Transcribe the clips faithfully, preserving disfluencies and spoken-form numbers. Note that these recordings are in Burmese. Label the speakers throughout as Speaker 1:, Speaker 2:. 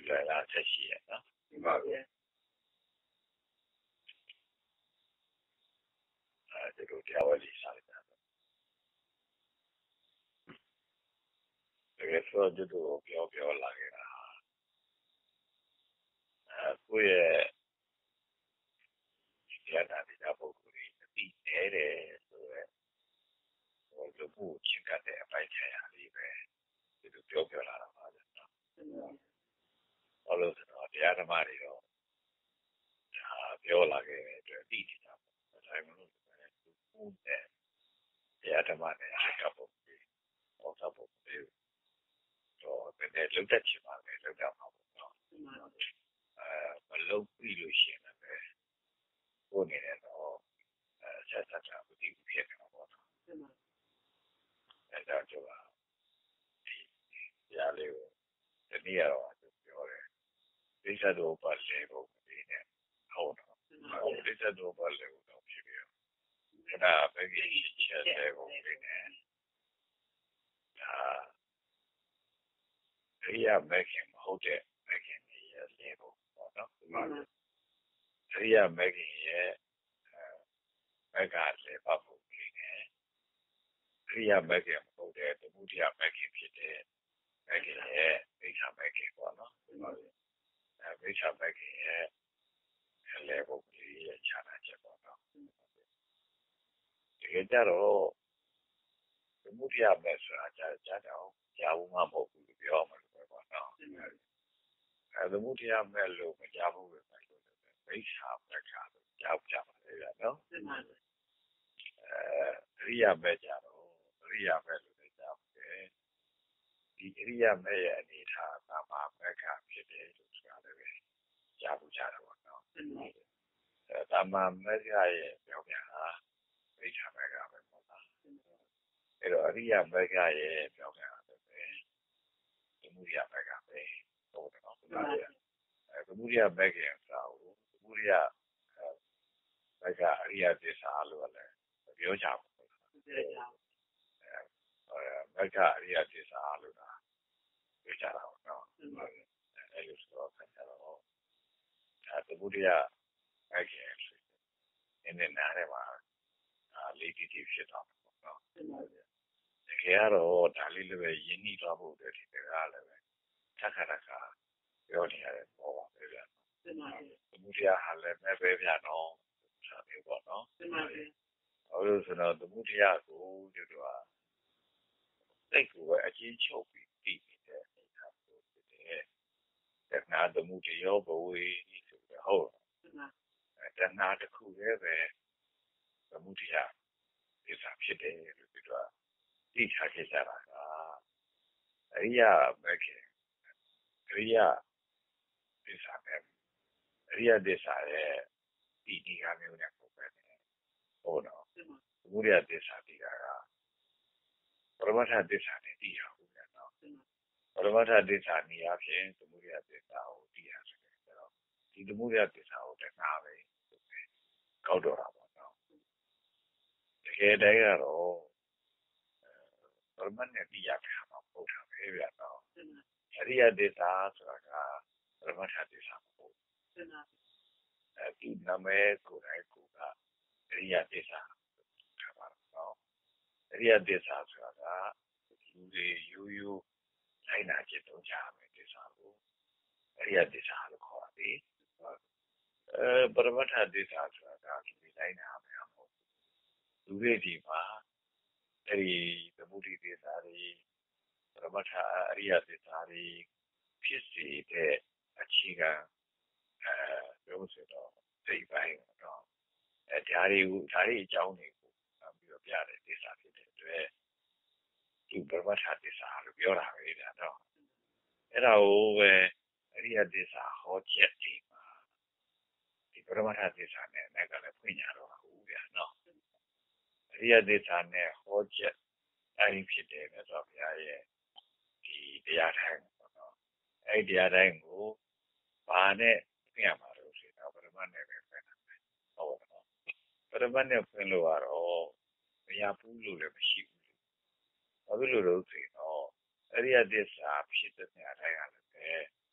Speaker 1: လွယ်လားဆက်ရှိရနော်ဒီမှာအဲဒီလိုတရားဝဲလေးစားလိုက်တာတကယ်ဆိုတော့သူတို့ပြောပြောလာခဲ့တာအဲကိုယ့်ရဲ့တရားနာတရားပုဂ္ဂိုလ်တွေအပြီးနေတယ်ဆိုတော့ဟိုလူမှုချင်းကတဲ့အပိုင်းခြားရလေးပဲသူတို့ပြောပြောလာတာပါနော်ဘာလို့ဆိုတော့တရားဓမ္မတွေတော့ဒါပြောလာခဲ့တဲ့အတွက်ပြီးနေတာပေါ့ဒါမှမဟုတ်လူမှုနဲ့တရားဓမ္မနဲ့အကပုဂ္ဂိုလ်ဟောတာပုဂ္ဂိုလ်တော့ဘယ်နဲ့လုံတတ်ချင်ပါလဲလုံတတ်မှာပေါ့နော်အဲမလုံပြီးလို့ရှိရင်လည်းကိုယ်နေတယ်တော့အဲဆက်ဆက်တာဘူးဒီဖြစ်နေတာပေါ့နော်အဲဒါကြောင့်ဒီတရားလေးကိုဒီနေ့ကတော့ပြောတယ်ဒိဋ္ဌတို့ပါလေဖို့ဒီနဲ့ဟုတ်တော့ဒိဋ္ဌတို့ပါလေဖို့တော့ဖြစ်ပြီးတော့ခဏပဲကြီးချက်တဲ့ကိုဒီနဲ့ဒါရိယာမဂ်ခင်မဟုတ်တဲ့မဂ်ခင်ကြီးရဲ့လေဖို့ပေါ့နော်ဒီမှာရိယာမဂ်ခင်ရဲ့မဂ္ဂလေပါဖို့ဒီနဲ့ရိယာမဂ်ခင်မဟုတ်တဲ့သမုဒိယမဂ်ခင်ဖြစ်တဲ့မဂ်ခင်ရဲ့ဒိဋ္ဌမဂ်ခင်ပေါ့နော်ဒီမှာအဲဒိဋ္ဌမဂ်ခင်ရဲ့လေဖို့ဒီရဲ့ခြားနာချက်ပေါ့နော်ဒီကြတော့သမုဒိယမဂ်ဆိုတာကြာကြာတော့ကြာဘူးမှမဟုတ်ဘူးပြောမှာလို့ပေါ့နော်အဲသမုဒိယမဂ်လို့မကြဘူးပဲလို့ဒိဋ္ဌမဂ်ကလို့ကြောက်ကြပါလေနော်အဲအရိယာမဂ်ကြတော့အရိယာမဂ်လို့လည်းကြောက်တယ်ဒီအရိယာမဂ်ရဲ့အနေထားကမှာမဂ္ဂဖြစ်တယ်လို့ဆိုတာလည်းကြားဘူးကြတော့နော်အဲဒါမှမဂ္ဂရဲ့ပြောပြတာဒိဋ္ဌမဂ္ဂပဲပေါ့နော်အဲတော့အရိယာမဂ္ဂရဲ့ပြောပြတာပဲသမုဒိယမဂ္ဂပဲဟုတ်တယ်နော်အဲသမုဒိယမဂ္ဂရဲ့စာကိုသမုဒိယမဂ္ဂအရိယသစ္စာလို့လည်းပြောကြပါဘူးမဂ္ဂအရိယသစ္စာလို့တာပြောကြတာပေါ့နော်အဲလိုဆိုတော့ဆက်ကြတော့ဒါသမုဒိယမဂ္ဂရဲ့နည်းနည်းနားထဲမှာလေးတီတီဖြစ်သွားမှာပေါ့နော်တကယ်တော့ဒါလေးလည်းပဲယဉ်နှီးသွားဖို့အတွက်ဒီကလည်းပဲထက်ခါတခါပြောနေရတယ်ပေါ့ပါပဲဗျာသမုဒိယဟာလည်းမဲ့ပဲဗျာနော်ça veut pas non alors c'est dans le monde il y a où tu dois c'est quoi à qui chaud puis puis c'est na de monde il y a où il c'est oh c'est na de coup là ben le monde il y a c'est ça c'est des tu dois dis ça c'est ça là il y a mec il y a c'est ça même il y a des çaဒီဒီကမျိုးနဲ့ပုံပဲဟုတ်တော့သမုဒိယသစ္စာဒီကပရမတ္ထသစ္စာနဲ့သိရဘူးလေနော်ပရမတ္ထသစ္စာနေရာဖြင့်သမုဒိယသစ္စာကိုသိရဆိုတယ်ဆိုတော့ဒီသမုဒိယသစ္စာကိုတခါပဲကောက်တော့တာပေါ့နော်တကယ်တည်းကတော့ပရမတ်နဲ့သိရမှာမဟုတ်တာပဲဗျာနော်အရိယသစ္စာဆိုတာကပရမတ္ထသစ္စာမဟုတ်ဒီနာမည်ကိုယ်တိုင်ကိုကအရိယသစ္စာထားပါတော့အရိယသစ္စာဆိုတာကလူတွေရိုးရိုးလိုက်နာจิตတော့ကြမယ်သစ္စာကိုအရိယသစ္စာလို့ခေါ်တယ်အဲပရမတ္ထသစ္စာဆိုတာကဒီလိုက်နာမယ်မဟုတ်လူတွေဒီမှာအဲဒီသမုဒိသစ္စာတွေပရမတ္ထအရိယသစ္စာတွေဖြစ်စေတဲ့အခြေခံအဲပြောဆိုတော့စိတ်ပိုင်းတော့အဲဓာရီကိုဓာရီအကြောင်းတွေကိုပြီးတော့ပြတဲ့သစ္စာဖြစ်တဲ့အတွက်ဒီပရမတ္ထသစ္စာလို့ပြောတာပဲဒါတော့အဲ့ဒါကိုပဲအရိယသစ္စာဟောချက်ဒီမှာဒီပရမတ္ထသစ္စာနဲ့လည်းကလည်းဖွင့်ကြတော့ဘူးဗျာနော်အရိယသစ္စာနဲ့ဟောချက်အဲဒီဖြစ်တယ်မြတ်စွာဘုရားရဲ့ဒီတရားတိုင်းပေါ့နော်အဲ့ဒီတရားတိုင်းကိုဘာနဲ့ပြင်ရမှာလို့ဆိုတော့ပရမတ်နဲ့ပဲပြင်တာပဲဟုတ်ပါတော့ပရမတ်နဲ့ပြင်လို့ကတော့မရဘူးလို့လည်းမရှိဘူးဘာဖြစ်လို့လဲဆိုတော့အရိယသစ္စာဖြစ်တဲ့နေရာတိုင်းကလည်း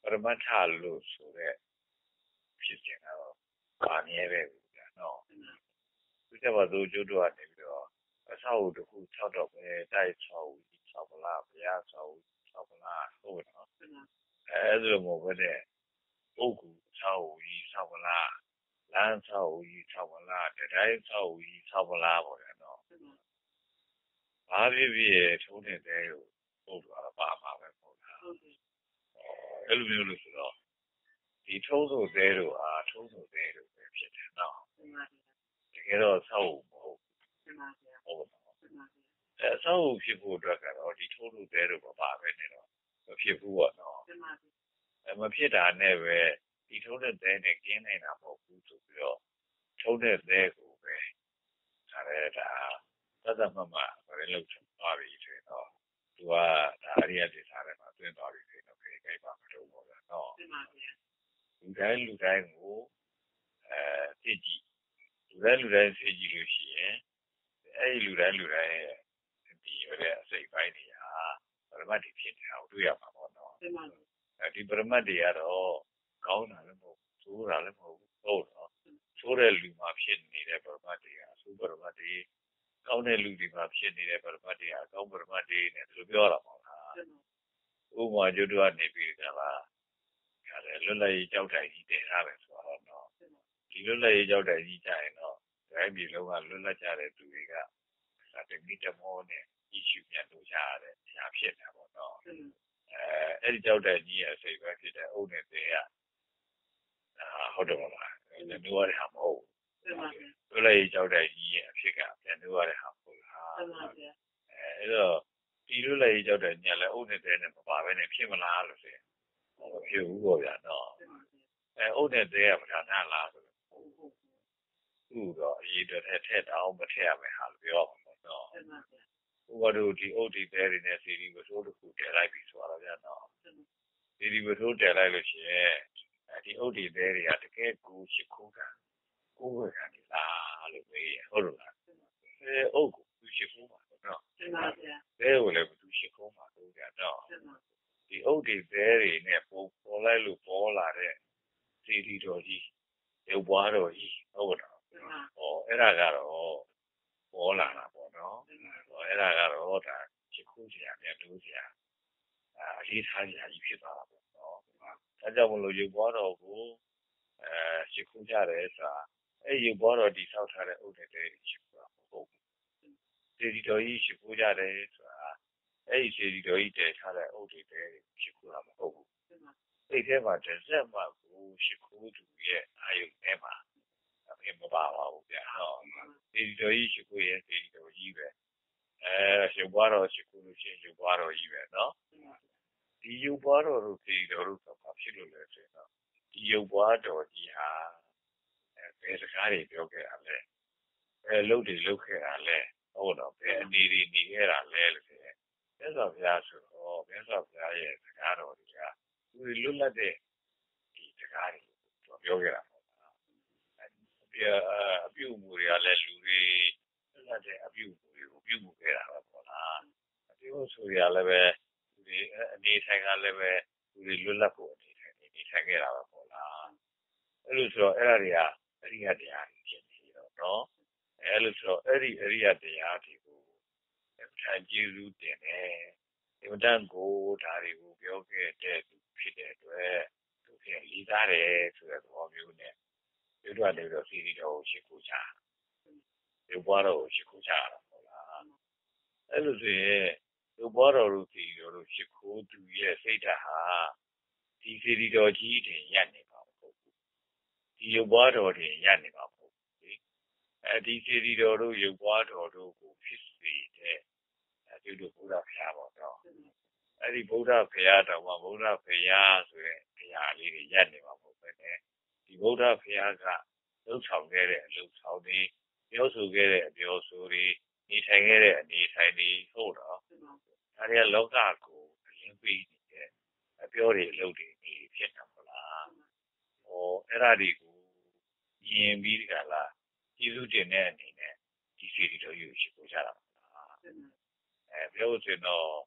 Speaker 1: ပရမတ္ထလို့ဆိုတဲ့ဖြစ်စဉ်ကတော့ပါမြဲပဲနော်သူကဘာလို့ကျိုးတော့နေပြီးတော့အဆောက်အဦတစ်ခု၆တော့ပဲတိုက်ဆောက်ဦးဆောက်ပလားဘုရားဆောက်ဦးဆောက်ပလားဟုတ်နော်အဲဒါလိုမျိုးပဲတဲ့ပုဂ္ဂိုလ်ဆောက်ဦးကြီးဆောက်ပလားလမ်းဆောက်ဦးကြီးဆောက်ပလားတိုင်းဆောက်ဦးကြီးဆောက်ပလားပေါ့နော်ဘာဖြစ်ဖြစ်ထုံးနေတဲ့ကိုပုဂ္ဂိုလ်ကပါမှာပဲပေါ့လားအဲ့လိုမျိုးလို့ဆိုတော့ဒီထုံးဆိုသေးတို့အားထုံးဆိုသေးတို့ပဲဖြစ်တယ်နော်တကယ်တော့ဆောက်ဦးမဟုတ်ဟုတ်ပါအဲဆောက်ဦးဖြစ်ဖို့အတွက်ကတော့ဒီထုံးဆိုသေးတို့မပါပဲနေတော့မဖြစ်ဘူးပေါ့နော်အဲမဖြစ်တာနဲ့ပဲဒီထုံးတဲ့သေးနဲ့ကျင်းနေတာမဟုတ်ဘူးဆိုပြီးတော့ထုံးတဲ့သေးကိုပဲဒါလည်းဒါသတ်သတ်မှတ်မှတ်ပဲလုပ်ချင်သွားပြီဆိုရင်တော့သူကဒါအရိယဒေသထဲမှာတွင်းသွားပြီဆိုရင်တော့ခေခိုက်ပါမလို့ပေါ့ဗျာနော်လူတိုင်းလူတိုင်းကိုအဲသိကြည့်လူတိုင်းလူတိုင်းသိကြည့်လို့ရှိရင်အဲဒီလူတိုင်းလူတိုင်းရဲ့ဒီရတဲ့အစိတ်ပိုင်းတွေဟာပရမတ်တွေဖြစ်နေတာကိုတွေ့ရမှာပေါ့နော်အဲဒီပရမတ်တွေကတော့ကောင်းတာလည်းမဟုတ်ဘူးဆိုးတာလည်းမဟုတ်ဘူးဟုတ်တော့ဆိုးတဲ့လူမှာဖြစ်နေတဲ့ပရမတ်တွေဟာဆိုးပရမတ်တွေကောင်းတဲ့လူတွေမှာဖြစ်နေတဲ့ပရမတ်တွေဟာကောင်းပရမတ်တွေနဲ့သူပြောတာပေါ့လားဥပမာကျွတ်တော့နေပြီးကြလားလွတ်လပ်ရေးကြောက်တိုင်ကြီးတည်ထားတယ်ဆိုတော့နော်ဒီလွတ်လပ်ရေးကြောက်တိုင်ကြီးကြရင်တော့တိုင်းပြည်လုံးကလွတ်လပ်ကြတဲ့သူတွေကတမိတမောနဲ့ဤရှိပြန်လို့ရတဲ့ဆရာဖြစ်တာပေါ့နော်အဲအဲ့ဒီကြောက်တိုင်ကြီးရဲ့အစိပ်ပဲဖြစ်တဲ့အုပ်နဲ့သေးရဟုတ်တယ်မလားပြန်လို့ရတဲ့ဟာမဟုတ်လွတ်လပ်ရေးကြောက်တိုင်ကြီးရဲ့အဖြစ်ကပြန်လို့ရတဲ့ဟာမဟုတ်လားအဲအဲ့တော့ဒီလွတ်လပ်ရေးကြောက်တိုင်ကြီးလည်းအုပ်နဲ့သေးနဲ့မပါဘဲနဲ့ဖြစ်မလားလို့ဆိုရင်မဖြစ်ဘူးပေါ့ဗျာနော်အဲအုပ်နဲ့သေးရပဌာနာလားဆိုတော့သူ့တော့အရေးတော်ထက်ထက်တောင်းမထည့်ရမယ်ဟာလို့ပြောမှာပေါ့နော်ဥပဒေဒီအုပ်ဒီသေးတွေနဲ့စီဒီဝထိုးတစ်ခုတည်လိုက်ပြီဆိုတော့ဗျာနော်စီဒီဝထိုးတည်လိုက်လို့ရှိရင်ဒီအုပ်ဒီသေးတွေကတကယ်ကိုရှိခိုးတာကိုယ်ဝယ်ခံနေလားလို့မေးရဟုတ်လို့လားအဲအုပ်ကိုသူရှိခိုးမှာပေါ့နော်သဲကိုလည်းသူရှိခိုးမှာတော့ဗျာနော်ဒီအုပ်တွေဘဲတွေနဲ့ပုံပေါ်လိုက်လို့ပေါ်လာတဲ့စီဒီတော်ကြီးရုပ်ပွားတော်ကြီးဟုတ်တော့ဟောအဲ့ဒါကတော့ပေါ်လာတာပေါ့နော်ဟောအဲ့ဒါကတော့ဒါချစ်ခိုးစရာပြန်လို့စရာအလေးထားစရာကြီးဖြစ်သွားတာပေါ့နော်ဒါကြောင့်မလို့ရုပ်ပွားတော်ကိုအဲချစ်ခိုးကြတယ်ဆိုတာအဲ့ရုပ်ပွားတော်ဒီဆောက်ထားတဲ့အုပ်တွေတွေချစ်ခိုးတာမဟုတ်ဘူးစီဒီတော်ကြီးချစ်ခိုးကြတယ်ဆိုတာအဲ့ဒီစီဒီတော်ကြီးတည်ထားတဲ့အုပ်တွေတွေချစ်ခိုးတာမဟုတ်ဘူးစိတ်ထဲမှာတစ်စက်မှကိုရှိခိုးသူရဲ့အာယုန်ထဲမှာအပြင်မပါပါဘူးဗျာဟောဒီတော်ကြီးရှိခိုးရဲ့ဒီတော်ကြီးပဲအဲရုပ်ပွားတော်ရှိခိုးလို့ရှိရင်ရုပ်ပွားတော်ကြီးပဲနော်ဒီရုပ်ပွားတော်တို့ဒီတော်တို့ကဘာဖြစ်လို့လဲဆိုတော့ဒီရုပ်ပွားတော်ကြီးဟာအဲဘယ်စကားတွေပြောခဲ့တာလဲအဲလှုပ်တွေလှုပ်ခဲ့တာလဲဟုတ်တော့ဘယ်အနေတွေနေခဲ့တာလဲလို့ဆိုရင်မြတ်စွာဘုရားဆိုတော့မြတ်စွာဘုရားရဲ့စကားတော်တွေကသူလွတ်လပ်တဲ့ဒီစကားတွေပြောခဲ့တာပေါ့နော်ဒီအပြုအမူတွေကလည်းလူတွေလွတ်လပ်တဲ့အပြုအမူတွေကိုပြုမှုခဲ့တာပေါ့လားဒီလိုဆိုရလည်းပဲဒီအနေဆိုင်ကလည်းပဲလူတွေလွတ်လပ်ဖို့အနေဆိုင်နေထိုင်ခဲ့တာပေါ့လားအဲ့လိုဆိုတော့အဲ့ဒါတွေကအရိယတရားတွေဖြစ်နေတော့နော်အဲ့လိုဆိုတော့အဲ့ဒီအရိယတရားတွေကိုခံကျေးဇူးတင်တယ်ဒီမတန်ကိုဒါတွေကိုပြောခဲ့တဲ့ဖြစ်တဲ့အတွက်သူကလေးစားတယ်ဆိုတဲ့သဘောမျိုးနဲ့ဒီတော့လည်းတော့စီရီတော်ကိုရှိခိုးချဒီဘွားတော်ကိုရှိခိုးချတာပေါ့လားအဲ့လိုဆိုရင်ဒီဘွားတော်တို့စီရီတော်တို့ရှိခိုးသူရဲ့စိတ်ဓာတ်ဟာဒီစီရီတော်ကြီးတင်ရပ်နေပါမဟုတ်ဘူးဒီရုပ်ဘွားတော်တင်ရပ်နေပါမဟုတ်ဘူးအဲဒီစီရီတော်တို့ရုပ်ဘွားတော်တို့ကိုဖြစ်စေတဲ့ဒီလိုဘုရားဖျားပေါ့နော်အဲ့ဒီဗုဒ္ဓဘုရားတော်မှာဗုဒ္ဓဘုရားဆိုရင်ဘုရားလေးတွေရပ်နေမှာမဟုတ်ပဲနဲ့ဒီဗုဒ္ဓဘုရားကလှုပ်ဆောင်ခဲ့တဲ့အလှုပ်ဆောင်တွေပြောဆိုခဲ့တဲ့အပြောဆိုတွေနေထိုင်ခဲ့တဲ့အနေထိုင်တွေဟုတ်တော့ဒါတွေကလောကကိုအရင်ပြီးနေတဲ့အပြောတွေအလုပ်တွေဖြစ်တာမလားဟောအဲ့ဒါတွေကိုမြင်ပြီးကြလားကျေးဇူးတင်တဲ့အနေနဲ့ဒီစီရီတော်ကြီးကိုရှိခိုးကြတာမလားအဲပြောဆိုတော့ဒီ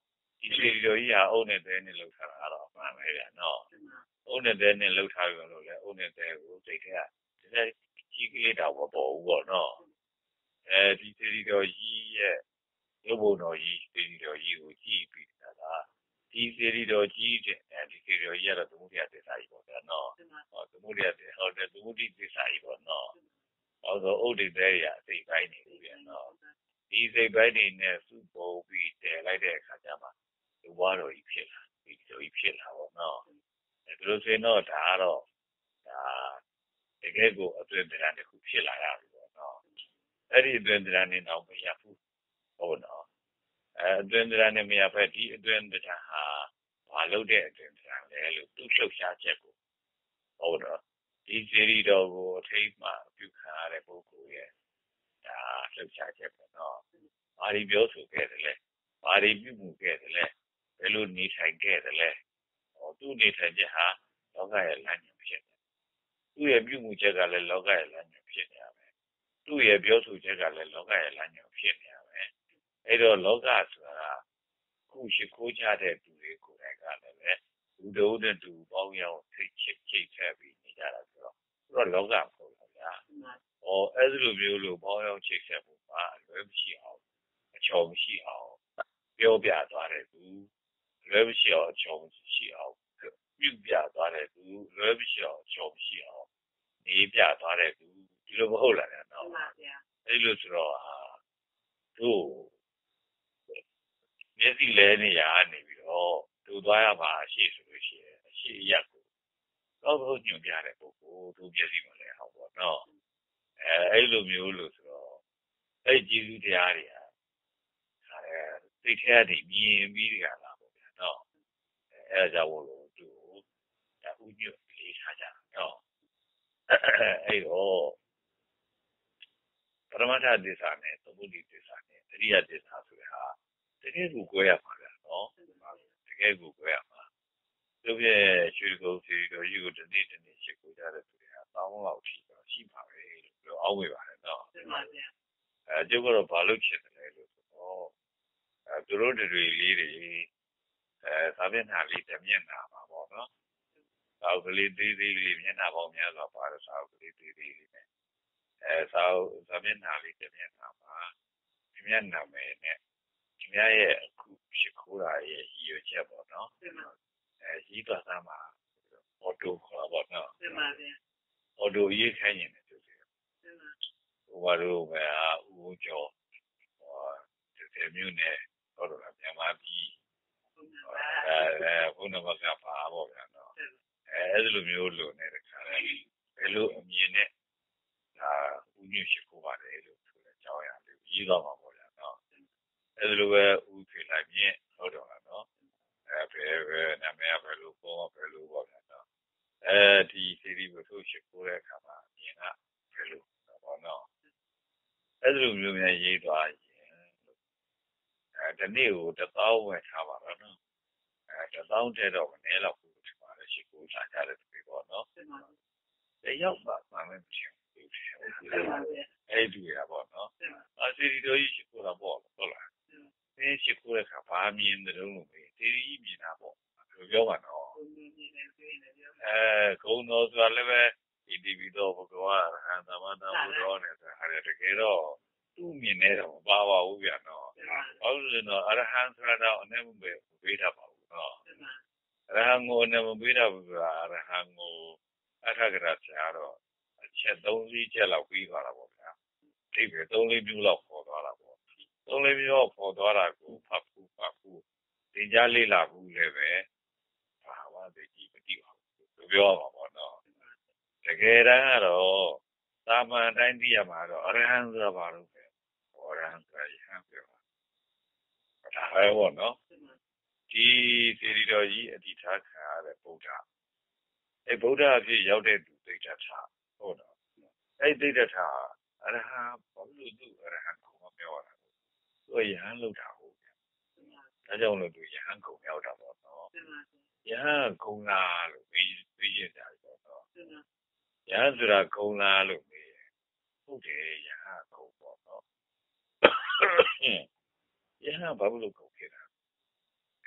Speaker 1: ဒီစီရီတော်ကြီးဟာအုံနဲ့တဲနဲ့လှုပ်ထားတာတော့မှန်ပဲဗျာနော်အုံနဲ့တဲနဲ့လှုပ်ထားပြီလို့လေအုံနဲ့တဲကိုစိတ်ထဲကဒီလက်ကြီးကလေးတော့မပေါ်ဘူးပေါ့နော်အဲဒီစီရီတော်ကြီးရဲ့ရုပ်ပုံတော်ကြီးစီရီတော်ကြီးကိုကြည့်ပြီးတာကဒီစီရီတော်ကြီးတဲ့အဲဒီစီရီတော်ကြီးကတော့သမုဒ္ဒရာသစ္စာကြီးပေါ့ဗျာနော်ဟောသမုဒ္ဒရာသစ္စာဟုတ်တယ်သမုဒ္ဒိသစ္စာကြီးပေါ့နော်ဟောဆိုဥဒိတဲရအစိတ်ပိုင်းနေပြီဗျာနော်ဒီစိတ်ပိုင်းနေနဲ့စုပုံပြီးတည်လိုက်တဲ့အခါကျမှဒီဘွားတော်ကြီးဖြစ်လာဒီတော်ကြီးဖြစ်လာပေါ့နော်ဒါလို့ဆိုရင်တော့ဒါကတော့ဒါတကယ်ကိုအတွင်းတရားတစ်ခုဖြစ်လာရပြီပေါ့နော်အဲ့ဒီအတွင်းတရားနဲ့တော့မရဘူးဟုတ်နော်အဲအတွင်းတရားနဲ့မရဖက်ဒီအတွင်းတရားဟာဘာလို့တဲ့အတွင်းတရားလဲလို့သူ့လှုပ်ရှားချက်ကိုဟုတ်တော့ဒီစီရီတော်ကိုအထိတ်မှပြုခံရတဲ့ပုဂ္ဂိုလ်ရဲ့ဒါလှုပ်ရှားချက်ပေါ့နော်ဘာဒီပြောဆိုခဲ့တယ်လဲဘာဒီပြုမှုခဲ့တယ်လဲဘယ်လိုနေထိုင်ခဲ့တယ်လဲဟောသူ့နေထိုင်ချက်ဟာလောကရဲ့လမ်းညွှန်ဖြစ်တယ်သူ့ရဲ့ပြုမှုချက်ကလည်းလောကရဲ့လမ်းညွှန်ဖြစ်နေရမယ်သူ့ရဲ့ပြောဆိုချက်ကလည်းလောကရဲ့လမ်းညွှန်ဖြစ်နေရမယ်အဲ့တော့လောကဆိုတာခုရှိခိုးကြတဲ့သူတွေကိုယ်တိုင်ကလည်းလူတို့နဲ့တူပေါင်းရောက်ထိတ်ချစ်ချိတ်ဆက်ပြီးနေကြတာဆိုတော့သူကလောကပေါ့ဗျာဟောအဲ့ဒီလိုမျိုးလို့ပေါင်းရောက်ချိတ်ဆက်ဖို့မှာအလွယ်မရှိအောင်အချောင်မရှိအောင်ပြောပြသွားတယ်သူလွယ်မရှိအောင်အချောင်ရှိအောင်ပြုပြသွားတယ်သူလွယ်မရှိအောင်အချောင်ရှိအောင်နေပြသွားတယ်သူဒီလိုမဟုတ်လားနော်အဲ့လိုဆိုတော့သူ့မျက်စိလဲနေရနေပြီးတော့သူသွားရမှာအရှိဆိုလို့ရှိရင်အရှိရက်ကိုတော့ဘုညွှန်ပြတဲ့ပုဂ္ဂိုလ်သူမျက်စိမလဲဟုတ်ပေါ့နော်အဲအဲ့လိုမျိုးလို့ဆိုတော့အဲ့ကျေးဇူးတရားတွေဟာအဲသိထဲကနေမြင်ပြီးကြတာပေါ့ဗျာနော်အဲအဲဒါကြောင့်လို့သူဒါဥညွှန်လေးထားကြတာနော်အဲ့တော့ပရမတ္ထသစ္စာနဲ့သမုဒိသစ္စာနဲ့တတိယသစ္စာဆိုတဲ့ဟာတကယ်ကိုကိုရမှာဗျာနော်တကယ်ကိုကိုရမှာသူပြည့်ရွှေကုန်းစီတော်ကြီးကိုတနေ့တနေ့ရှိကိုကြတဲ့သူတွေကတောင်းလောက်ရှိတော့ရှိပါပဲလို့ပြောအောင်ဝေပါတယ်နော်အဲကျုပ်ကတော့ဘာလို့ချင်တယ်လဲလို့ဆိုတော့အဲသူတို့တွေလေးတွေအဲသာမျက်နှာလေးတစ်မျက်နှာပါပေါ့နော်သာကလေးသေးသေးလေးမျက်နှာပေါင်းများစွာပါတော့သာကလေးသေးသေးလေးနဲ့အဲသာသာမျက်နှာလေးတစ်မျက်နှာပါမျက်နှာမယ်နဲ့ဒီများရဲ့အခုရှိခိုးတာရဲ့ရည်ရွယ်ချက်ပေါ့နော်အဲကြီးသွားသားမှာအော်တိုခေါ်ပါတော့အော်တိုရေးခိုင်းနေတယ်သူတွေဟိုဘာလို့ပဲဦးကျော်ဟိုဒီမျိုးနဲ့ဟောတော့မြန်မာပြည်အဲဘုန်းတော်ကပါပေါ့ဗျာနော်အဲအဲ့လိုမျိုးလို့နေတဲ့ခါလဲဘယ်လိုအမြင်နဲ့ဒါဦးညွှန်ရှိခိုးပါတယ်လို့ဆိုတဲ့အကြောင်းအရာလေးရေးသွားမှာပေါ့ဗျာနော်အဲ့လိုပဲဦးဖေလိုက်မြင့်ဟုတ်တော့လားနော်အဲဘယ်ပဲနာမည်ဘယ်လိုပေါ်ဘယ်လိုပေါ့ဗျာနော်အဲဒီစီရီဘုသူရှိခိုးတဲ့အခါမှာမြင်တာဘယ်လိုပေါ့နော်အဲ့လိုမျိုးများရေးသွားရင်အဲဒီနေ့ကိုတစ်သောင်းဝယ်ထားပါတော့နော်အဲတစ်သောင်းတဲ့တော့မနည်းတော့ဘူးဒီမှာလည်းရှိခိုးလာကြတဲ့သူပေါ့နော်တယောက်ပါမှမဖြစ်ဘူးအဲ့ဒီရပါတော့အစီရီတို့ရှိခိုးတာပေါ့ဟုတ်လားဒီရှိခိုးတဲ့ခါဘာမြင်တယ်လို့ပဲဒီကြီးမြင်တာပေါ့ပြောပါတော့အဲဂုံတော်ဆိုတာလည်းပဲဒီဒီဗီတော့ဘုရားဟန်သမန်တော်ဘုရားနဲ့ဆိုတာတကယ်တော့သူ့မြင်နေတော့မပါပါဘူးဗျာနော်ဟုတ်လို့တော့အရဟံဆိုတာတော့အနေမပဲပေးတာပါဘူးနော်အရဟံကိုအနေမပေးတာဘူးဆိုတာအရဟံကိုအထက်ကရာဆရာတော့အချက်သုံးလေးချက်လောက်ပြီးသွားတာပေါ့ဗျာဒီပဲသုံးလေးမျိုးလောက်ပေါ်သွားတာပေါ့သုံးလေးမျိုးပေါ်သွားတာကိုဖတ်ဖို့ဖတ်ဖို့သင်ကြားလေ့လာဖို့လည်းပဲဘာမှသိကြည့်မသိပါဘူးပြောပါပေါ့နော်တကယ်တမ်းကတော့သာမန်တိုင်းသိရမှာတော့အရဟံဆိုတာဘာလို့ပဲအရဟံဆိုတာရဟန်းပြောတာဒါပဲပေါ့နော်ဒီစီရီတော်ကြီးအတ္တိထားခံရတဲ့ဗုဒ္ဓအဲဗုဒ္ဓအဖြစ်ရောက်တဲ့သူသိတ္တထာဟုတ်တော့အဲသိတ္တထာအရဟံဘာလို့သူအရဟံကိုမပြောတာသူရဟန်းလောက်တာဟုတ်ဗျာဒါကြောင့်လို့သူရဟန်းကိုရောက်တာပေါ့နော်ရဟန်းဂုံလာလို့ပြီးပြီးရတာပေါ့နော်ရဟန်းဆိုတာဂုံလာလို့ပြီးဟုတ်တယ်ရဟန်းဂုံပေါ့နော်ရဟန်းဘာလို့ဂုံခဲ့တာ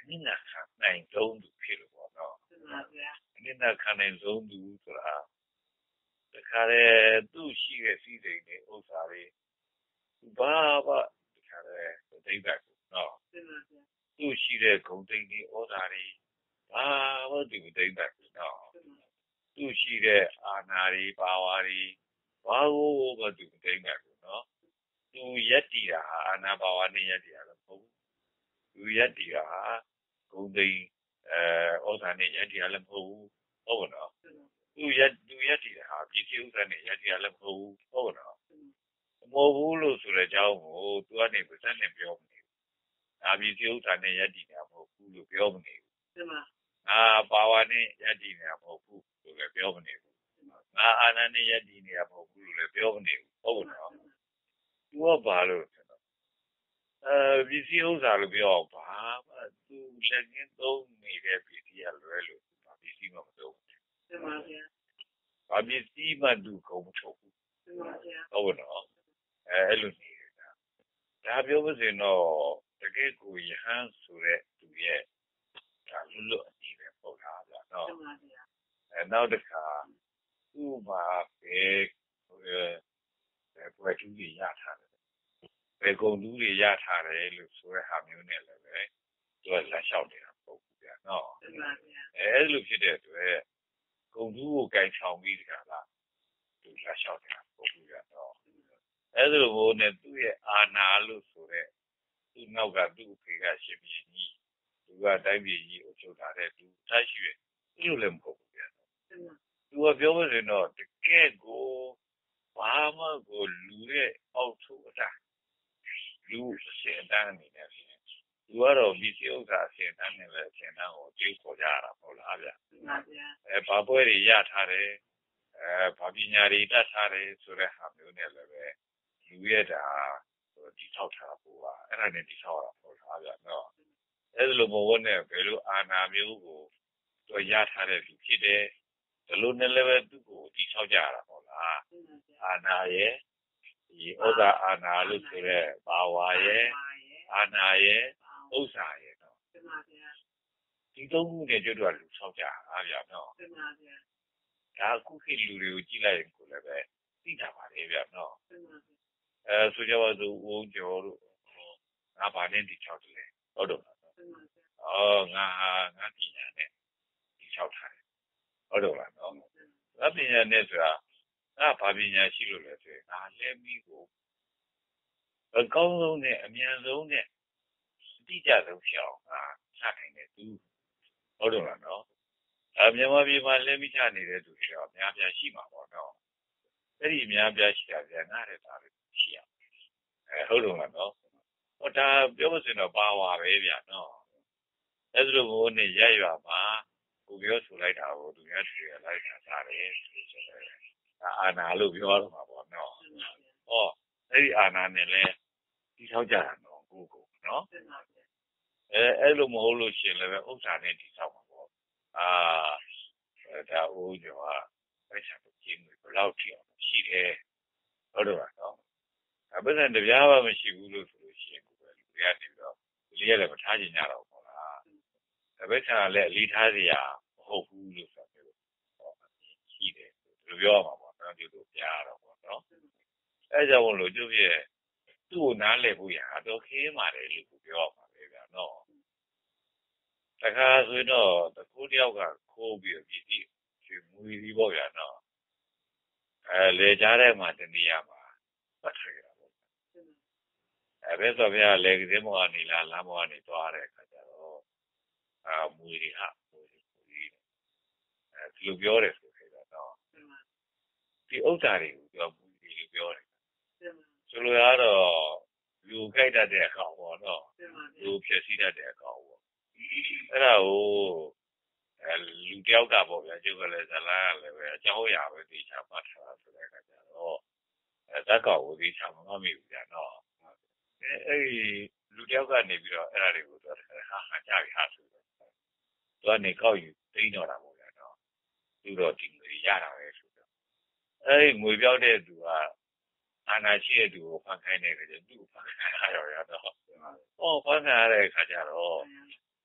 Speaker 1: နိနာခံနိုင်ဆုံးသူဖြစ်လို့ပေါ့နော်နိနာခံနိုင်ဆုံးသူဆိုတာတခါလေသူ့ရှိတဲ့စီးစိမ်တွေဥစ္စာတွေဘာဘာတခါလေသိမ့်တယ်နော်သူ့ရှိတဲ့ဂုံသိမ့်တွေဩဇာတွေဘာဘာသူသိမ့်တယ်နော်သူ့ရှိတဲ့အာဏာတွေပါဝါတွေဘာကိုဘာသူသိမ့်တယ်နော်သူရက်တီတာအာဏာပါဝါနဲ့ရက်တီတာတော့မဟုတ်ဘူးသူရက်တီတာဂုံသိမ့်အဲဩဇာနဲ့ရက်တီတာလည်းမဟုတ်ဘူးဟုတ်နော်သူရက်သူရက်တီတာဟာပြည်စည်းဥစ္စာနဲ့ရက်တီတာလည်းမဟုတ်ဘူးဟုတ်နော်မဟုတ်ဘူးလို့ဆိုတဲ့အကြောင်းကိုသူကနေပါစက်နဲ့ပြောမနေဘူး။ဒါပြည်စည်းဥစ္စာနဲ့ရက်တီတာမဟုတ်ဘူးလို့ပြောမနေဘူး။ငါပါဝါနဲ့ရက်တီနေတာမဟုတ်ဘူးလို့လည်းပြောမနေဘူး။ငါအာဏာနဲ့ရက်တီနေတာမဟုတ်ဘူးလို့လည်းပြောမနေဘူးဟုတ်နော်။သူကဘာလို့ဆိုတော့အဲပြည်စည်းဥစ္စာလို့ပြောအောင်ဘာမှသူလက်ငင်းသုံးနေတဲ့ပြည်စည်းရလွယ်လို့ဘာပြည်စည်းမှမသုံးဘူး။မှန်ပါဗျာ။ဘာပြည်စည်းမှသူကုန်မထုတ်ဘူး။မှန်ပါဗျာ။ဟုတ်နော်။အဲအဲ့လိုနေနေတာဒါပြောမစင်တော့တကယ်ကိုယဟန်ဆိုတဲ့သူရဲ့ဒါလွတ်လွတ်အကြည့်ပဲပေါ့လားဗျာနော်မှန်ပါဗျာအဲနောက်တစ်ခါသူ့မှာပဲဟိုအဲပွဲတူးကြီးရထားတယ်ပဲကုန်တူးတွေရထားတယ်လို့ဆိုတဲ့ဟာမျိုးနဲ့လည်းပဲသူကလက်လျှောက်နေတာပေါ့ဗျာနော်မှန်ပါဗျာအဲအဲ့လိုဖြစ်တဲ့အတွက်ကုန်တူးကိုကြိုင်ဆောင်ပြီးတခါလားသူလက်လျှောက်နေတာပေါ့ဗျာနော်အဲ့လိုမျိုးနဲ့သူ့ရဲ့အာဏာလို့ဆိုတဲ့သူ့နောက်ကသူ့ဖေကရှင်ပြည်ကြီးသူကတိုင်းပြည်ကြီးကိုချုပ်ထားတဲ့သူတိုက်ရှိရဲ့အဲ့လိုလည်းမဟုတ်ဘူးဗျာသူကပြောမစင်တော့တကယ်ကိုဘာမှကိုလူရဲ့အောက်ထုအတာလူစင်တန်းနေတယ်သူကတော့ဒီစီဥစ္စာစင်တန်းနဲ့ပဲစင်တန်းကိုကျေးခေါ်ကြရတာပေါ့လားဗျာအဲဘာပွဲတွေရထားတယ်အဲဘာပညာတွေတတ်ထားတယ်ဆိုတဲ့ဟာမျိုးနဲ့လည်းပဲလူရဲ့ဒါဒီထောက်ထားဖို့ပါအဲ့ဒါနဲ့ဒီထောက်ရတာပေါ့လားဗျာနော်အဲ့လိုမဟုတ်နဲ့ဘယ်လိုအာဏာမျိုးကိုသူရထားတဲ့လူဖြစ်တယ်ဒီလိုနဲ့လည်းပဲသူ့ကိုဒီထောက်ကြရတာပေါ့လားအာဏာရဲ့ဒီဥစ္စာအာဏာလို့ဆိုတဲ့ဘာဝါရဲ့အာဏာရဲ့ဥစ္စာရဲ့နော်ဒီသုံးခုနဲ့ကျွတ်တော့လူထောက်ကြအားဗျာနော်ဒါအခုခေတ်လူတွေကိုကြည့်လိုက်ရင်ကိုလည်းပဲသိတာပါလေဗျာနော်အဲဆိုကြပါစို့ဝုန်းကျော်တို့ငါဘာနဲ့ဒီချောက်တယ်ဟုတ်တော့အော်ငါဟာငါပညာနဲ့ဒီချောက်ထားတယ်ဟုတ်တော့လားနော်ငါပညာနဲ့ဆိုတာငါဘာပညာရှိလို့လဲဆိုရင်ငါလဲပြီးကိုအကောင်းဆုံးနဲ့အမြန်ဆုံးနဲ့အတိအကျဆုံးဖြစ်အောင်ငါစနိုင်တယ်သူဟုတ်တော့လားနော်အဲမြန်မာပြည်မှာလဲပြီးချနေတဲ့သူတွေတော့အများပြားရှိမှာပေါ့နော်အဲ့ဒီအများပြားရှိတာပြန်ငါတဲ့သားတွေရှိရအဲဟုတ်တော့လားနော်ဟောဒါပြောမစင်တော့ပါဝါပဲဗျာနော်အဲ့လိုမျိုးနဲ့ရရွာမှာကိုပြောဆိုလိုက်တာကိုသူများတွေလိုက်တာစားတယ်ဆိုတော့ဒါအာနာလို့ပြောရမှာပေါ့နော်ဟောအဲ့ဒီအာနာနဲ့လဲဒီထောက်ကြတာနော်ကိုကိုနော်အဲအဲ့လိုမဟုတ်လို့ရှင်လည်းပဲဥစ္စာနဲ့ဒီထောက်မှာပေါ့အာဒါဦးကျော်ကပိုက်ဆံကိုကျင်းပြီးဘယ်လောက်ထိအောင်ရှိတယ်ဟုတ်တော့နော်အပ္ပဇံတပြားမှမရှိဘူးလို့ဆိုလို့ရှိရင်ကိုယ်လူတွေကနေပြီးတော့လူတွေလည်းမထားချင်ကြတော့ဘူးလားအပ္ပဇံလည်းအလေးထားစရာမဟုတ်ဘူးလို့ဆိုတော့ရှိတယ်ဘယ်လိုပြောရမှာပေါ့နော်ဒီလိုကြားတော့ပေါ့နော်အဲကြောင့်လို့ကျုပ်ရဲ့သူ့ကိုနားလည်ဖို့ရတော့ခင်းပါတယ်လို့ပြောရမှာပဲဗျာနော်တခါဆိုတော့တကူတယောက်ကခိုးပြီးပြည်ပြီးရွှေမွေးပြီးပေါ့ဗျာနော်အဲလေကြားထဲမှာတနေရာမှာပတ်ထရတာပေါ့အဲဘယ်ဆိုဗျာလေကင်းမောကနေလာလမ်းမောကနေသွားတဲ့အခါကျတော့အာမွေတွေဟာမွေတွေအဲဒီလိုပြောတယ်ဆိုခဲ့တော့ဒီဥစ္စာတွေကိုပြောမွေတွေလို့ပြောတယ်ဆိုလိုရတော့လူကြိုက်တတ်တဲ့အကောင်ပေါ့နော်လူဖြစ်စီတတ်တဲ့အကောင်ပေါ့အဲ့ဒါကိုအဲလူတယောက်ကပေါ့ဗျာကျုပ်ကလည်းဇလာကလည်းပဲအကြောင်းအရာပဲသိချာမှတ်ထားတာဆိုတဲ့အခါကျတော့အဲဇက်ကောင်ကိုသိချာမမှတ်မိဘူးကြာနော်အဲအဲ့ဒီလူတယောက်ကနေပြီးတော့အဲ့ဒါတွေကိုတော့ဟာဟာကြပြီဟာဆိုတော့သူကနေကောက်ယူသိမ်းတော့တာပေါ့ဗျာနော်သူတော့ဒီငွေရတာပဲဆိုတော့အဲ့ဒီငွေပြောက်တဲ့သူကအာနာရှိတဲ့သူကိုဖန်ခိုင်းနေတယ်သူ့ကိုဖန်ခိုင်းရတော့ရတော့ဟောဖန်ခိုင်းရတဲ့အခါကျတော့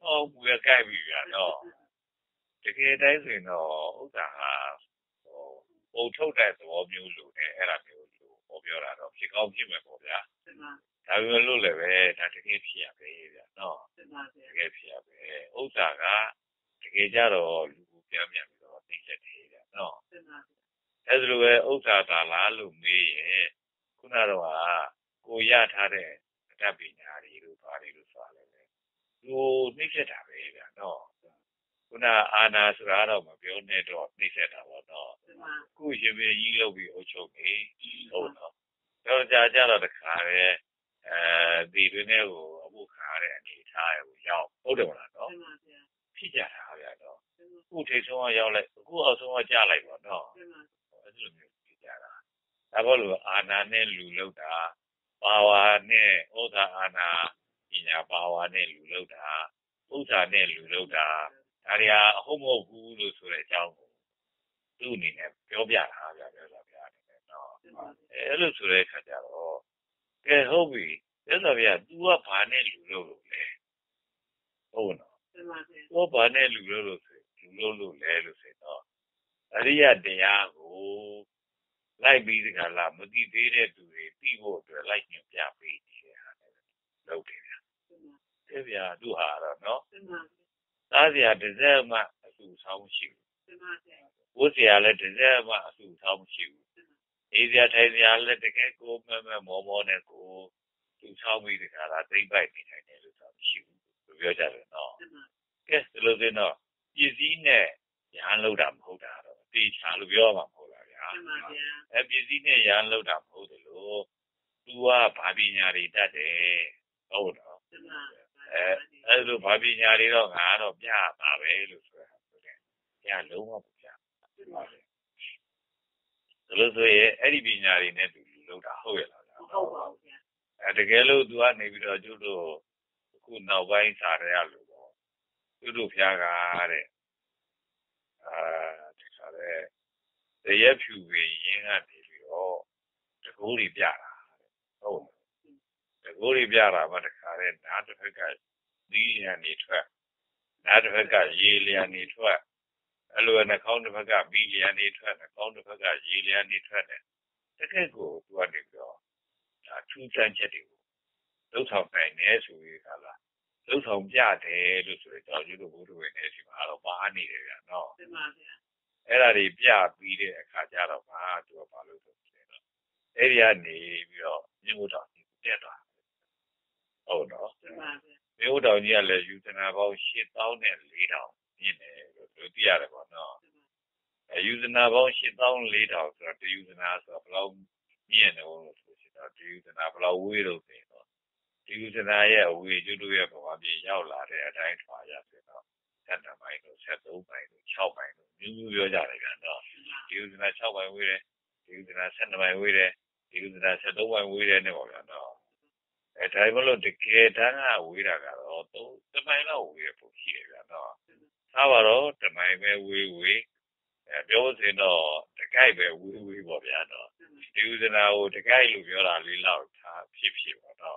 Speaker 1: 哦不要改变呀喏这个但是呢ဥစ္စာဟာဟိုပုံထုတ်တဲ့သဘောမျိုးလိုတယ်အဲ့ဒါမျိုးလို့ဟောပြောတာတော့ဖြစ်ကောင်းဖြစ်မယ်ပေါ့ဗျာဒါပေမဲ့လို့လည်းပဲဒါတကယ်ဖြစ်ရပဲဗျာနော်တကယ်ဖြစ်ရပဲဥစ္စာကတကယ်ကြတော့လူကိုပြန်ပြန်ပြီးတော့သိချက်တယ်ဗျာနော်အဲ့ဒါလိုပဲဥစ္စာသာလားလို့မေးရင်ခုနတော့ကကိုရထားတဲ့အတတ်ပညာတွေလို့ဘာတွေလို့ဆိုတာလဲသူသိချက်တာပဲဗျာနော်ခုနအာနာဆိုတာတော့မပြောနဲ့တော့သိချက်တာပေါ့နော်ခုရှင်ပြကြီးလုပ်ပြီးအုပ်ချုပ်နေဟုတ်တော့တော့ကြာကြတော့တခါပဲအဲဒီတွင်နဲ့ကိုအဖို့ခါရတဲ့အနေထားကိုရောက်ဟုတ်တယ်မလားနော်ဖြစ်ကြတာဗျာတော့ခုထိတ်ဆုံးရောက်လိုက်အခုအောက်ဆုံးကကြားလိုက်ပါတော့အဲ့လိုမျိုးဖြစ်ကြတာဒါဘောလို့အာနာနဲ့လူလောက်တာပါဝါနဲ့ဩဇာအာနာပညာပါဝါနဲ့လူလောက်တာဥစ္စာနဲ့လူလောက်တာဒါတွေဟာအဟုတ်မဟုတ်ဘူးလို့ဆိုတဲ့အကြောင်းကိုသူ့အနေနဲ့ပြောပြတာဗျာပြောတာဗျာအနေနဲ့တော့အဲ့လိုဆိုတဲ့အခါကျတော့ကဲဟုတ်ပြီပြောတာဗျာ तू ကဘာနဲ့လူလို့လို့လဲဟုတ်နော်သူကဘာနဲ့လူလို့လို့ဆိုလူလို့လို့လဲလို့ဆိုတော့အရိယတရားကိုလိုက်ပြီးဒီကလာမသိသေးတဲ့သူတွေပြီးဖို့အတွက်လိုက်ညွှန်ပြပေးနေတဲ့ဟာနဲ့လုပ်တယ်ဗျာအဲ့ဗျာသူဟာတော့နော်သားစရာတစ်စက်မှအဆူဆောင်းရှိဘူးဝတ်စရာလည်းတစ်စက်မှအဆူဆောင်းရှိဘူးအေးစရာထိုင်စရာလည်းတကယ်ကိုမဲမဲမောမောနဲ့ကိုသူဆောင်းပြီးဒီကလာသိမ့်ပိုက်နေနိုင်တယ်လို့ဆိုမရှိဘူးပြောကြတယ်နော်ကဲဒီလိုဆိုတော့ပစ္စည်းနဲ့ရဟန်းလောက်တာမဟုတ်တာတော့တေချာလို့ပြောမှာမဟုတ်လားဗျာအဲပစ္စည်းနဲ့ရဟန်းလောက်တာမဟုတ်တယ်လို့သူကဘာပညာတွေတတ်တယ်ဟုတ်တော့အဲအဲလိုဘာပညာတွေတော့ငါတော့ပြတာပဲလို့ဆိုတာဆိုတယ်။ညာလုံးဝမပြဘူး။ဒါလို့ဆိုရင်အဲ့ဒီပညာတွေနဲ့သူလူလောက်တာဟုတ်ရဲ့လား။ဟုတ်ပါဘူးဗျာ။အဲတကယ်လို့သူကနေပြီးတော့ကျွတ်တို့အခုနောက်ပိုင်းစာရရလို့ပေါ့။ကျွတ်တို့ဖျားကားတဲ့အာဒီခါတဲ့တရက်ဖြူပင်ရင်းကနေပြီးတော့တကူတွေပြတာဟုတ်တကူတွေပြတာမှတခါတဲ့နားတစ်ဖက်ကဒီလျံနေထွက်နားတစ်ဖက်ကရေလျံနေထွက်အဲ့လိုနှာခေါင်းတစ်ဖက်ကပြီးလျံနေထွက်နှာခေါင်းတစ်ဖက်ကရေလျံနေထွက်တယ်တကယ်ကိုသူကနေပြီးတော့ဒါထူးဆန်းချက်တွေကိုလှုပ်ဆောင်နိုင်တယ်ဆိုပြီးခါလာလှုပ်ဆောင်ပြတယ်လို့ဆိုတော့ကျွတ်တို့ဘုဒ္ဓဝေနဲ့ဒီမှာတော့ပါနေတယ်ဗျာနော်မှန်ပါဗျာအဲ့ဒါတွေပြပြီးတဲ့အခါကျတော့မှသူကဘာလို့ဆိုလဲတော့အဲ့ဒီကနေပြီးတော့မြို့တော်တက်သွားဟုတ်တော့မှန်ပါဗျာမြို့တော်ကြီးကလည်းယူဇနာပေါင်းရှစ်သောင်းနဲ့လေးထောင်မြင့်တယ်လို့သူသိရတယ်ပေါ့နော်အဲယူဇနာပေါင်းရှစ်သောင်းလေးထောင်ဆိုတော့တယူဇနာဆိုတော့ဘယ်လောက်မြင့်တယ်လို့ဆိုချင်တော့တယူဇနာဘယ်လောက်ဝေးလို့ဆိုတော့တယူဇနာရဲ့အဝေးကျွတ်တို့ရဲ့ဘဝပြေရောက်လာတဲ့အတိုင်းထွာရဆိုတော့ဆက်တမိုင်လို့ဆက်သုံးမိုင်လို့ခြောက်မိုင်လို့မျိုးမျိုးပြောကြတယ်ဗျာနော်တယူဇနာခြောက်မိုင်ဝေးတယ်တယူဇနာဆယ်နှစ်မိုင်ဝေးတယ်တယူဇနာဆယ်သုံးမိုင်ဝေးတယ်နဲ့ပေါ့ဗျာနော်အဲဒါမှမဟုတ်တကယ်တမ်းကဝေးတာကတော့သုံးတမိုင်လောက်ဝေးရပုံရှိတယ်ဗျာနော်သားပါတော့တမိုင်ပဲဝေးဝေးအဲပြောစင်တော့တကိုက်ပဲဝေးဝေးပေါ့ဗျာနော်ဒီဥဒနာကိုတကိုက်လို့ပြောတာလေးလောက်ထားဖြစ်ဖြစ်ပေါ့နော်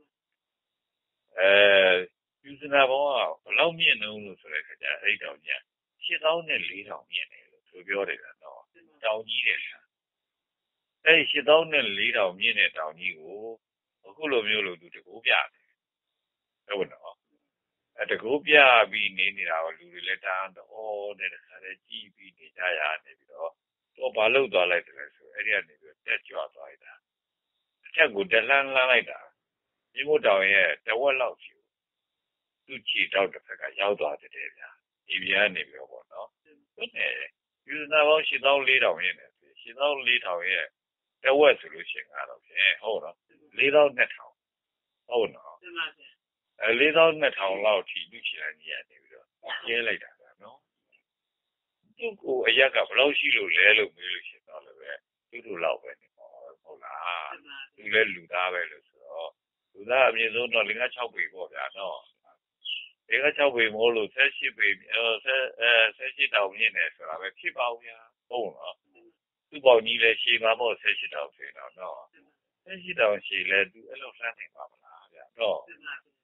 Speaker 1: အဲဥဒနာဘောကဘယ်လောက်မြင့်နှုံးလို့ဆိုတဲ့ခါကျအဲ့တောင်ကြီးရှစ်သောင်းနဲ့လေးထောင်မြင့်တယ်လို့သူပြောတယ်ဗျာနော်တောင်ကြီးတယ်ဗျာအဲ့ရှစ်သောင်းနဲ့လေးထောင်မြင့်တဲ့တောင်ကြီးကိုအခုလိုမျိုးလို့သူတကူပြတယ်ဟုတ်နော်အဲတကူပြပြီးနေနေတာကိုလူတွေလည်းတန်းတော့တဲ့ခါလေးကြည့်ပြီးနေကြရနေပြီးတော့တော့ဘာလို့သွားလိုက်တယ်ဆိုအဲ့ဒီကနေပြီးတက်ကြွသွားလိုက်တာအချက်ကိုတလှမ်းလှမ်းလိုက်တာမြေမို့တောင်ရဲ့တဝက်လောက်ရှိသူ့ခြေတောက်တစ်ဖက်ကရောက်သွားတယ်ဗျာဒီပြားနေပြီးတော့ပေါ့နော်ဟုတ်တယ်ယူဇနာပေါင်းရှစ်သောင်းလေးထောင်ရဲ့ရှစ်သောင်းလေးထောင်ရဲ့တဝက်ဆိုလို့ရှိရင်ကတော့ဖြင့်ဟုတ်တော့လေးသောင်းနှစ်ထောင်ဟုတ်နော်အဲလေးသောင်းနှစ်ထောင်လောက်ထိလူချင်နေရတယ်ပြီးတော့ကျဲလိုက်တာကနော်သူ့ကိုအရက်ကဘယ်လောက်ရှိလို့လဲလို့မေးလို့ရှိရင်တော့လည်းပဲသူ့လိုလောက်ပဲနေပေါ့ဟုတ်လားသူလည်းလူသားပဲလို့ဆိုတော့လူသားအမြင့်ဆုံးတော့လေးငါးခြောက်ပေပေါ့ဗျာနော်လေးငါးခြောက်ပေမို့လို့ဆယ်ရှစ်ပေအဲဆယ်အဲဆယ်ရှစ်တောင်မြင့်တယ်ဆိုတာပဲဖြစ်ပါဦးဗျာဟုတ်နော်သူ့ပေါင်းကြီးလည်းရှည်မှာပေါ့ဆယ်ရှစ်တောင်ဆိုတော့နော်ဆယ်ရှစ်တောင်ရှည်လဲသူအဲ့လိုလှမ်းနေပါမလားဗျာနော်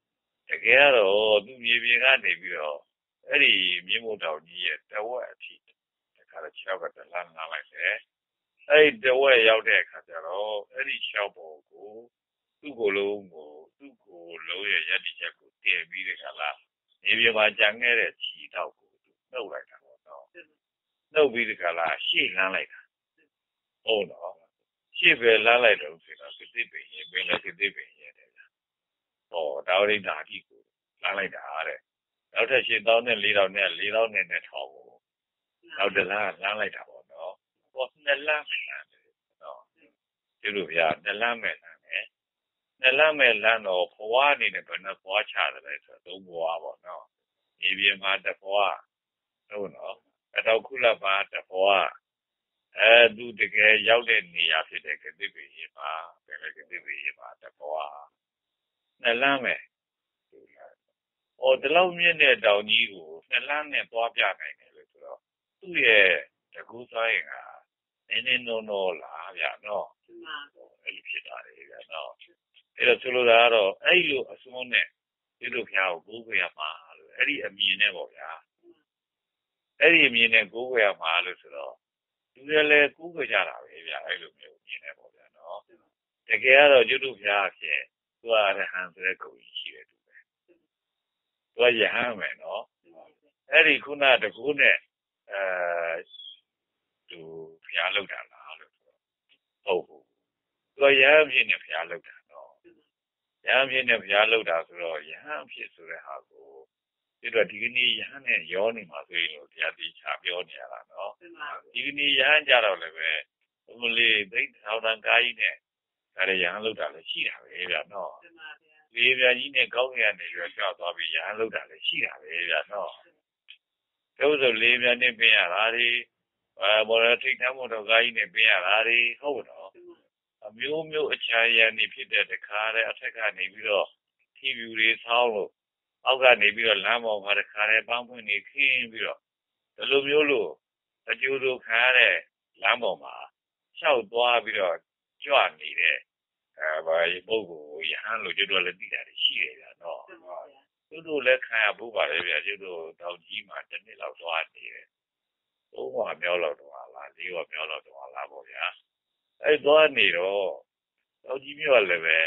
Speaker 1: တကယ်တော့သူမြေပြင်ကနေပြီးတော့အဲ့ဒီမြင်းမို့တောင်ကြီးရဲ့တဝက်အထိတခါတော့ခြေောက်ကတလန်းလာလိုက်တယ်အဲ့ဒီတဝက်ရောက်တဲ့အခါကျတော့အဲ့ဒီခြေောက်ပေါ်ကိုသူ့ကိုယ်လုံးကိုသူ့ကိုယ်လုံးရဲ့ရည်တည်ချက်ကိုတည်ပြီးတဲ့ခါလာမြေပြင်မှာကြံခဲ့တဲ့ခြေထောက်ကိုနှုတ်လိုက်တာပေါ့နော်နှုတ်ပြီးတဲ့ခါလာရှေ့လန်းလိုက်တာဟုတ်တော့ရှေ့ပဲလန်းလိုက်တော့ဆိုတော့ကတိပင်ရင်ပင်လည်းကတိပင်ရင်တဲ့ဟောဒါဝိဒ္ဓအတိကိုလန်းလိုက်တာတဲ့နောက်ထပ်ရှင်းတောင်းနဲ့လေးတောင်းနဲ့လေးတောင်းနဲ့နဲ့ထောက်ကိုနောက်တလားလမ်းလိုက်တာပေါ့နော်ဟောနှစ်လမ်းမယ်လမ်းနော်ဒီလိုဗျာနှစ်လမ်းမယ်လမ်းနဲ့နှစ်လမ်းမယ်လမ်းတော့ဘဝအနေနဲ့ဘယ်နှဘဝချတယ်လဲဆိုတော့သုံးဘဝပေါ့နော်မြေပြင်မှာတစ်ဘဝဟုတ်နော်အတော့ခုလပါတစ်ဘဝအဲသူတကယ်ရောက်တဲ့နေရာဖြစ်တဲ့ကတိပင်ကြီးမှာဘယ်လိုကတိပင်ကြီးမှာတစ်ဘဝနှစ်လမ်းမယ်ဟောဒီလောက်မြင့်တဲ့တောင်ကြီးကိုနှစ်လမ်းနဲ့သွားပြနိုင်တယ်လို့ဆိုတော့သူ့ရဲ့တကူစားရင်ကနည်းနည်းနောနောလားဗျာနော်အဲ့လိုဖြစ်တာလေဗျာနော်အဲ့တော့ဆိုလိုတာကတော့အဲ့လိုအစွန်းနဲ့ဒီလိုဖျားကိုကိုးခွေရမှာလို့အဲ့ဒီအမြင်နဲ့ပေါ့ဗျာအဲ့ဒီအမြင်နဲ့ကိုးခွေရမှာလို့ဆိုတော့သူလည်းကိုးခွေကြတာပဲဗျာအဲ့လိုမျိုးမြင်နေပေါ့ဗျာနော်တကယ်ကတော့ကျွတ်တို့ဖျားဖြစ်သူကရဟန်းဆိုတဲ့ကိုကြီးရှိတယ်သူပဲသူကရဟန်းမယ်နော်အဲ့ဒီခုနတကူနဲ့အဲသူဖျားလောက်တာလားလို့ဟုတ်ဘူးသူကရဟန်းဖြစ်နေဖျားလောက်တာနော်ရဟန်းဖြစ်နေဖျားလောက်တာဆိုတော့ရဟန်းဖြစ်ဆိုတဲ့ဟာကိုဒီတော့ဒီကနေ့ရဟန်းနဲ့ရောနေမှာဆိုရင်လို့တရားတိချပြောနေရတာနော်ဒီကနေ့ရဟန်းကြတော့လည်းပဲဘုမလေးသိထောင်တန်ကားကြီးနဲ့ဒါရဟန်းလောက်တာလည်းရှိတာပဲဗျာနော်လေပြာကြီးနဲ့ကောင်းကင်ကနေရွယ်ချသွားပြီးရဟန်းလောက်တာလည်းရှိတာပဲဗျာနော်ဒါဆိုလေပြာနဲ့ပြင်ရတာဒီအဲဘောရထိတ်တမ်းမို့တော့ကားကြီးနဲ့ပြင်ရတာဒီဟုတ်တော့အမျိုးမျိုးအခြားရန်နေဖြစ်တဲ့တခါတဲ့အထက်ကနေပြီးတော့ထီဖြူတွေဆောင်းလို့အောက်ကနေပြီးတော့လမ်းပေါ်မှာတခါတဲ့ပန်းပွင့်နေခင်းပြီးတော့ဒီလိုမျိုးလို့အကျိုးတို့ခံရတဲ့လမ်းပေါ်မှာလျှောက်သွားပြီးတော့ကြွနေတဲ့အဲဘာပုဂ္ဂိုလ်ရဟန်းလို့ကျွတ်တော့လည်းသိတာရှိတယ်ဗျာနော်ကျွတ်တို့လည်းခံရဖို့ပါလေဗျာကျွတ်တို့တောင်ကြီးမှာတစ်နှစ်လောက်သွားနေတယ်သုံးဝမြောက်လောက်တော့လားလေးဝမြောက်လောက်တော့လားပေါ့ဗျာအဲသွားနေတော့တောင်ကြီးမြို့လည်းပဲ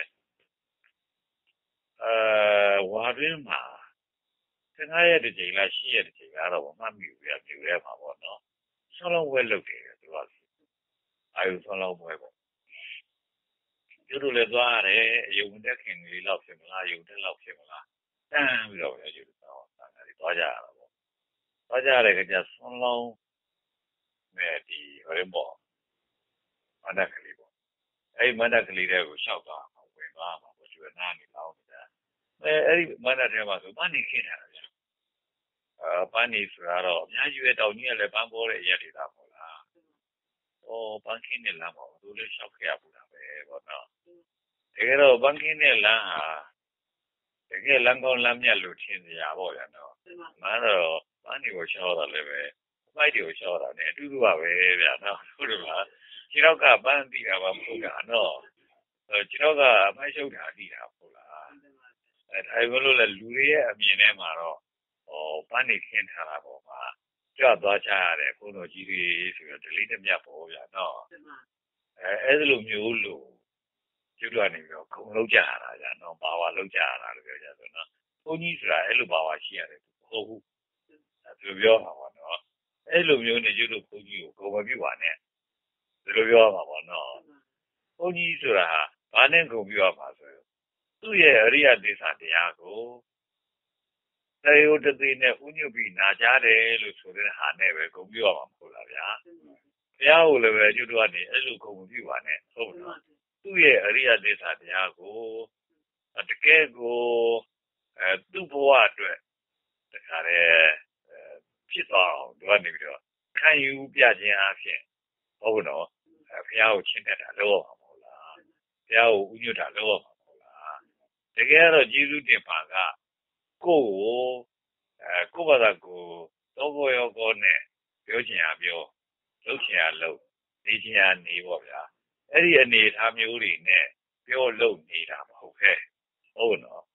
Speaker 1: အဲဝါတွင်းမှာဆယ်ငါးရက်တစ်ချိန်လားရှစ်ရက်တစ်ချိန်လားတော့မှတ်မိဘူးဗျာမြို့ထဲမှာပေါ့နော်ဆောင်းလုံးဝဲလုပ်တယ်သူကအာယုဆောင်းလုံးဝဲပေါ့ကျွတ်တို့လည်းသွားရတယ်အယုံတက်ခင်လေးလောက်ဖြစ်မလားယုံတက်လောက်ဖြစ်မလားတန်းပြီးတော့ကျွတ်တို့တော့သွားကြရတာပေါ့သွားကြရတဲ့ကြဆောင်းလုံးမဲ့ဒီဟိုရင်ပေါ့မန္တကလေးပေါ့အဲ့မန္တကလေးတွေကိုရှောက်သွားမှာဝင်သွားမှာပေါ့ကျွတ်နားနေလောက်နေတာအဲအဲ့ဒီမန္တထဲမှာဆိုပန်းနေခင်းတာဗျာအဲပန်းနေဆိုတော့အများကြီးပဲတောင်ကြီးကလည်းပန်းပေါ်တဲ့အရက်တွေသားပေါ့လားဩပန်းခင်းနေလမ်းပေါ့သူလည်းရှောက်ခဲ့ရပူတာပဲပေါ့နော်တကယ်တော့ပန်းခင်းတဲ့လမ်းဟာတကယ်လမ်းကောင်းလမ်းမြတ်လို့ထင်စရာပေါ့ဗျာနော်မှန်တော့ပန်းတွေကိုရှောက်တာလည်းပဲမိုက်တွေကိုရှောက်တာနဲ့အတူတူပါပဲဗျာနော်ဟုတ်တယ်လားခြေတော့ကပန်းတီးတာမှမဟုတ်တာနော်ခြေတော့ကအမိုက်ရှုပ်တာတီးတာဟုတ်လားအဲဒါပဲလို့လဲလူတွေရဲ့အမြင်ထဲမှာတော့ဟောပန်းနေခင်းထားတာပေါ့မှာကြွသွားကြရတယ်ဘုန်းတော်ကြီးတွေဆိုတော့ဒလိတမြတ်ပေါ့ဗျာနော်အဲအဲ့လိုမျိုးလို့ကျွတ်ကနေပြီးတော့ခုံလုံးကြရတာကြာနော်ဘာဝလုံးကြရတာလို့ပြောကြဆိုနော်ဘုန်းကြီးဆိုတာအဲ့လိုဘာဝရှိရတယ်ဟုတ်ဘူးသူပြောမှာပေါ့နော်အဲ့လိုမျိုးနဲ့ကျွတ်တို့ဘုန်းကြီးကိုဂုဏ်မပြုပါနဲ့ဒီလိုပြောမှာပေါ့နော်ဘုန်းကြီးဆိုတာဟာဘာနဲ့ဂုဏ်ပြုရမှာဆိုသူ့ရဲ့အရိယဒေသတရားကိုသေယုတသိနဲ့ဥညွတ်ပြီးနာကြားတယ်လို့ဆိုတဲ့ဟာနဲ့ပဲဂုဏ်ပြုရမှာမဟုတ်လားဗျာဘုရားကိုလည်းပဲကျွတ်တို့ကနေအဲ့လိုဂုဏ်မပြုပါနဲ့ဟုတ်နော်သူ့ရဲ့အရိယဒေသတရားကိုတကယ်ကိုအဲသူ့ဘဝအတွက်တခါတည်းဖြစ်သွားအောင်သူကနေပြီးတော့ခံယူပြခြင်းအဖြစ်ဟုတ်နော်ဘုရားကိုချစ်တတ်တာလို့မဟုတ်လားဘုရားကိုဥညွတ်တာလို့မဟုတ်လားတကယ်တော့ကျေးဇူးတင်ပါကကိုယ့်ကိုအဲကိုယ့်ဘာသာကိုသောဘောရောကောနဲ့ပြောချင်ရပြောလုပ်ချင်ရလုပ်နေချင်ရနေပေါ့ဗျာအဲ့ဒီအနေအထားမျိုးတွေနဲ့ပြောလို့နေတာမဟုတ်ခဲဟုတ်နော်သူ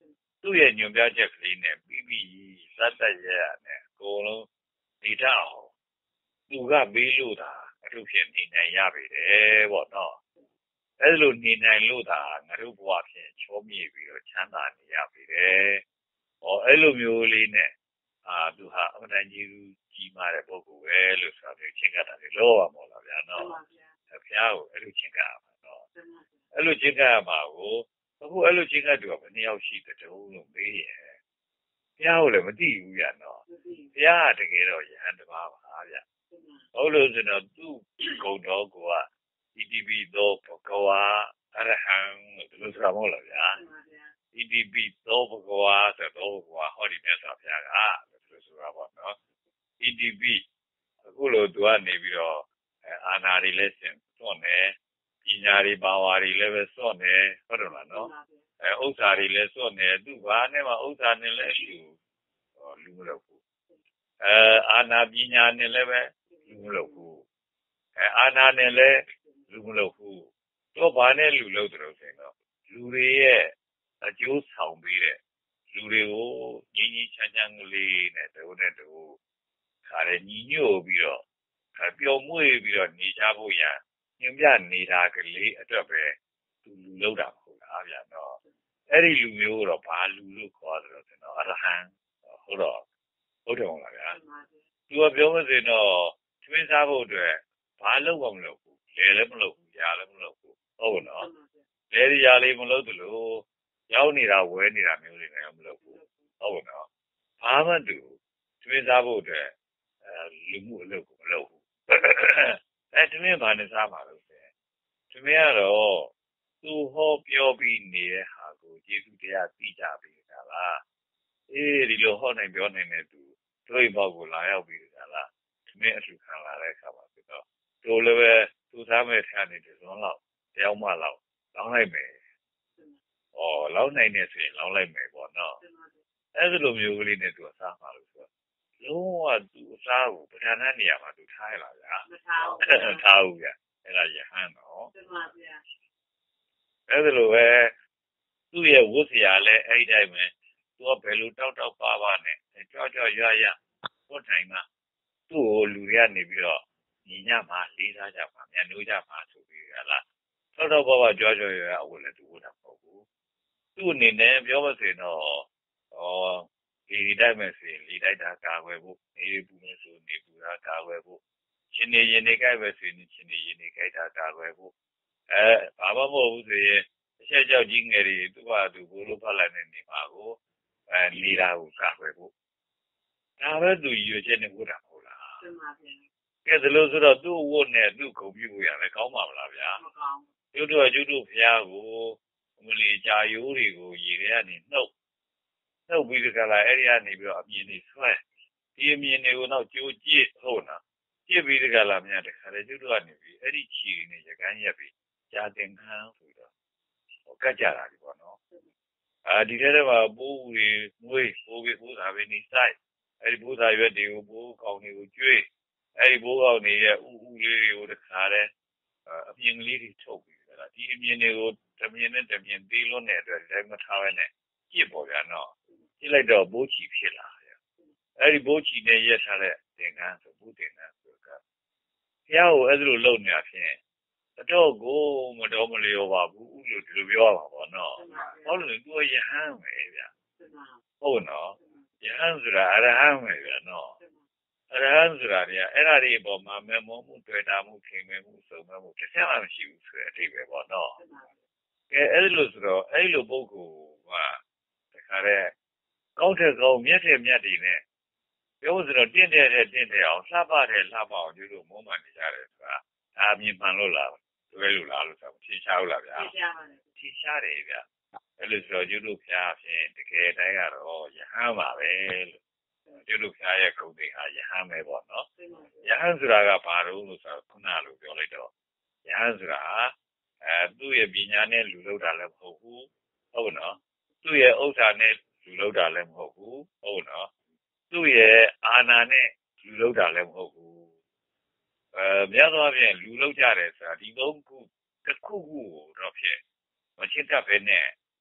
Speaker 1: သူ့ရဲ့ညွန်ပြချက်ကလေးနဲ့ပြီးပြီးစက်တက်ရရနဲ့အကုန်လုံးနေတတ်အောင်သူကပေးလို့တာအထုဖြစ်နေနိုင်ရပြီတယ်ပေါ့နော်အဲ့လိုနေနိုင်လို့တာငါတို့ဘဝဖြင့်ချောမြေ့ပြီးတော့ချမ်းသာနေရပြီတယ်ဟောအဲ့လိုမျိုးလေးနဲ့အာသူဟာအမှန်တန်ကြီးကြီးမားတဲ့ပုဂ္ဂိုလ်ပဲလို့ဆိုတော့ချင်းကတာလေလောရမော်လားဗျာနော်ဖျားကိုအဲ့လိုချင်းကရမှာနော်အဲ့လိုချင်းကရမှာကိုအခုအဲ့လိုချင်းကတူကဘယ်နှယောက်ရှိတဲ့တုံးလို့မေးရဲ့ဖျားကိုလည်းမသိဘူးဗျာနော်ဖျားကတကယ်တော့ယဟန်တစ်ပါးပါဗျာဟုတ်လို့ဆိုတော့သူ့ဂုဏ်တော်ကဣတိပိသောဘဂဝါအရဟံလို့ဆိုတာမဟုတ်လားဗျာဣတိပိသောဘဂဝါဆိုတော့ဘဂဝါဟောဒီမြတ်စွာဘုရားကလို့ဆိုတာပေါ့နော်ဣတိပိအခုလိုသူကနေပြီးတော့အာနာတွေလည်းစင်စွန့်တယ်ပညာတွေဘာဝါတွေလည်းပဲစွန့်တယ်ဟုတ်တယ်လားနော်အဲဥစ္စာတွေလည်းစွန့်တယ်သူဘာနဲ့မှဥစ္စာနဲ့လည်းလူလူမလုပ်ဘူးအဲအာနာပညာနဲ့လည်းပဲလူမလုပ်ဘူးအဲအာနာနဲ့လည်းလူမလုပ်ဘူးတော့ဘာနဲ့လူလုပ်တယ်လို့ဆိုရင်တော့လူတွေရဲ့အကျိုးဆောင်ပေးတဲ့လူတွေကိုညီညီချမ်းချမ်းကလေးနဲ့တူနဲ့တူခါရညီညွတ်ပြီးတော့ပျော်မွေ့ပြီးတော့နေကြဖို့ရညွှန်ပြနေတာကလေးအတွက်ပဲသူလူလုပ်တာမဟုတ်လားဗျာနော်အဲ့ဒီလူမျိုးတော့ဘာလူလို့ခေါ်တယ်လို့ဆိုတော့အရဟံဟုတ်တော့ဟုတ်တယ်မဟုတ်လားဗျာသူကပြောမစင်တော့သမင်းစားဖို့အတွက်ဘာလုပ်မှမလုပ်ဘူးလေလည်းမလုပ်ဘူးညာလည်းမလုပ်ဘူးဟုတ်နော်လေဒီညာလေးမလုပ်သလိုရောက်နေတာဝဲနေတာမျိုးတွေလည်းမလုပ်ဘူးဟုတ်နော်ဘာမှတူသမင်းစားဖို့အတွက်အဲလူမှုအလုပ်ကိုမလုပ်ဘူးအဲသမင်းဘာနဲ့စားမှာလို့ဆိုရင်သမင်းကတော့သူဟောပြောပြီးနေတဲ့ဟာကိုကျေးဇူးတရားသိကြပြီးကြလားအေးဒီလိုဟောနိုင်ပြောနိုင်တဲ့သူတို့အိမ်ဘောက်ကိုလာရောက်ပြီးကြလားသမင်းအလှခံလာတဲ့အခါမှာဆိုတော့တို့လည်းပဲသူစားမဲ့ထမ်းနေတဲ့ဇွန်လောက်တယောက်မှလောက်လောင်းလိုက်မယ်ဩလောင်းနိုင်နေဆိုရင်လောင်းလိုက်မယ်ပေါ့နော်အဲ့ဒီလိုမျိုးကလေးနဲ့သူကစားမှာလို့ဆိုတော့လုံးဝသူအစားကိုပဋ္ဌာန်းနေရာမှာသူထားရလားဗျာမထားဘူးထားဘူးဗျအဲ့ဒါယဟန်တော့မှန်ပါဗျာအဲ့ဒီလိုပဲသူ့ရဲ့ဝတ်စရာလည်းအဲ့ဒီတိုင်းပဲသူကဘယ်လိုတောက်တောက်ပါပါနဲ့ကြွကြွရွရရဘုထိုင်မှာသူ့ကိုလူတွေကနေပြီးတော့ညီညမှာလေးစားကြမှာမြန်လို့ကြမှာဆိုပြီးရလားတောက်တောက်ပါပါကြွကြွရွရအဝတ်လည်းသူဝတ်တာမဟုတ်ဘူးသူ့အနေနဲ့ပြောမစင်တော့ဩဒီဒီတိုင်းမဲ့ဆိုရင်ဒီတိုက်တာကာကွယ်ဖို့နေပူနေဆိုနေပူတာကာကွယ်ဖို့ရှင်နေရင်နေကြိုက်ပဲဆိုရင်ရှင်နေရင်နေကြိုက်တာကာကွယ်ဖို့အဲဘာမှမဟုတ်ဘူးဆိုရင်အချက်ကြောက်ကြီးငယ်တွေသူ့ဟာသူဘိုးလိုဖတ်လိုက်နေနေမှာကိုအဲနေတာကိုကာကွယ်ဖို့ဒါပဲသူရွေချက်နဲ့ဝတ်တာမဟုတ်လားမှန်ပါဗျာကဲဒါလို့ဆိုတော့သူ့ဝတ်နဲ့သူ့ခုံပြဖို့ရလည်းကောင်းပါမလားဗျာမကောင်းဘူးကျွတ်တို့ကျွတ်တို့ဖျားကိုမလီကြာရိုးတွေကိုရေထဲကနေနှုတ်နှုတ်ပြီးကြလားအဲ့ဒီကနေပြီးတော့အမြင်တွေဆွဲဒီအမြင်တွေကိုတော့ကြိုးကြည့်ဟုတ်လားကြည့်ပြီးကြလားများတခါလေကျွတ်တို့ကနေပြီးအဲ့ဒီချီနေရကန်းရက်ပြီးကြာတင်ခန်းဆိုတော့ဟိုကတ်ကြတာဒီပေါ့နော်အာဒီထဲမှာပိုးတွေမွေးပိုးပြီးပိုးသာပဲနေဆိုင်အဲ့ဒီပိုးသာရွက်တွေကိုပိုးကောင်တွေကိုကျွေးအဲ့ဒီပိုးကောင်တွေရဲ့ဥဥလေးတွေကိုတခါလေအမြင်လေးတွေထုတ်ပြီးကြလားဒီအမြင်တွေကိုတမြင်နဲ့တမြင်သေးလွန်းတဲ့အတွက်လည်းမထားဘဲနဲ့ကြည့်ပေါ်ဗျာနော်ကြည့်လိုက်တော့ပိုးချီဖြစ်လာတယ်အဲ့ဒီပိုးချီနဲ့ရက်ထားတဲ့သင်္ကန်းဆိုပိုးသင်္ကန်းဆိုကဘုရားကိုအဲ့လိုလုပ်နေတာဖြင့်အတော့ကိုမတော်မလျော်ပါဘူးလို့ဒီလိုပြောရမှာပေါ့နော်ဟုတ်လို့သူကယဟန်ပဲဗျာဟုတ်နော်ယဟန်ဆိုတာအရဟံပဲဗျာနော်အရဟံဆိုတာကအဲ့ဒါတွေပေါ်မှာမေမောမှုတွေ့တာမှုခင်မဲမှုစုံမဲမှုတစ်ချက်မှမရှိဘူးဆိုတဲ့အဓိပ္ပာယ်ပေါ့နော်ကဲအဲ့လိုဆိုတော့အဲ့လိုပုဂ္ဂိုလ်ကတခါတည်းကောင်းတဲ့ကောင်းမြတ်တဲ့မြတ်တွေနဲ့ပြောဆိုတော့တင့်တဲ့တဲ့တင့်တဲ့အောင်လှပတဲ့လှပအောင်ကျတို့မုန်းမှန်နေကြတယ်ဆိုတာဒါမြင်မှန်လို့လားတွဲလို့လားလို့ဆိုဖြေချလို့လားဗျာဖြေချပါတယ်ဖြေချတယ်ဗျာအဲ့လိုဆိုတော့ကျတို့ဖျားဖြင့်တကယ်တိုင်းကတော့ယဟန်ပါပဲလို့ကျတို့ဖျားရဲ့ဂုဏ်တွေဟာယဟန်ပဲပေါ့နော်ယဟန်ဆိုတာကဘာလို့လို့ဆိုတော့ခုနလိုပြောလိုက်တော့ယဟန်ဆိုတာအဲသူ့ရဲ့ပညာနဲ့လူလောက်တာလည်းမဟုတ်ဘူးဟုတ်နော်သူ့ရဲ့ဥစ္စာနဲ့လူလောက်တာလည်းမဟုတ်ဘူးဟုတ်နော်သူ့ရဲ့အာဏာနဲ့လူလောက်တာလည်းမဟုတ်ဘူးအဲများသောအားဖြင့်လူလောက်ကြတယ်ဆိုတာဒီသုံးခုတစ်ခုခုတော့ဖြစ်မချစ်တတ်ပဲနဲ့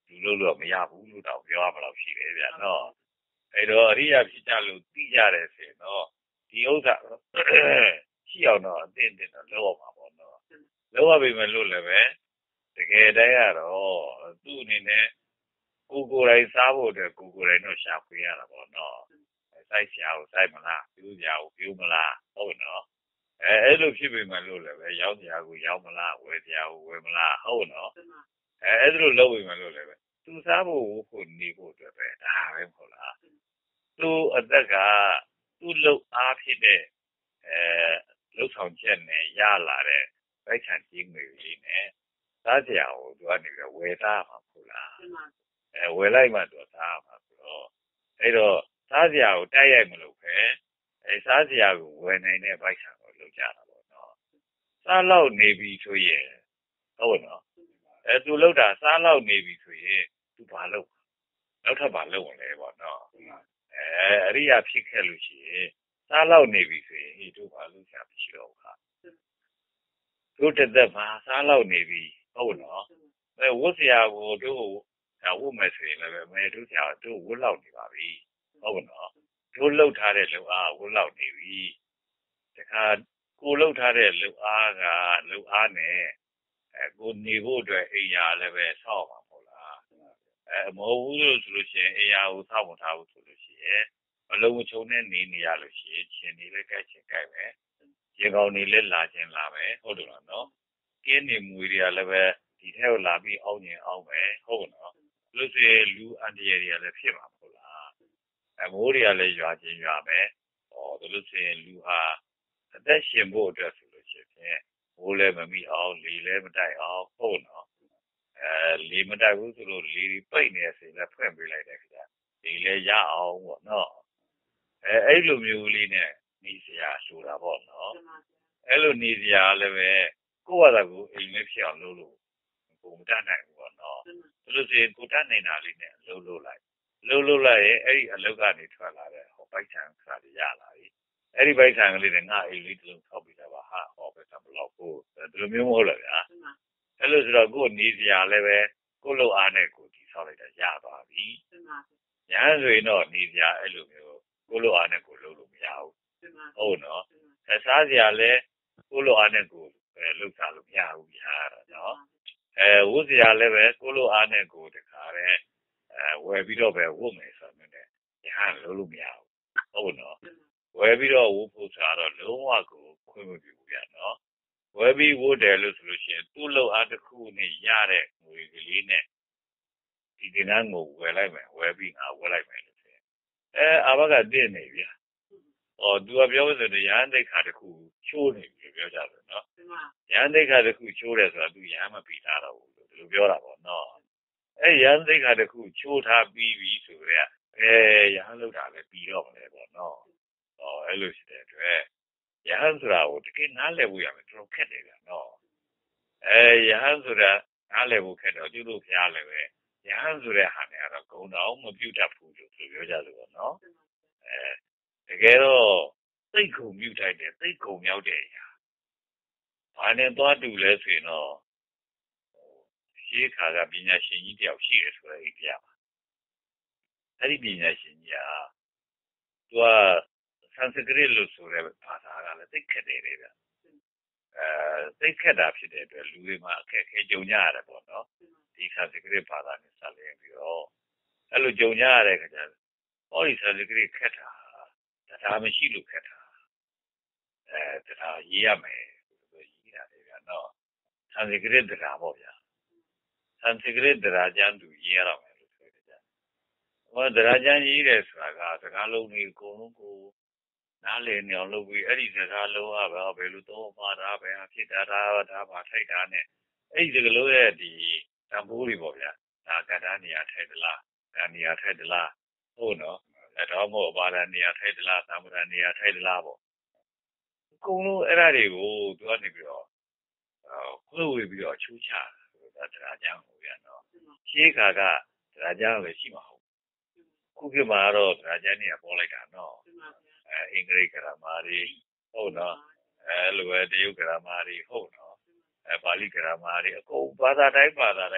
Speaker 1: လူလို့လို့မရဘူးလို့တော့ပြောရမလို့ရှိတယ်ဗျာနော်အဲ့တော့အရိယာဖြစ်ကြလို့သိကြတယ်ဆိုရင်တော့ဒီဥစ္စာရှိအောင်တော့အသိအသိတော့လောက်အောင်ပါပေါ့နော်လောက်ရပြီမဲ့လို့လည်းပဲတကယ်တည်းကတော့သူ့အနေနဲ့ကိုကိုယ်တိုင်စားဖို့အတွက်ကိုကိုယ်တိုင်တော့ရှာဖွေရတာပေါ့နော်စိုက်ရှာကိုစိုက်မလားပြူးရှာကိုပြူးမလားဟုတ်နော်အဲအဲ့လိုဖြစ်ပြီမဲ့လို့လည်းပဲရောက်ရှာကိုရောက်မလားဝယ်ရှာကိုဝယ်မလားဟုတ်နော်အဲအဲ့လိုလုပ်ပြီမဲ့လို့လည်းပဲသူစားဖို့ဝဖို့နေဖို့အတွက်ပဲဒါပဲမဟုတ်လားသူအသက်ကသူ့လုံအားဖြစ်တဲ့အဲလှုပ်ဆောင်ချက်နဲ့ရလာတဲ့ဗိုက်ဆံကြီးငွေလေးနဲ့စားစရာကိုသူကနေပြီးဝယ်သားမှာဟုတ်လားအဲဝယ်လိုက်မှသူစားမှာဆိုတော့အဲ့တော့စားစရာကိုတိုက်ရိုက်မလုပ်ပဲအဲစားစရာကိုဝယ်နိုင်တဲ့ဗိုက်ဆံကိုလုပ်ကြတာပေါ့နော်စားလောက်နေပြီဆိုရင်ဟုတ်နော်အဲသူလောက်တာစားလောက်နေပြီဆိုရင်သူဘာလုပ်နောက်ထပ်ဘာလုပ်ဝင်လဲပေါ့နော်အဲအရိယာဖြစ်ခဲ့လို့ရှိရင်စားလောက်နေပြီဆိုရင်တို့ဘာလုပ်ချင်မရှိတော့ဘူးခါတို့တက်တက်မှာစားလောက်နေပြီဟုတ်နော်အဲဝတ်စရာကိုတို့ဝတ်မယ်ဆိုရင်လည်းမဲတို့စရာတို့ဝတ်လောက်နေပါပြီဟုတ်နော်တို့လှုပ်ထားတဲ့လုံအားဝတ်လောက်နေပြီတခါကိုလှုပ်ထားတဲ့လုံအားကလုံအားနဲ့အဲကိုနေဖို့အတွက်အိမ်ယာလည်းပဲဆောက်ပါမဟုတ်လားအဲမဟုတ်ဘူးလို့ဆိုလို့ရှိရင်အိမ်ယာကိုဆောက်မထားဘူးဆိုလို့ရှိရင်မလုံးမချုံနဲ့နေနေရလို့ရှိရင်ရှင်နေလည်းကြိုက်ချင်ကြိုက်မယ်ရေကောင်းနေလည်းလာချင်လာမယ်ဟုတ်တယ်လားနော်ကင်းနေမွေတွေကလည်းပဲဒီထဲကိုလာပြီးအောင်းကျင်အောင်းမယ်ဟုတ်နော်လို့ဆိုရင်လူအန်တရတွေကလည်းဖြစ်မှာမဟုတ်လားအမိုးတွေကလည်းရွာချင်းရွာမယ်ဟောဒါလို့ဆိုရင်လူဟာအသက်ရှင်ဖို့အတွက်ဆိုလို့ရှိရင်မိုးလည်းမမိအောင်လေလည်းမတိုက်အောင်ဟုတ်နော်အဲလေမတိုက်ဘူးဆိုလို့လေပိတ်နေဆိုရင်လည်းဖွင့်ပေးလိုက်တယ်ခင်ဗျဒီလည်းရအောင်ပေါ့နော်အဲအဲ့လိုမျိုးလေးနဲ့နေစရာဆိုတာပေါ့နော်အဲ့လိုနေစရာလည်းပဲကိုယ့်ဘာသာကိုအိမ်လေးဖြစ်အောင်လုပ်လို့ကိုမတတ်နိုင်ဘူးပေါ့နော်ဒါလို့ဆိုရင်ကိုတတ်နိုင်တာလေးနဲ့လုပ်လို့လိုက်လုပ်လို့လိုက်ရင်အဲ့ဒီအလုပ်ကနေထွက်လာတဲ့ဟောပိုက်ဆံခါတွေရလာပြီအဲ့ဒီပိုက်ဆံကလေးနဲ့ငါအိမ်လေးတစ်လုံးထောက်ပြီးတော့ဟာဟောပဲသဘလောက်ကိုဒီလိုမျိုးမဟုတ်လားဗျာအဲ့လိုဆိုတော့ကိုနေစရာလည်းပဲကိုလုပ်အားနဲ့ကိုတည်ဆောက်လိုက်တာရသွားပြီညာဆိုရင်တော့နေစရာအဲ့လိုမျိုးကိုလုပ်အားနဲ့ကိုလုပ်လို့မရဘူးဟုတ်နော်အစားစရာလည်းကိုလုပ်အားနဲ့ကိုလုပ်စားလို့မရဘူးညာနော်အဲဝတ်စရာလည်းပဲကိုလိုအားနဲ့ကိုတခါပဲအဲဝယ်ပြီးတော့ပဲဝတ်မယ်ဆိုတော့လည်းညာလုံးလို့မရဘူးဟုတ်နော်ဝယ်ပြီးတော့ဝတ်ဖို့ဆိုတော့လုံးဝကိုခွင့်မပြုဘူးဗျာနော်ဝယ်ပြီးဝတ်တယ်လို့ဆိုလို့ရှိရင်သူ့လိုအားတစ်ခုနဲ့ရတဲ့ငွေကလေးနဲ့ဒီဒီနန်းကိုဝယ်လိုက်မယ်ဝယ်ပြီးငါဝယ်လိုက်မယ်လို့ဆိုရင်အဲအဘကတည့်နေဗျာဟောသူကပြောဆိုတဲ့ရဟန်းသိက္ခာတစ်ခုချိုးနေပြီပြောကြတယ်နော်ရဟန်းသိက္ခာတစ်ခုချိုးတယ်ဆိုတာသူရဟန်းမပြီးသားတော့ဘူးလို့ဒီလိုပြောတာပေါ့နော်အဲရဟန်းသိက္ခာတစ်ခုချိုးထားပြီးပြီဆိုတော့အဲရဟန်းလောက်တာလည်းပြီးတော့မလဲပေါ့နော်ဟောအဲ့လိုရှိတဲ့အတွက်ရဟန်းဆိုတာကိုတကယ်နားလည်ဖို့ရမယ်တော်တော်ခက်တယ်ဗျာနော်အဲရဟန်းဆိုတာနားလည်ဖို့ခက်တော့ကျုပ်တို့ဖျားလည်းပဲရဟန်းဆိုတဲ့ဟာနဲ့ကတော့ဂုံတော်မပြုတ်တတ်ဘူးလို့ပြောကြတယ်ပေါ့နော်အဲတကယ်တော့သိတ်ခုံမြူထိုက်တယ်သိတ်ခုံမြောက်တဲ့အရာဘာနဲ့သွားတူလဲဆိုရင်တော့ရှေးခါကပညာရှင်ကြီးတယောက်ရှိတယ်ဆိုတဲ့အိတရားပါအဲ့ဒီပညာရှင်ကြီးကသူကဆန်စကရစ်လို့ဆိုတဲ့ဘာသာကလည်းသိခက်တယ်လေဗျအဲသိခက်တာဖြစ်တဲ့အတွက်လူတွေမှာအခက်အခဲကြုံကြရတယ်ပေါ့နော်ဒီဆန်စကရစ်ဘာသာနဲ့ဆက်လျက်ပြီးတော့အဲ့လိုကြုံကြရတဲ့ခါကျတော့ဟောဒီဆန်စကရစ်ခက်တာတရားမရှိလို့ခက်တာအဲတရားရေးရမယ်ဆိုရေးရတယ်ဗျာနော်ဆန်စကရစ်တရားပေါ့ဗျာဆန်စကရစ်တရားကျမ်းသူရေးရတော့မယ်လို့ဆိုကြတယ်ဟောတရားကျမ်းရေးတယ်ဆိုတာကစကားလုံးတွေအကုန်လုံးကိုနားလည်နေအောင်လုပ်ပြီးအဲ့ဒီစကားလုံးကပဲဘယ်လိုတော့ပါတာပဲဖြစ်တာဒါဒါပါထိုက်တာနဲ့အဲ့ဒီစကားလုံးရဲ့ဒီတံပိုးတွေပေါ့ဗျာဒါကတာနေရာထိုက်သလားဒါနေရာထိုက်သလားဟုတ်နော်အဲ့တော့မို့ဘာသာနေရာထိုက်သလားသမ္မာနေရာထိုက်သလားပေါ့အကုန်လုံးအဲ့ဒါတွေကိုသူကနေပြီးတော့ခွဲဝေပြီးတော့ချိုးချတာတရားကျမ်းကိုဗျာနော်ရှေးခါကတရားကျမ်းပဲရှိမှာဟုတ်ခုခေတ်မှာတော့တရားကျမ်းတွေကပေါ်လိုက်တာနော်အဲအင်္ဂလိပ်ဂရမာတွေဟုတ်နော်အဲလိုပဲတရုတ်ဂရမာတွေဟုတ်နော်အဲပါဠိဂရမာတွေအကုန်ဘာသာတိုင်းဘာသာတိုင်း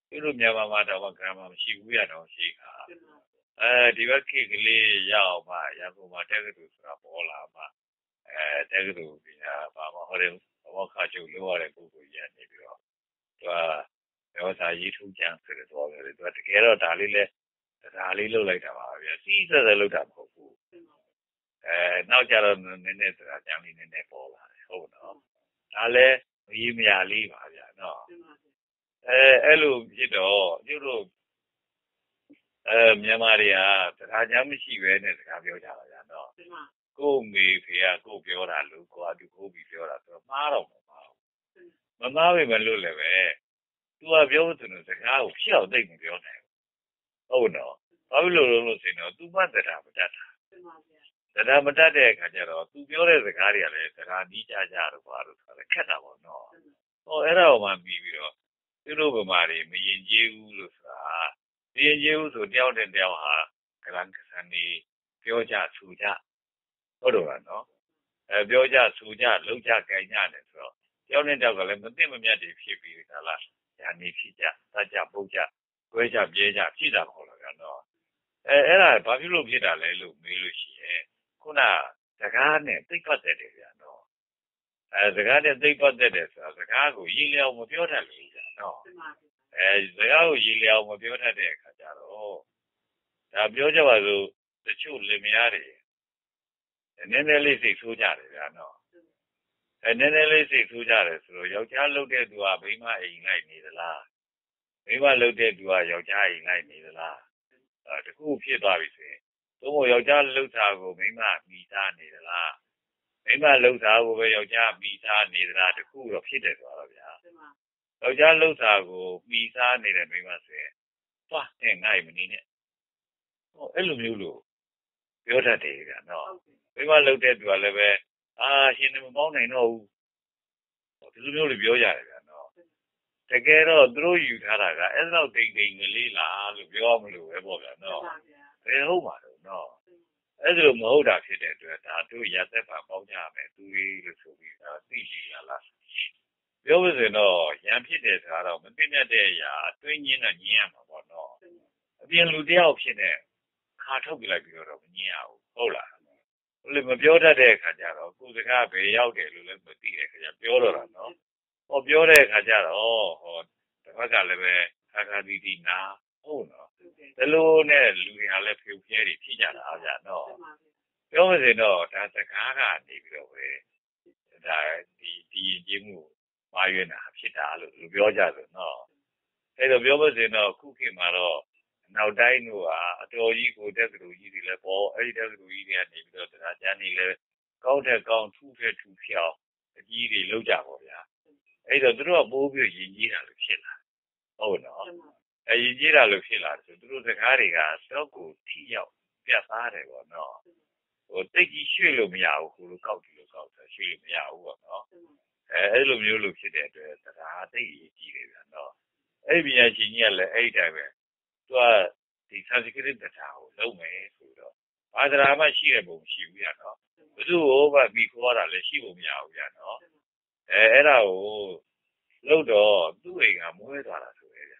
Speaker 1: သူတို့မြန်မာမှာတော့ grammar မရှိဘူးရတော့ရှိတာအဲဒီဘက်ခေတ်ကလေးရောက်မှရန်ကုန်မှာတက္ကသိုလ်ဆိုတာပေါ်လာမှအဲတက္ကသိုလ်ပညာဘာမှဟောတယ်ဘောခါချုပ်လို့ရတဲ့ပုဂ္ဂိုလ်ကြီးနေပြီးတော့သူကပြောစာရေးထုကြံဆိုတဲ့တော့လေသူကတကယ်တော့ဒါလေးလဲဒါလေးလုပ်လိုက်တာပါဗျာစီးစက်စက်လုပ်တာမဟုတ်ဘူးအဲနောက်ကြတော့နည်းနည်းဆိုတာကြံလေးနည်းနည်းပေါ်လာတယ်ဟုတ်နော်ဒါလည်းရေးမရလေးပါဗျာနော်အဲအဲ့လိုဖြစ်တော့ကျတို့အဲမြန်မာတွေကတရားကြမ်းမရှိပဲနဲ့စကားပြောကြတာဗျာနော်ကို့မေဖေကကို့ပြောတာလို့ကိုကသူကိုပြီးပြောတာဆိုတော့မှားတော့မမှားဘူးမမှားပဲမလို့လည်းပဲသူကပြောသူစကားကိုဖြစ်အောင်သိမပြောနိုင်ဘူးဟုတ်နော်ဘာဖြစ်လို့လဲလို့ဆိုတော့သူမှတရားမတတ်တာတရားမတတ်တဲ့အခါကျတော့သူပြောတဲ့စကားတွေကလည်းစကားနီးကြကြတော့ဘာလို့ဆိုတော့ခက်တာပေါ့နော်ဟောအဲ့ဒါကိုမှပြီးပြီးတော့သူတို့ဗမာတွေမရင်ကျေးဘူးလို့ဆိုတာမရင်ကျေးဘူးဆိုတယောက်တဲ့တယောက်ဟာကလန်ကစံနေပြောကြဆူကြဟုတ်တော့လားနော်အဲပြောကြဆူကြလုံးကြကြိုင်ကြတယ်ဆိုတော့တယောက်နဲ့တယောက်ကလည်းမသိမမြတ်တွေဖြစ်ပြီးဒါလားညာနေဖြစ်ကြတတ်ကြပုတ်ကြကွဲကြပြဲကြဖြစ်တာမဟုတ်လားနော်အဲအဲ့ဒါဘာဖြစ်လို့ဖြစ်တာလဲလို့မေးလို့ရှိရင်ခုနစကားနဲ့သိပတ်တဲ့တယ်ဗျာနော်အဲစကားနဲ့သိပတ်တဲ့တယ်ဆိုတာစကားကိုရည်လျော်မပြောတတ်ဘူးဗျာနော်အဲစကားကိုရည်လျော်မပြောတတ်တဲ့အခါကျတော့ဒါပြောကြပါစို့တချို့လင်မယားတွေနည်းနည်းလေးစိတ်ဆိုးကြတယ်ဗျာနော်အဲနည်းနည်းလေးစိတ်ဆိုးကြတယ်ဆိုတော့ယောက်ျားလုပ်တဲ့သူကမိန်းမအိမ်လိုက်နေသလားမိန်းမလုပ်တဲ့သူကယောက်ျားအိမ်လိုက်နေသလားအဲတခုဖြစ်သွားပြီဆိုရင်သို့မဟုတ်ယောက်ျားလှုပ်တာကိုမိန်းမမိသားနေသလားမိန်းမလှုပ်တာကိုပဲယောက်ျားမိသားနေသလားတခုတော့ဖြစ်တယ်ဆိုတော့ဗျာယောက်ျားလှုပ်တာကိုမိသားနေတဲ့မိန်းမဆိုရင်သွားနဲ့ငါ့မနေနဲ့ဟောအဲ့လိုမျိုးလို့ပြောတတ်တယ်ဗျာနော်မိန်းမလှုပ်တဲ့သူကလည်းပဲအာရှင်မပေါင်းနိုင်တော့ဘူးဒီလိုမျိုးလို့ပြောရတယ်ဗျာနော်တကယ်တော့သူတို့ယူထားတာကအဲ့လောက်တိမ်တိမ်ကလေးလားလို့ပြောမလို့ပဲပေါ့ဗျာနော်ဘယ်ဟုတ်မှာတော့နော်အဲ့လိုမဟုတ်တာဖြစ်တဲ့အတွက်ဒါတို့ရသက်ပါပေါင်းကြမယ်သူကြီးလို့ဆိုပြီးဒါသိရှိရလားပြောလို့ဆိုတော့ရံဖြစ်တယ်ဆိုတာတော့မသိတတ်တဲ့အရာအတွင်းညင်းတော့ညင်းရမှာပေါ့နော်အပြင်လူတယောက်ဖြစ်နေခါထုတ်ပြလိုက်ပြီးတော့မညင်းရဘူးဟုတ်လားလေမပြောတတ်တဲ့အခါကျတော့ကိုယ်စကားဘယ်ရောက်တယ်လို့လည်းမသိတဲ့အခါကျပြောတော့တာနော်ဟောပြောတဲ့အခါကျတော့ဟောတစ်ဖက်ကလည်းပဲခါခါတီးတီးနာဟုတ်နော်ဒီလိုနဲ့လူတွေကလည်းဖြူပြဲတွေဖြစ်ကြတာအားကြနော်ပြောမစင်တော့ဒါစကားကနေပြီးတော့ပဲဒါဒီဒီရင်းမှုမှားရွေးတာဖြစ်တာလို့လူပြောကြတယ်နော်အဲ့တော့ပြောမစင်တော့ခုခေတ်မှာတော့နောက်တိုင်းတို့ကအတော်ကြီးကိုတက်တူကြီးတွေလည်းပေါ်အဲ့ဒီတက်တူကြီးတွေကနေပြီးတော့တရားကျမ်းတွေလည်းကောင်းတဲ့ကောင်းထူးတဲ့ထူးဖြောင်းအကြီးတွေလောက်ကြပါဗျာအဲ့တော့သူတို့ကပိုးပြီးရင်ကြီးတာလို့ဖြစ်လာဟုတ်နော်အရင်ကြီးတာလို့ဖြစ်လာဆိုသူတို့စကားတွေကစောက်ကိုထိရောက်ပြတ်သားတယ်ပေါ့နော်ဟိုတိတ်ကြီးရွှေ့လို့မရဘူးခုလိုကောက်ကြည့်လို့ကောက်တယ်ရွှေ့လို့မရဘူးပေါ့နော်အဲအဲ့လိုမျိုးလို့ဖြစ်တဲ့အတွက်တရားတိတ်ကြီးတယ်ဗျာနော်အဲ့ဒီပညာရှင်ကြီးကလည်းအဲ့ဒီတိုင်းပဲသူကဒီ Sanskrit တရားကိုလုံးမယ်ဆိုတော့ဘာသာမှရှိတဲ့ပုံရှိဘူးရနော်ဘယ်သူ့ဟောမှပြီးခေါ်တာလည်းရှိဖို့မရဘူးရနော်အဲအဲ့ဒါကိုလို့တော့သူ့အိမ်ကမွဲသွားတာဆိုရဲဗျ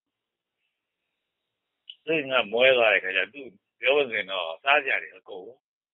Speaker 1: သူ့အိမ်ကမွဲသွားတဲ့ခါကျသူပြောလို့ဆိုရင်တော့စားကြတယ်အကုန်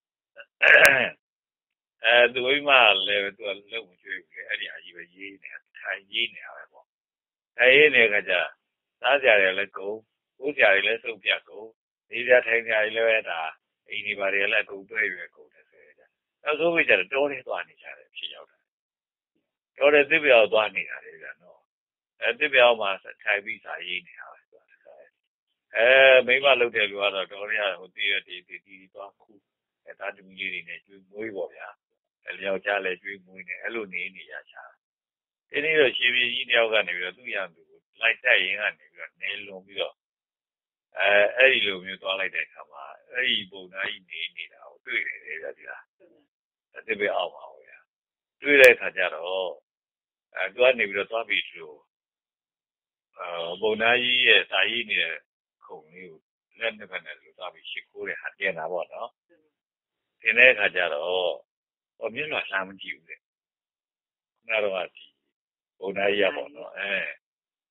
Speaker 1: အဲသူအိမ်မှာလည်းသူကလုံးမကျွေးဘူးလေအဲ့ဒီအကြီးပဲရေးနေထိုင်ရေးနေရပဲပေါ့အဲရေးနေတဲ့ခါကျစားကြတယ်လည်းကုန်ကိုးကြတယ်လည်းစုပ်ပြတ်ကုန်ဒီကြထိုင်ကြတယ်လည်းဒါအိမ်ဒီပါတွေလည်းကုန်တွဲရွယ်ကုန်တယ်ဆိုရကြနောက်ဆုံးပြီးကြတော့တောထဲသွားနေကြတယ်ဖြစ်ရောက်တာတောထဲသစ်ပြောက်သွားနေတာလေဗျာနော်အဲသစ်ပြောက်မှာထိုင်ပြီးစာရေးနေတာပဲအဲမိမလုပ်တဲ့လူကတော့တော်ရရဟိုတည်ရတည်တည်တည်သွားခုအဲသားသမီးလေးတွေနဲ့ကျွေးမွေးပေါ့ဗျာအဲလျောက်ကြလဲကျွေးမွေးနေအဲ့လိုနေနေရချာဒီနေ့တော့ရှင်ပြည်ကြီးတယောက်ကနေပြီးတော့သူ့ရံသူကိုလိုက်တက်ရင်ကနေပြီးတော့နေလွန်ပြီးတော့အဲအဲ့ဒီလိုမျိုးသွားလိုက်တဲ့အခါမှာအဲ့ဒီပုံသားကြီးနေနေတာကိုတွေ့တယ်လေဗျာဒီလားအတိပဲအောင်ပါဗျာတွေ့တဲ့အခါကျတော့အဲသူကနေပြီးတော့သွားပြီးလို့အဲပုံသားကြီးရဲ့စာရေးနေတဲ့ခုံလေးကိုလက်နှစ်ဖက်နဲ့လူသွားပြီးရှ िख ိုးတဲ့ဟာတင်တာပေါ့နော်တင်တဲ့အခါကျတော့ဟောမျက်နှာလှမ်းမကြည့်ဘူးလေခုနကတော့ဒီဘုံသားကြီးရပေါ့နော်အဲ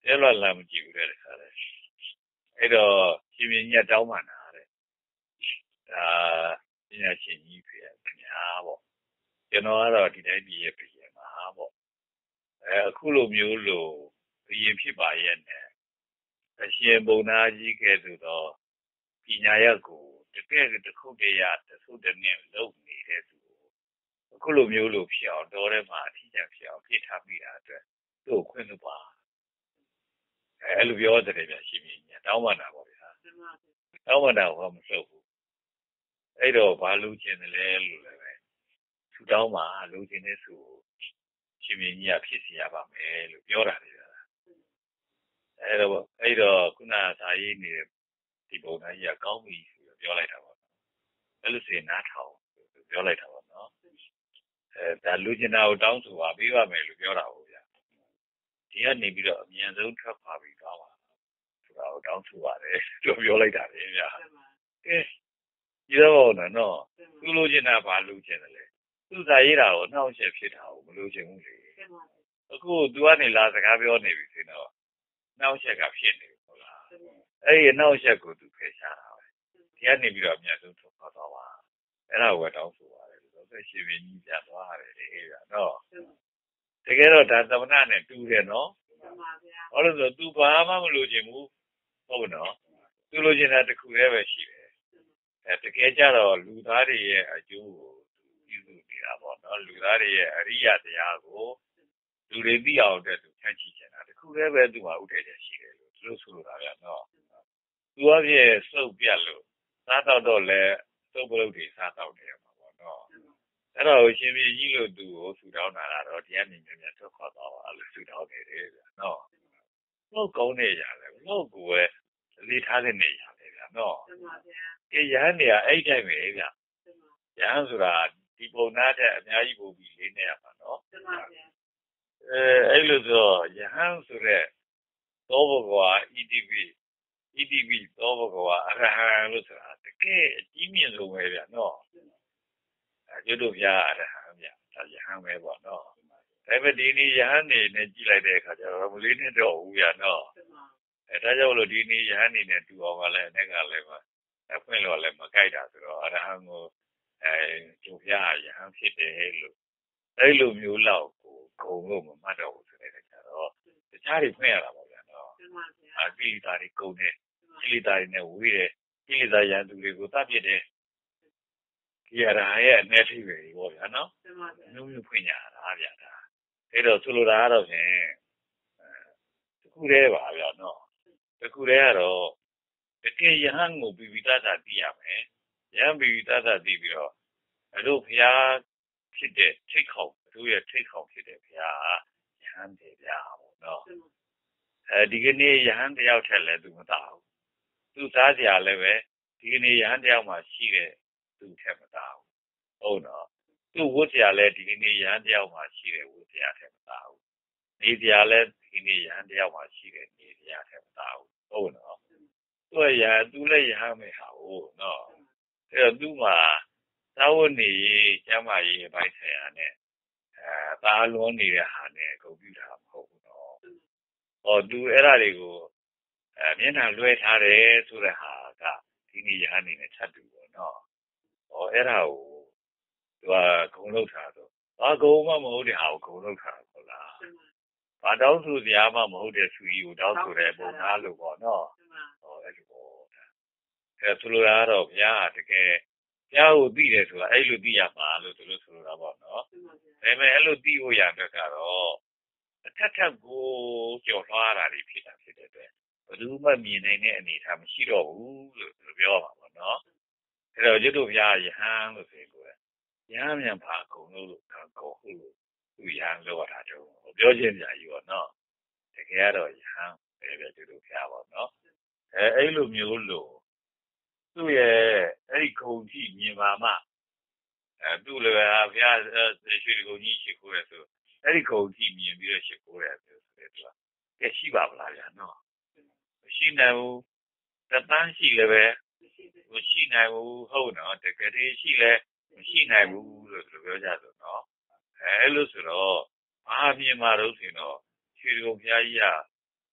Speaker 1: ရဲလွတ်လာမကြည့်ဘူးတဲ့ခါလေအဲ့တော့ရှင်မြင်းကြီးတောင်းပန်တာတဲ့ဒါပညာရှင်ကြီးဖြစ်ခင်ဗျာပေါ့ကျွန်တော်ကတော့ဒီတိုင်းပြည်ရဲ့ပြည်မှာပေါ့အဲအခုလိုမျိုးလို့ဘယင်ဖြစ်ပါရဲ့နဲ့အရှင်ဘုံသားကြီးကဲ့သို့သောပညာရပ်ကိုတကယ်တစ်ခုတည်းရတစ်ခုတည်းနဲ့လုပ်နေတဲ့သူအခုလိုမျိုးလို့ဖြစ်အောင်တော်ထဲမှာအထီးကျန်ဖြစ်အောင်ပြစ်ထားမိတာအတွက်သူ့ကိုခွင့်လို့ပါအဲအဲ့လိုပြောတဲ့ဗျာရှင်မြင်းကြီးတောင်းပန်တာပေါ့ဗျာတောင်းပန်တာဘာမလုပ်ဘူးအဲ့တော့ဘာလို့ကျင်တယ်လဲလို့လည်းပဲထူတောင်းပါလို့ကျင်တဲ့သူရှင်မြင်းကြီးကဖြစ်စီရပါမယ်လို့ပြောတာလေအဲ့တော့အဲ့တော့ခုနသာရေးနေတဲ့ဒီပုံသားကြီးကကောင်းပြီဆိုပြောလိုက်တာပေါ့အဲ့လိုစေနားထောင်ပြောလိုက်တာပေါ့နော်အဲဒါလူကျင်တာကိုတောင်းဆိုပါပေးပါမယ်လို့ပြောတာဟုတ်ဗျာဒီကနေပြီးတော့အမြန်ဆုံးထွက်ပါပြီးသွားပါဆိုတာကိုတောင်းဆိုပါတယ်လို့ပြောလိုက်တာလေဗျာကဲဒီတော့နော်သူလူကျင်တာဘာလူကျင်တယ်လဲသူသာရေးတာကိုနှောင့်ယှက်ဖြစ်တာကိုမလူကျင်ဘူးလေအခုသူကနေလာစကားပြောနေပြီဆိုတော့နှောင့်ယှက်ကဖြစ်နေဟုတ်လားအဲ့ဒီနှောင့်ယှက်ကိုသူဖယ်ရှားတာပဲဒီကနေပြီးတော့အများဆုံးထုတ်သွားတော့ပါအဲ့ဒါကိုတောင်းဆိုပါတယ်လို့ဆိုရှင်ပြင်းကြီးပြသွားရတယ်လေဗျာနော်တကယ်တော့ဒါသမဏနဲ့တူတယ်နော်ဟောလို့ဆိုသူဘာမှမလိုချင်ဘူးဟုတ်နော်သူလိုချင်တာတစ်ခုတည်းပဲရှိတယ်အဲတကယ်ကြတော့လူသားတွေရဲ့အကျိုးကိုပြုစုနေတာပေါ့နော်လူသားတွေရဲ့အရိယတရားကိုလူတွေသိအောင်အတွက်သူဖြန့်ချိချင်တာတခုတည်းပဲသူ့မှာဥဒ္ဒေချက်ရှိတယ်လို့သူတို့ဆိုလိုတာဗျာနော်သူအပြည့်စုပ်ပြတ်လို့စားတော့တော့လဲစုပ်ပလုတ်တွေစားတော့တယ်မှာပေါ့နော်အဲ့တော့ရှင်ပြကြီးလို့သူကိုဆူတောင်းတာကတော့တရားမြင်မြင်ထွက်ခွာသွားပါလို့ဆူတောင်းနေတယ်ဗျာနော်ဟုတ်ကောင်းနေရတယ်လို့ကိုယ်ပဲလေးထားတဲ့နေရတယ်ဗျာနော်အေးရဟန်းနေရအဲ့တိုင်းပဲဗျာရဟန်းဆိုတာဒီပုံသားတဲ့အများကြီးပို့ပြီးလေးနေရမှာနော်အဲအဲ့လိုဆိုရဟန်းဆိုတဲ့သောဘဂဝါ E T P E T P သောဘဂဝါအရဟံလို့ဆိုတာတကယ်အကြီးမြင့်ဆုံးပဲဗျာနော်အဲကျွတ်တို့ဗျာအရဟံဗျာဒါရဟန်းပဲပေါ့နော်ဒါပေမဲ့ဒီနေ့ရဟန်းနေနဲ့ကြည့်လိုက်တဲ့အခါကျတော့မလေးနဲ့တော့ဘူးဗျာနော်အဲဒါကြောင့်လို့ဒီနေ့ရဟန်းနေနဲ့တူအောင်ကလည်းအနေကလည်းအဖွင့်လို့လည်းမကြိုက်တာဆိုတော့အရဟံကိုအဲကျုပ်ဗျာရဟန်းဖြစ်တယ်လို့အဲ့လိုမျိုးလောက်ကိုဂုံလို့မမှတ်တော့ဘူးဆိုတဲ့အခါကျတော့တခြားတွေဖွင့်ရတာပေါ့ဗျာနော်အာကိလေသာတွေကုန်တယ်ကိလေသာတွေနဲ့ဝေးတယ်ကိလေသာရန်သူတွေကိုတတ်ပြစ်တယ်ဒီရတာရဲ့အနဲ့ထိပဲပေါ့ဗျာနော်မျိုးမျိုးဖွင့်ကြတာဗျာဒါအဲ့တော့ဆိုလိုတာကတော့ဖြင့်တခုတည်းပါဗျာနော်တခုတည်းကတော့တကယ်ယဟန်ကိုပြီးပြီးသားသားသိရမယ်ယဟန်ပြီးပြီးသားသားသိပြီးတော့အဲ့လိုဘုရားဖြစ်တဲ့ထိတ်ခေါင်တို့ရဲ့ထိတ်ခေါင်ဖြစ်တဲ့ဘုရားယဟန်တယ်ဗျာပေါ့နော်အဲဒီကနေ့ယဟန်တယောက်ထက်လည်းသူမသားဘူးသူသားကြလည်းပဲဒီကနေ့ယဟန်တယောက်မှရှိတဲ့သူထက်မသားဘူးဟုတ်နော်သူဝတ်ကြလည်းဒီကနေ့ယဟန်တယောက်မှရှိတဲ့ဝတ်ကြထက်မသားဘူးနေကြလည်းဒီနေ့ယဟန်တယောက်မှရှိတဲ့နေကြထက်မသားဘူးဟုတ်နော်သူကယသူလည်းယဟန်ပဲဟာဟုတ်နော်အဲ့တော့သူ့မှာသာဝနေရေးကျမ်းမာရေးအပိုင်းဆိုင်ရာနဲ့အဲသားလွန်နေတဲ့ဟာနဲ့ဂုဏ်ပြုတာမဟုတ်ဘူးနော်ဟောသူအဲ့ဒါတွေကိုအဲမျက်နှာလွှဲထားတယ်ဆိုတဲ့ဟာကဒီနေ့ရဟန်းနေနဲ့ချက်တူပေါ့နော်ဟောအဲ့ဒါကိုသူကဂုဏ်လောက်တာတော့ဘာဂုဏ်မှမဟုတ်တဲ့ဟာကိုဂုဏ်လောက်တာဟုတ်လားဘာတောင်းဆိုစရာမှမဟုတ်တဲ့သူကြီးကိုတောင်းဆိုတဲ့ပုံသားလို့ပေါ့နော်ဟောအဲ့လိုပေါ့အဲဆိုလိုတာကတော့ဘုရားတကယ်ဘုရားကိုသိတယ်ဆိုတာအဲ့လိုသိရမှာလို့သူတို့ဆိုလိုတာပေါ့နော်ဒါပေမဲ့အဲ့လိုသိဖို့ရတဲ့ကတော့အထက်ထက်ကိုကြော်လွှားတာတွေဖြစ်တာဖြစ်တဲ့အတွက်ဘယ်သူမှမြင်နိုင်တဲ့အနေအထားမရှိတော့ဘူးလို့သူပြောပါပါနော်အဲ့တော့ကျွတ်တို့ဘုရားယဟန်လို့ဆိုရင်ကိုယ်ရဟန်းမြန်ပါအကုန်လို့လို့ကောဟုတ်လို့သူယဟန်လို့တာတော့ပြောချင်းပြကြီးပေါ့နော်တကယ်ကတော့ယဟန်ပဲပဲကျွတ်တို့ဘုရားပေါ့နော်အဲအဲ့လိုမျိုးလို့သူ့ရဲ့အဲ့ဒီဂုံကြည့်မြင်ပါမှအဲသူ့လည်းဘုရားရွှေဂုံကြီးရှိခိုးရဆိုအဲ့ဒီဂုံကြည့်မြင်ပြီးတော့ရှိခိုးရတယ်ဆိုတဲ့သူကဲရှိပါဗလားဗျာနော်မရှိနိုင်ဘူးတပန်းရှိလည်းပဲမရှိနိုင်ဘူးဟုတ်နော်တကယ်တည်းရှိလည်းမရှိနိုင်ဘူးလို့ပြောကြဆိုနော်အဲလိုဆိုတော့အားမြင်မှာတော့ဆိုရင်တော့ရွှေဂုံဘုရားကြီးက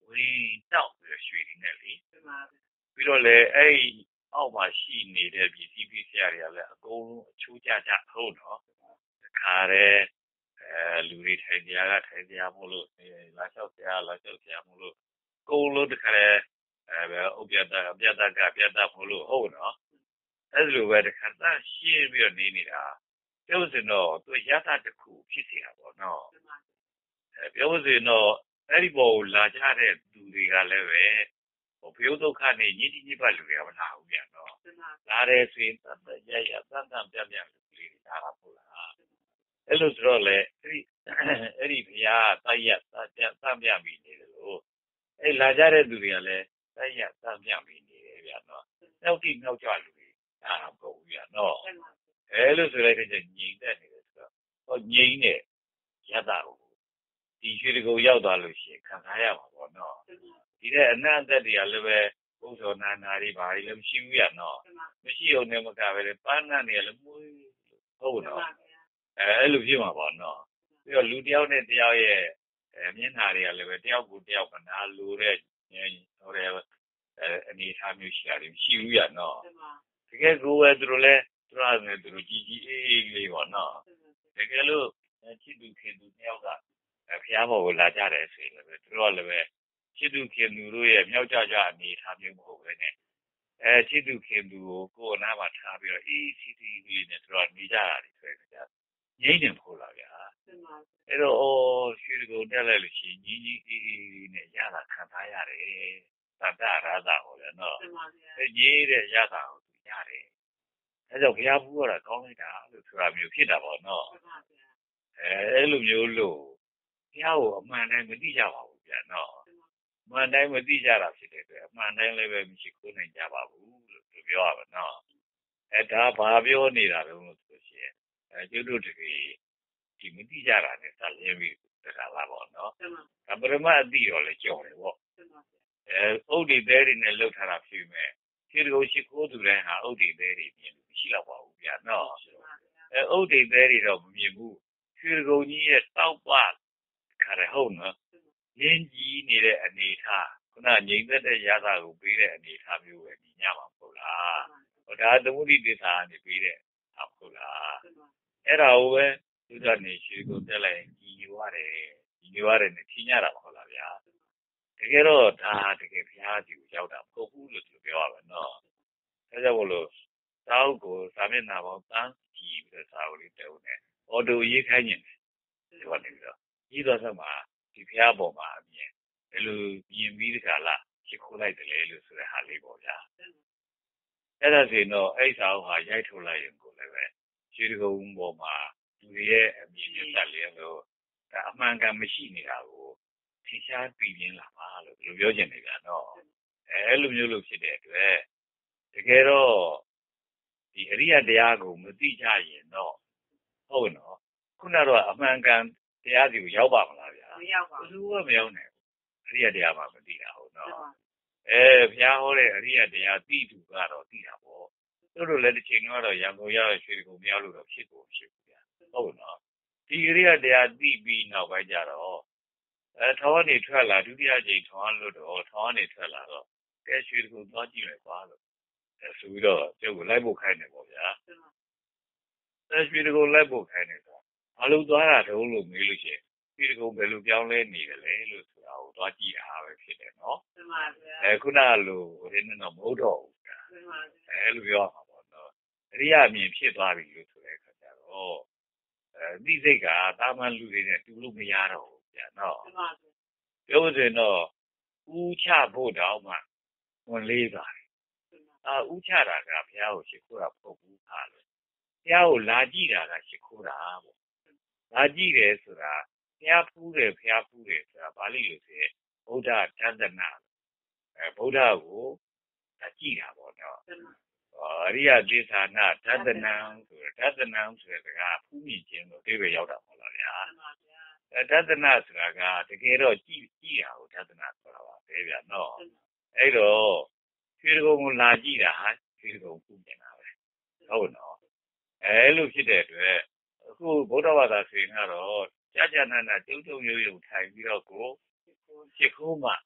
Speaker 1: ဝင်တောက်ပြီးရွှေတွေနဲ့လေပြီးတော့လေအဲ့အောက်မှာရှိနေတဲ့ပြည်စည်းပြည်စရာတွေကလည်းအကုန်လုံးအချိုးကျကျဟုတ်တော့ခါရဲအဲလူတွေထိုင်ကြရထိုင်ကြမလို့လာလျှောက်ကြလာလျှောက်ကြမလို့ကိုလို့တခါရဲအဲဥပ္ပဒအပြတ်တကပြတ်တမလို့ဟုတ်နော်အဲ့လိုပဲတခါသားရှင်းပြီးတော့နေနေတာပြောစင်တော့သူရသတခုဖြစ်စီတာပေါ့နော်အဲပြောစင်တော့အဲ့ဒီပေါ်လာကြတဲ့သူတွေကလည်းပဲဟိုဘုဒ္ဓဒုက္ခနဲ့ညစ်တိညစ်ပတ်လူတွေကမလာဘူးပြန်တော့လာတယ်ဆိုရင်တတ်တရရတန်တန်ပြပြလူလေးတွေလာတာပေါ့လားအဲ့လိုဆိုတော့လေအဲ့ဒီအဲ့ဒီဘုရားတိုက်ရတတ်တန်ပြပြီးနေတယ်လို့အဲ့လာကြတဲ့သူတွေကလည်းတိုက်ရတန်ပြပြီးနေတယ်ပြန်တော့နောက်တိနောက်ကြလူတွေလာတာပေါ့ပြန်တော့အဲ့လိုဆိုလိုက်တဲ့ညင်တက်နေတယ်ဆိုတော့ဟောညင်နဲ့ရတာကိုဒီရွှေတကူရောက်သွားလို့ရှိရင်ခံစားရမှာပေါ့နော်ဒီတဲ့အနတ်သက်တွေကလည်းပဲဘုရားနာနာတွေဘာတွေလည်းမရှိဘူးရနော်မရှိအောင်နဲ့မကပဲပန်းနာနေလည်းမွေးဟုတ်နော်အဲအဲ့လိုဖြစ်မှာပေါ့နော်ပြီးတော့လူတယောက်နဲ့တယောက်ရဲ့အဲမျက်နှာတွေကလည်းပဲတယောက်ကိုတယောက်ကနာလိုတဲ့ဟိုတဲ့အဲအနေထားမျိုးရှိတာမရှိဘူးရနော်တကယ်ကိုယ်ပဲသူတို့လည်းသူတို့လည်းသူတို့ကြီးကြီးအေးအေးလေးပေါ့နော်တကယ်လို့ချစ်သူခင်သူတယောက်ကဖျားပေါ်ကိုလာကြတယ်ဆိုရင်လည်းသူတို့ကလည်းပဲချစ်သူခင်သူတို့ရဲ့မြောက်ကြကြအနေထားမျိုးမဟုတ်ပဲနဲ့အဲချစ်သူခင်သူကိုကိုယ်နာမှာထားပြီးတော့အေးစီစီလေးနဲ့သူတို့နေကြတာတွေဆိုရင်ငြိမ့်နေဖို့လာဗျာအဲ့တော့အော်ရွှေကိုတက်လိုက်လို့ရှိရင်ကြီးကြီးအေးအေးနဲ့ရတာခံစားရတယ်သတ္တရသဟောတယ်နော်အဲကြီးတဲ့ရတာကိုသူရတယ်အဲကြောင့်ဘုရားဖူးရတာကောင်းလိုက်တာလို့ဆိုတာမျိုးဖြစ်တာပေါ့နော်အဲအဲ့လိုမျိုးလို့ဘုရားကိုအမှန်တိုင်းမသိကြပါဘူးဗျာနော်အမှန်တိုင်းမသိကြတာဖြစ်တဲ့အတွက်အမှန်တိုင်းလည်းပဲမရှိခိုးနိုင်ကြပါဘူးလို့ပြောရပါတော့အဲဒါဘာပြောနေတာလဲလို့ဆိုရှင်အဲကျွတ်တို့တကယ်ဒီမသိကြတာနဲ့ဆက်လင်းပြီးတခါလာပေါ့နော်ဒါပရမအတိတော့လည်းကြော်တယ်ပေါ့အဲဥဒိသေးတွေနဲ့လှုပ်ထားတာဖြစ်မဲ့ခြေတော်ရှိခိုးသူတိုင်းဟာဥဒိသေးတွေမြင်လို့မရှိတော့ပါဘူးဗျာနော်အဲဥဒိသေးတွေတော့မမြင်ဘူးခြေတော်ကြီးရဲ့တောက်ပခါရဟုတ်နော်ရင်းကြီးနေတဲ့အနေထားခုနငြိမ့်သက်တဲ့ရတာကိုပေးတဲ့အနေထားမျိုးပဲညီညပါဟုတ်လားဟောဒါသမုဒိတေသာနေပေးတဲ့ဟုတ်လားအဲ့ဒါကိုပဲသူကနေရှိကိုတက်လိုက်ညီညွားတယ်ညီညွားတယ်နဲ့ထိညတာမဟုတ်လားဗျာတကယ်တော့ဒါတကယ်ဘုရားကြီးကိုရောက်တာမဟုတ်ဘူးလို့သူပြောရပါတော့အဲကြောင့်မလို့တောက်ကိုသာမျက်နှာပေါင်းတန်းကြည့်ပြီးတော့စာအုပ်လေးတက်ဦးနဲ့အော်တိုရေးခိုင်းနေတယ်ဒီကနေပြီးတော့ကြီးတော်ဆက်မှာဒီဘုရားပေါ်မှာအမြင်ဘယ်လိုမြင်ပြီးတခါလားရှ िख ိုးလိုက်တယ်လေလို့ဆိုတဲ့ဟာလေးပေါ့ဗျာအဲ့ဒါဆိုရင်တော့အဲ့စာအုပ်ဟာရိုက်ထုတ်လိုက်ရင်ကိုလည်းပဲရွှေတကုံပေါ်မှာသူရဲ့အမြင်နဲ့တက်လျက်လို့ဒါအမှန်ကန်မရှိနေတာကိုထင်ရှားပြီးပြင်းလာပါလို့ဒီလိုပြောချင်နေကြတော့အဲလိုမျိုးလို့ဖြစ်တဲ့အတွက်တကယ်တော့ဒီအရိယတရားကိုမသိကြရင်တော့ဟုတ်နော်ခုနကတော့အမှန်ကန်တရားစီကိုရောက်ပါမလားဗျာမရောက်ပါဘူးဘူးကမရောက်နိုင်ဘူးအရိယတရားမှမသိတာဟုတ်နော်အဲဘုရားဟောတဲ့အရိယတရားသိသူကတော့သိတာပေါ့တို့တို့လည်းတစ်ချိန်တော့ရံကုန်ရရွှေကိုမရောက်လို့တော့ဖြစ်ကိုဖြစ်ဘူးဗျာဟုတ်နော်ဒီအရိယတရားသိပြီးနောက်ပိုင်းကျတော့အဲထောင်းနေထွက်လာဒုတိယကြိမ်ထောင်းလို့တော့ထောင်းနေထွက်လာတော့ကဲရွှေကိုသွားကြည့်မယ်ကွာလို့အဲဆိုပြီးတော့ကျုပ်ကိုလိုက်ဖို့ခိုင်းတယ်ပေါ့ဗျာအဲရွှေကိုလိုက်ဖို့ခိုင်းတယ်ဆိုအလုံးသွားတာတုံးလို့မေးလို့ရှိရင်ရွှေကိုဘယ်လိုပြောင်းလဲနေတယ်လဲလို့ဆိုတာကိုသွားကြည့်တာပဲဖြစ်တယ်နော်မှန်ပါဗျာအဲခုနကလိုဟိုနေ့တော့မဟုတ်တော့ဘူးဗျာမှန်ပါဗျာအဲလိုပြောမှာပေါ့နော်အရိယာမြင်ဖြစ်သွားပြီလို့ဆိုတဲ့အခါကျတော့အဲဒီစိတ်ကတာမန်လူတွေနဲ့တူလို့မရတော့ဘူးဗျာနော်မှန်ပါဗျာပြောဆိုတော့ဥချဖို့တောင်မှဝင်လေးပါတယ်အာဥချတာကဘုရားကိုရှိခိုးတာပုတ်ဘူးခါလို့ဘုရားကိုလာကြည့်တာကရှိခိုးတာပေါ့လာကြည့်တယ်ဆိုတာဘုရားဖူးတယ်ဘုရားဖူးတယ်ဆိုတာပါဠိလိုဆိုရင်ဗုဒ္ဓတသနာအဲဗုဒ္ဓကိုကြည့်တာပေါ့နော်အရိယသေသာနာတသနံဆိုတသနံဆိုတဲ့ကဖူးမြင်ခြင်းလို့အဓိပ္ပာယ်ရောက်တာပေါ့လားဗျာအဲတသနာဆိုတာကတကယ်တော့ကြည့်ကြည့်တာကိုတသနာဆိုတာပါပဲဗျာနော်အဲ့တော့ရွှေကုံကိုလာကြည့်တာဟာရွှေကုံဖူးမြင်တာပဲဟုတ်နော်အဲလိုဖြစ်တဲ့အတွက်အခုဗုဒ္ဓဘာသာဆိုရင်ကတော့ကြာကြာနာနာတုံတုံရုံရုံထိုင်ပြီးတော့ကိုရှ िख ိုးမှ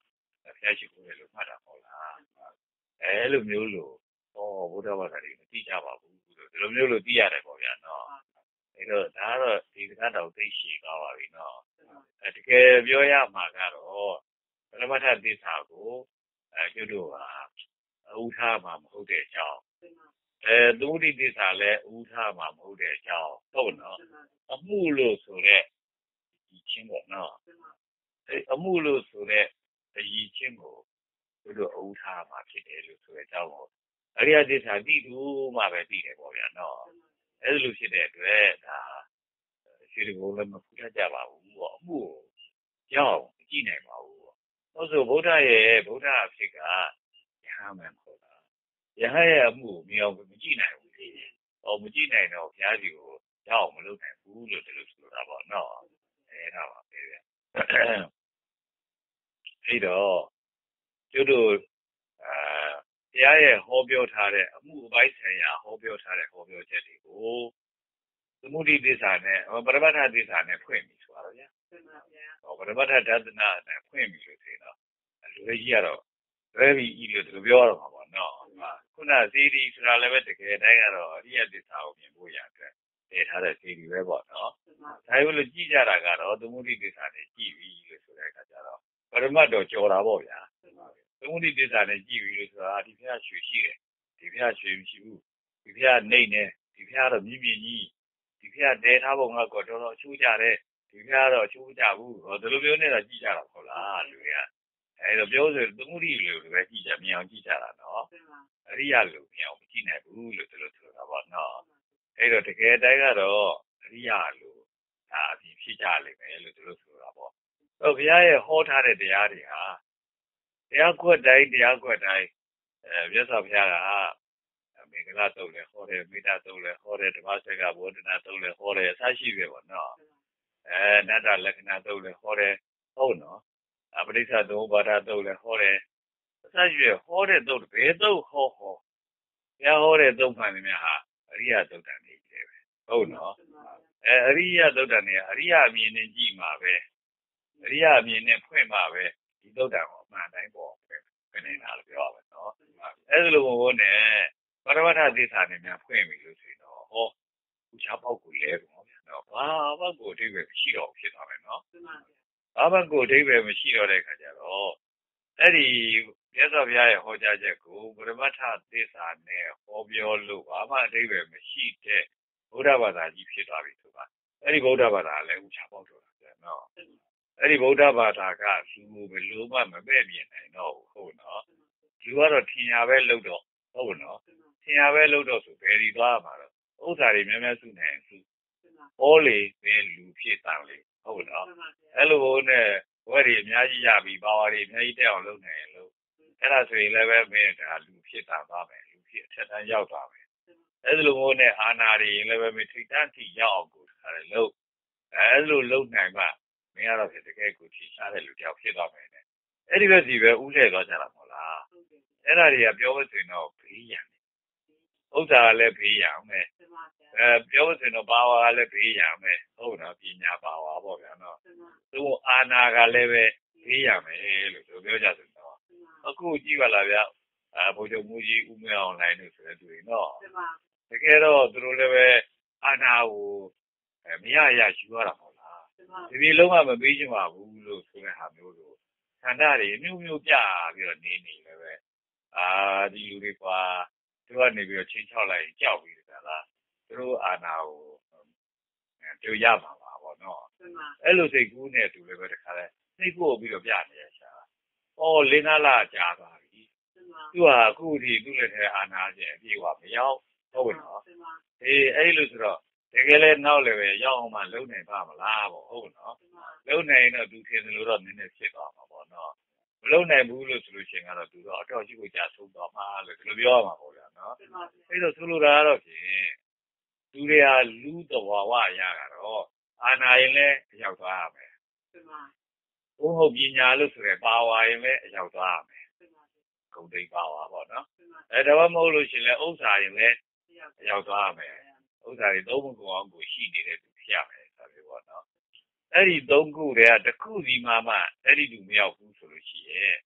Speaker 1: ဖျားရှိခိုးတယ်လို့မှတ်တာပေါ့လားအဲလိုမျိုးလို့ဩဘုရားဘာသာတွေမသိကြပါဘူးလို့ဒီလိုမျိုးလို့သိရတယ်ပေါ့ဗျာနော်အဲတော့ဒါကတော့ဒီကတော်သိရှိသွားပါပြီနော်အဲတကယ်ပြောရမှာကတော့ပရမတ္ထသစ္စာကိုအဲကျွတ်တို့ဟာဥထားမှာမဟုတ်တဲ့အကြောင်းအဲသုတိသစ္စာလည်းဥထားမှာမဟုတ်တဲ့အကြောင်းဟုတ်နော်အမှုလို့ဆိုတဲ့ဒီချင်းပေါ့နော်အဲအမှုလို့ဆိုတဲ့အရေးချင်းကိုတို့ဥထားမှာဖြစ်တယ်လို့ဆိုတဲ့အကြောင်းကိုအရိယသစ္စာသိသူမှပဲသိတယ်ပေါ့ဗျာနော်အဲလိုဖြစ်တဲ့အတွက်ဒါရှိတကုံလည်းမဖူးတတ်ကြပါဘူးပေါ့အမှုကြောက်ကြည့်နိုင်ပါဘူးပေါ့ဟုတ်ဆိုဗုဒ္ဓရဲ့ဗုဒ္ဓအဖြစ်ကယဟန်မှန်ပေါ့လားယဟန်ရဲ့အမှုကိုမြောင်မကြည့်နိုင်ဘူးလေဟောမကြည့်နိုင်တော့ဘုရားကြီးကိုကြောက်မလုပ်နိုင်ဘူးလို့ဒီလိုဆိုတာပေါ့နော်အဲဒါပါပဲဗျအဲ့တော့ကျတို့အာဘုရားရဲ့ဟောပြောထားတဲ့အမှုအပိုင်းဆိုင်ရာဟောပြောထားတဲ့ဟောပြောချက်တွေကိုသမုဒိသစ္စာနဲ့ပရမတ္ထသစ္စာနဲ့ဖွင့်ပြီဆိုတော့ဗျာဟောပရမတ္ထဒသနာနဲ့ဖွင့်ပြီလို့ဆိုတော့လူကြီးကတော့ရဲပြီးဤလို့သူပြောတော့မှာပေါ့နော်ခုနစီဒီဆိုတာလည်းပဲတကယ်တိုင်းကတော့အရိယသစ္စာကိုမြင်ဖို့ရအတွက်တည်ထားတဲ့စီဒီပဲပေါ့နော်ဒါပေမဲ့လို့ကြည့်ကြတာကတော့သမုဒိသစ္စာနဲ့ကြည့်ပြီလို့ဆိုတဲ့အခါကျတော့ပရမတ်တော့ကြော်တာပေါ့ဗျာသမုဒိသစ္စာနဲ့ကြည့်ပြီလို့ဆိုတာဒီဖျားရွှေရှိတယ်ဒီဖျားရွှေမရှိဘူးဒီဖျားနှိမ့်နေဒီဖျားတော့မြည်မြည်ကြီးဒီဖျားတဲထားဖို့ငါကတော့တော်တော်အချိုးကြတယ်ဒီဖျားတော့အချိုးကြဘူးဟောဒီလိုမျိုးနဲ့တော့ကြည့်ကြတာပေါ့လားလူတွေကအဲဒါပြောဆိုသမုဒိလို့ပဲကြည့်ကြမြင်အောင်ကြည့်ကြတာနော်အရိယလို့မြင်အောင်မကြည့်နိုင်ဘူးလို့ဒီလိုဆိုတာပေါ့နော်အဲတော့တကယ်တိုင်းကတော့အရိယလို့ဒါအပြင်ဖြစ်ကြလိမ့်မယ်လို့ဒီလိုဆိုတာပေါ့ဟောဘုရားရဲ့ဟောထားတဲ့တရားတွေဟာတရားကွက်တိုင်းတရားကွက်တိုင်းအဲမြတ်စွာဘုရားကမင်္ဂလာတုတ်လည်းဟောတယ်မေတ္တာတုတ်လည်းဟောတယ်ဓမ္မစကားဘောဓနာတုတ်လည်းဟောတယ်အစရှိပဲပေါ့နော်အဲနတ္တလက္ခဏာတုတ်လည်းဟောတယ်ဟုတ်နော်အပရိစ္ဆသုံးပါဒတုတ်လည်းဟောတယ်အစရှိပဲဟောတဲ့တုတ်ဘယ်တုတ်ဟောဟောဘုရားဟောတဲ့တုတ်မှန်တယ်များဟာအရိယတုတ်တန်နေတယ်ပဲဟုတ်နော်အဲအရိယတုတ်တန်နေအရိယအမြင်နဲ့ကြည့်မှာပဲအရိယအမြင်နဲ့ဖွင့်မှာပဲဒီတုတ်တန်ကိုအမှန်တိုင်းပေါ်ပဲနေတာလို့ပြောရမယ်နော်အဲဒါလိုဘုန်းနဲ့ပရမတ္ထသစ္စာနဲ့များဖွင့်ပြီလို့ဆိုရင်တော့ဟောဥချပေါက်ကိုလဲပေါ့ဗျာနော်ဘာဘောက်ကိုအဓိပ္ပာယ်မရှိတော့ဖြစ်သွားမယ်နော်ဘာဘောက်ကိုအဓိပ္ပာယ်မရှိတော့တဲ့ခါကျတော့အဲ့ဒီမြတ်စွာဘုရားရဲ့ဟောကြားချက်ကိုပရမတ္ထသစ္စာနဲ့ဟောပြောလို့ဘာမှအဓိပ္ပာယ်မရှိတဲ့ဗုဒ္ဓဘာသာကြီးဖြစ်သွားပြီဆိုတာအဲ့ဒီဗုဒ္ဓဘာသာလည်းဥချပေါက်တော့တယ်နော်အဲ့ဒီဗုဒ္ဓဘာသာကလူဘယ်လိုမှမပဲ့မြင်နိုင်တော့ဘူးဟုတ်နော်လူကတော့ထင်ရပဲလို့တော့ဟုတ်နော်ထင်ရပဲလို့တော့ဆိုဘယ်ဒီသွားမှာတော့ဥစ္စာတွေများများစုနိုင်စုဟောလေပဲလူဖြစ်တန်လေဟုတ်နော်အဲ့လိုဘုန်းနဲ့ဘွဲတွေအများကြီးရပြီပါဝါတွေအများကြီးတက်အောင်လုပ်နိုင်ရင်လို့အဲ့ဒါဆိုရင်လည်းပဲမင်းဒါလူဖြစ်တာပါမယ်လူဖြစ်အထက်တန်းရောက်သွားမယ်အဲ့လိုဘုန်းနဲ့အာနာတွေရင်လည်းပဲမင်းထိတ်တန်းထိရောက်အောင်ကိုထားတယ်လို့အဲ့လိုလုပ်နိုင်မှမင်းကတော့တကယ်ကိုထိရှားတဲ့လူတယောက်ဖြစ်သွားမယ်နဲ့အဲ့ဒီဘက်စီပဲဥလဲသွားကြတာမဟုတ်လားအဲ့ဒါတွေကပြောလို့ဆိုရင်တော့ဘေးရန်ဥစ္စာကလည်းဘေးရန်မယ်အဲပြောလို့ဆိုရင်တော့ပါဝါကလည်းဘေးရန်မယ်ဟုတ်နော်ပညာပါဝါပေါ့ဗျာနော်သူအာနာကလည်းပဲဘေးရန်မယ်လို့ဆိုပြောကြဆိုတော့အခုကြည့်ပါလားဗျာအဲဘုရားမူကြီးဦးမင်းအောင်လိုင်းလို့ဆိုတဲ့သူတွေနော်တကယ်တော့သူတို့လည်းပဲအာနာကိုမရရယူရတာပေါ့လားဒီဒီလုံးဝမပေးချင်ပါဘူးလို့ဆိုတဲ့ဟာမျိုးလို့ခန္ဓာတွေမျိုးမျိုးပြပြီးတော့နေနေလည်းပဲအာဒီလူတွေကွာသူကနေပြီးတော့ချင်းချောက်လိုက်ကြောက်ပြီးတလားသူတို့အာနာကိုပြောရမှာပါပေါ့နော်အဲ့လိုစိတ်ကူးနဲ့သူလည်းပဲတခါလဲစိတ်ကိုပြီးတော့ပြနေရရှာဩလင်းကားလာကြာပါပြီသူကအခုဒီသူ့လက်ထဲအာနာကျအပြေကမရောက်ဟုတ်နော်အေးအဲ့လိုဆိုတော့တကယ်လဲနောက်လည်းပဲရောက်အောင်မှလုံနိုင်ပါမလားပေါ့ဟုတ်နော်လုံနိုင်တော့သူထင်တယ်လို့တော့နည်းနည်းဖြစ်သွားမှာပေါ့နော်မလုံနိုင်ဘူးလို့ဆိုလို့ရှိရင်ကတော့သူတော့အတော်ကြီးကိုကြာဆုံးသွားမှာလို့ဒီလိုပြောရမှာပေါ့ဗျာနော်အဲ့တော့ဆိုလိုတာကတော့ဖြင့်သူတွေဟာလူတဘဝရတာတော့အာနာရင်လည်းအရောက်သွားရမယ်ဘုဟုတ်ပညာလို့ဆိုရယ်ပါဝါရင်လည်းအရောက်သွားရမယ်ဂုဏ်သိပါဝါပေါ့နော်အဲဒါမှမဟုတ်လို့ရှိရင်လည်းဥစ္စာရင်လည်းအရောက်သွားရမယ်ဥစ္စာတွေသုံးခုအောင်ကိုရှိနေတဲ့သူဖြစ်ရမယ်ဆိုပြီးပေါ့နော်အဲ့ဒီသုံးခုတည်းကတစ်ခုစီမှမှအဲ့ဒီလူမရောက်ဘူးဆိုလို့ရှိရဲ့